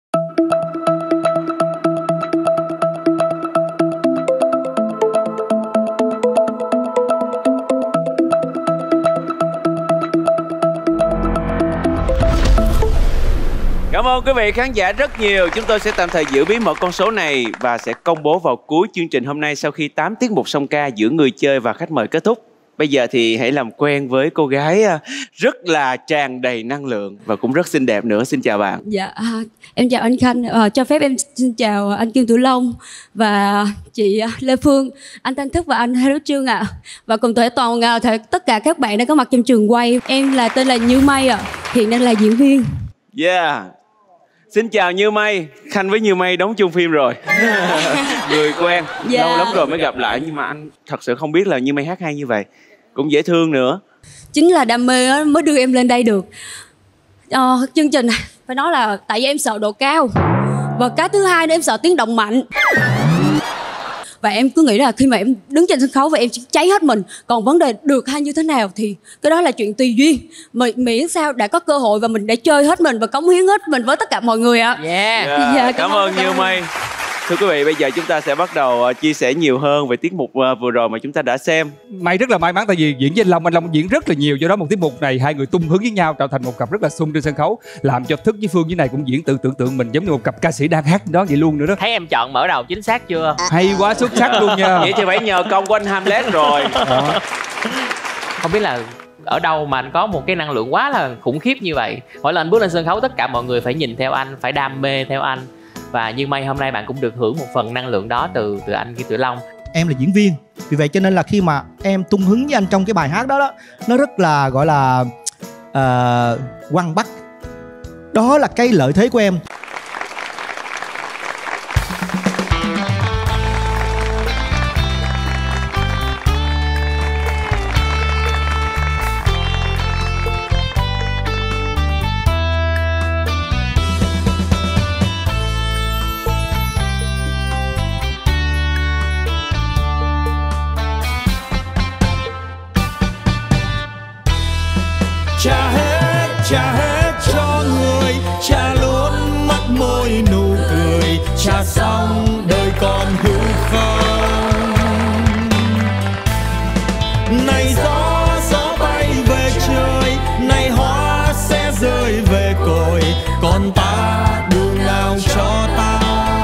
Cảm ơn quý vị khán giả rất nhiều. Chúng tôi sẽ tạm thời giữ bí mật con số này và sẽ công bố vào cuối chương trình hôm nay sau khi tám tiết mục song ca giữa người chơi và khách mời kết thúc. Bây giờ thì hãy làm quen với cô gái rất là tràn đầy năng lượng và cũng rất xinh đẹp nữa. Xin chào bạn.
Dạ, à, em chào anh Khanh. À, cho phép em xin chào anh Kim Tử Long và chị Lê Phương, anh Thanh Thức và anh Hello Trương ạ. À. Và cùng thể toàn thể tất cả các bạn đang có mặt trong trường quay. Em là tên là Như Mây ạ. À. Hiện đang là diễn viên.
Yeah. Xin chào Như Mây. Khanh với Như Mây đóng chung phim rồi. Người quen. Dạ. Lâu lắm rồi mới gặp lại. Nhưng mà anh thật sự không biết là Như Mây hát hay như vậy. Cũng dễ thương nữa.
Chính là đam mê mới đưa em lên đây được. ờ, Chương trình phải nói là tại vì em sợ độ cao. Và cái thứ hai nữa em sợ tiếng động mạnh. Và em cứ nghĩ là khi mà em đứng trên sân khấu và em sẽ cháy hết mình. Còn vấn đề được hay như thế nào thì cái đó là chuyện tùy duyên. Miễn sao đã có cơ hội và mình đã chơi hết mình và cống hiến hết mình với tất cả mọi người ạ.
Yeah. Yeah. Dạ, cảm, cảm ơn Như Mây. Thưa quý vị, bây giờ chúng ta sẽ bắt đầu chia sẻ nhiều hơn về tiết mục vừa rồi mà chúng ta đã xem.
May rất là may mắn tại vì diễn với anh Long, anh Long diễn rất là nhiều, do đó một tiết mục này hai người tung hứng với nhau tạo thành một cặp rất là sung trên sân khấu, làm cho Thức với Phương như này cũng diễn tự tưởng tượng mình giống như một cặp ca sĩ đang hát đó vậy luôn nữa đó.
Thấy em chọn mở đầu chính xác chưa?
Hay quá, xuất sắc luôn nha.
Vậy thì phải nhờ công của anh Hamlet rồi.
Đó. Không biết là ở đâu mà anh có một cái năng lượng quá là khủng khiếp như vậy. Mỗi lần anh bước lên sân khấu tất cả mọi người phải nhìn theo anh, phải đam mê theo anh. Và như may hôm nay bạn cũng được hưởng một phần năng lượng đó từ từ anh Kim Tử Long.
Em là diễn viên, vì vậy cho nên là khi mà em tung hứng với anh trong cái bài hát đó đó, nó rất là gọi là uh, quăng bắt. Đó là cái lợi thế của em.
Trả hết, trả hết cho người, trả luôn mắt môi nụ cười, trả xong đời còn hư không. Này gió, gió bay về trời, này hoa sẽ rơi về cội, còn ta đường nào cho ta.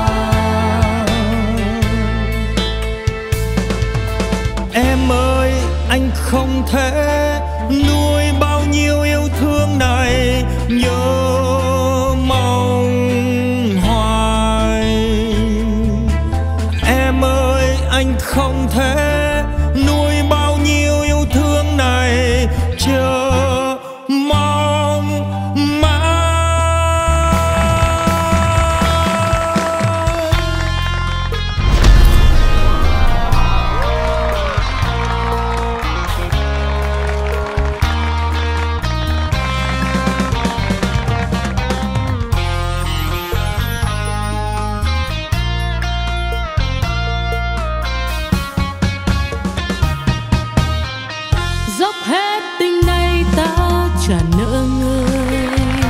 Em ơi, anh không thể nuôi bao nhiêu yêu thương này, nhớ mong hoài. Em ơi, anh không thể nuôi bao nhiêu yêu thương này, chờ mong mãi.
Dốc hết tình này ta trả nợ người,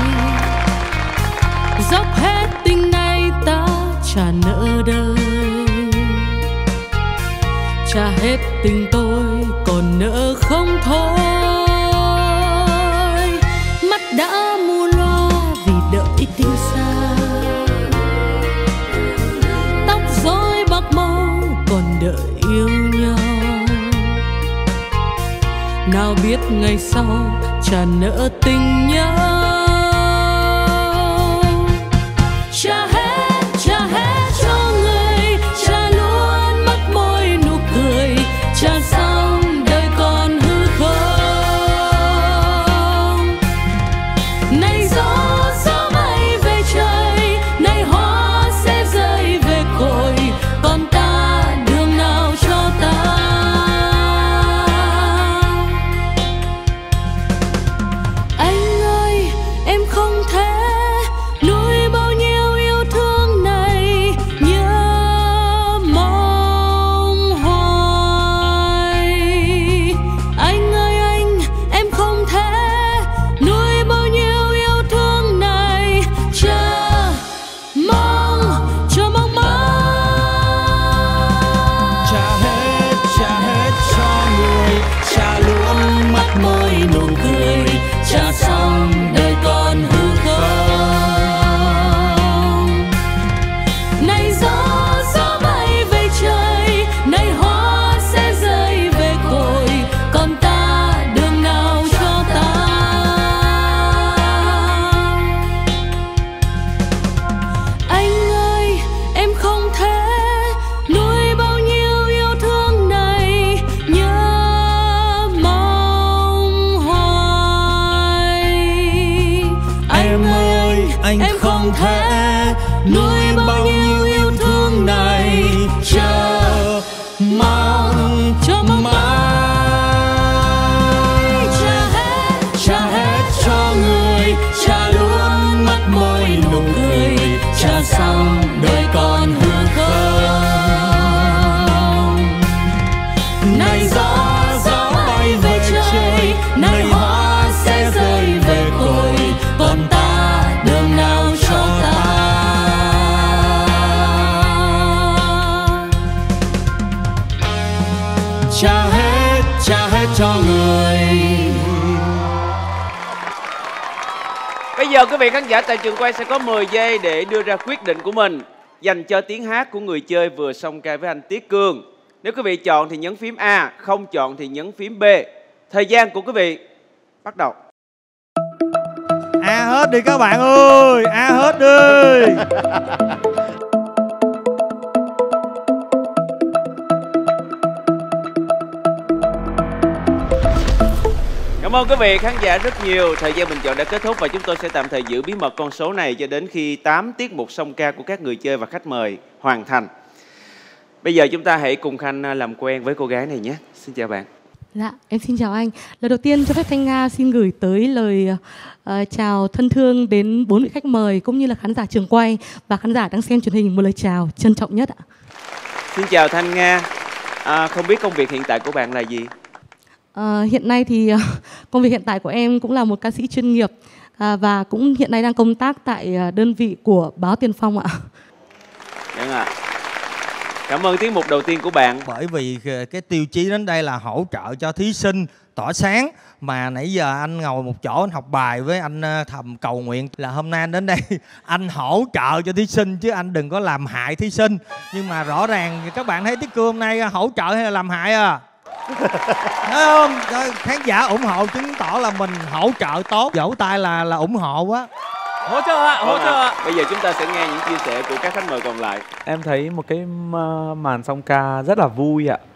dốc hết tình này ta trả nợ đời, trả hết tình tôi còn nợ không thôi. Mắt đã mua loa vì đợi tin xa, tóc rối bạc màu còn đợi yêu nhau. Nào biết ngày sau trả nợ tình nhau. Trả hết, trả hết cho người, trả luôn mắt môi nụ cười, trả xong đời còn hư không. Này gió, gió bay về trời, này hoa sẽ rơi về cội, còn ta đường nào cho ta. Anh ơi,
thể nuôi bao nhiêu yêu thương này, chờ mong cho mãi. Trả hết, trả hết cho người, trả luôn mất môi nụ cười, trả xong đời còn hư không. Này gió, gió bay về trời, này hoa sẽ rơi về cội, còn ta đường nào cho ta. Trả hết, trả hết cho người.
Bây giờ quý vị khán giả tại trường quay sẽ có mười giây để đưa ra quyết định của mình dành cho tiếng hát của người chơi vừa song ca với anh Tiết Cương. Nếu quý vị chọn thì nhấn phím A, không chọn thì nhấn phím B. Thời gian của quý vị bắt đầu.
A hết đi các bạn ơi, A hết đi.
Cảm ơn quý vị khán giả rất nhiều. Thời gian bình chọn đã kết thúc và chúng tôi sẽ tạm thời giữ bí mật con số này cho đến khi tám tiết mục song ca của các người chơi và khách mời hoàn thành. Bây giờ chúng ta hãy cùng Khanh làm quen với cô gái này nhé. Xin chào bạn.
Dạ, em xin chào anh. Lời đầu tiên cho phép Thanh Nga xin gửi tới lời uh, chào thân thương đến bốn vị khách mời cũng như là khán giả trường quay và khán giả đang xem truyền hình, một lời chào trân trọng nhất ạ.
Xin chào Thanh Nga. À, không biết công việc hiện tại của bạn là gì?
À, hiện nay thì uh, công việc hiện tại của em cũng là một ca sĩ chuyên nghiệp uh, và cũng hiện nay đang công tác tại uh, đơn vị của Báo Tiền Phong ạ.
Vâng ạ. Cảm ơn tiết mục đầu tiên của bạn.
Bởi vì cái tiêu chí đến đây là hỗ trợ cho thí sinh tỏa sáng. Mà nãy giờ anh ngồi một chỗ anh học bài với anh thầm cầu nguyện là hôm nay anh đến đây anh hỗ trợ cho thí sinh chứ anh đừng có làm hại thí sinh. Nhưng mà rõ ràng các bạn thấy Tiết Cương hôm nay hỗ trợ hay là làm hại à? Thấy không? Khán giả ủng hộ chứng tỏ là mình hỗ trợ tốt. Vỗ tay là là ủng hộ quá.
Hỗ trợ ạ, hỗ trợ ạ. Bây giờ chúng ta sẽ nghe những chia sẻ của các khách mời còn lại.
Em thấy một cái màn song ca rất là vui ạ.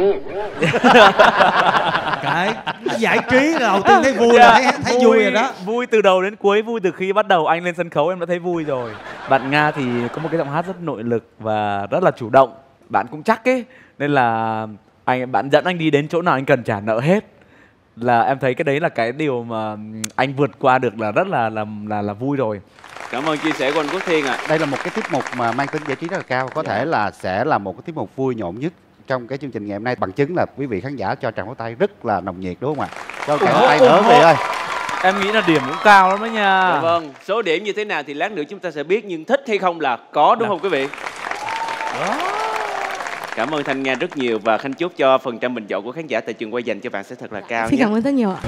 Cái giải trí đầu tiên thấy vui là thấy, thấy vui, vui rồi đó.
Vui từ đầu đến cuối, vui từ khi bắt đầu anh lên sân khấu em đã thấy vui rồi. Bạn Nga thì có một cái giọng hát rất nội lực và rất là chủ động. Bạn cũng chắc ấy, nên là anh bạn dẫn anh đi đến chỗ nào anh cần trả nợ hết. Là em thấy cái đấy là cái điều mà anh vượt qua được là rất là là là, là vui rồi.
Cảm ơn chia sẻ của anh Quốc Thiên ạ. À.
Đây là một cái tiết mục mà mang tính giải trí rất là cao, có dạ. thể là sẽ là một cái tiết mục vui nhộn nhất trong cái chương trình ngày hôm nay. Bằng chứng là quý vị khán giả cho tràng pháo tay rất là nồng nhiệt đúng không ạ? Cho tràng pháo tay nữa quý vị ơi.
Em nghĩ là điểm cũng cao lắm đó nha.
Dạ vâng, số điểm như thế nào thì lát nữa chúng ta sẽ biết, nhưng thích hay không là có đúng dạ. không quý vị? Đó. Cảm ơn Thanh Nga rất nhiều và Khanh chúc cho phần trăm bình chọn của khán giả tại trường quay dành cho bạn sẽ thật là cao.
Xin
nhé.
cảm ơn rất nhiều ạ.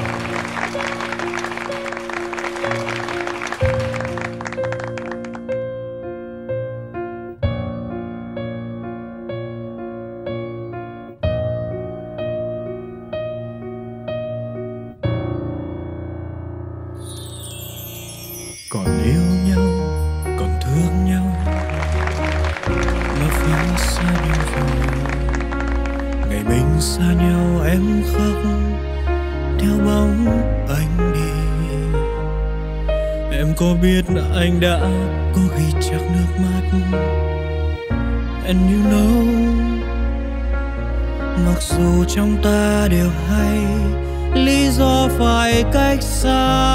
Còn yêu nhau, còn thương nhau mà phải xa nhau rồi. Ngày mình xa nhau em khóc theo bóng anh đi. Em có biết anh đã có ghi chắc nước mắt. And you know, mặc dù trong ta đều hay lý do phải cách xa,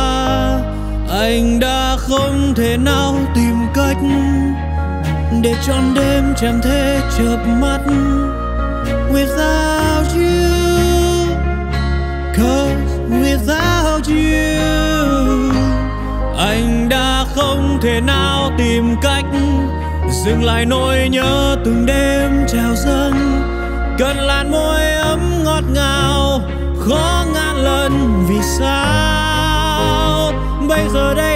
anh đã không thể nào tìm cách để trọn đêm chẳng thể chợp mắt without you, cause without you anh đã không thể nào tìm cách dừng lại nỗi nhớ từng đêm trào dâng. Cần làn môi ấm ngọt ngào khó ngàn lần vì sao bây giờ đây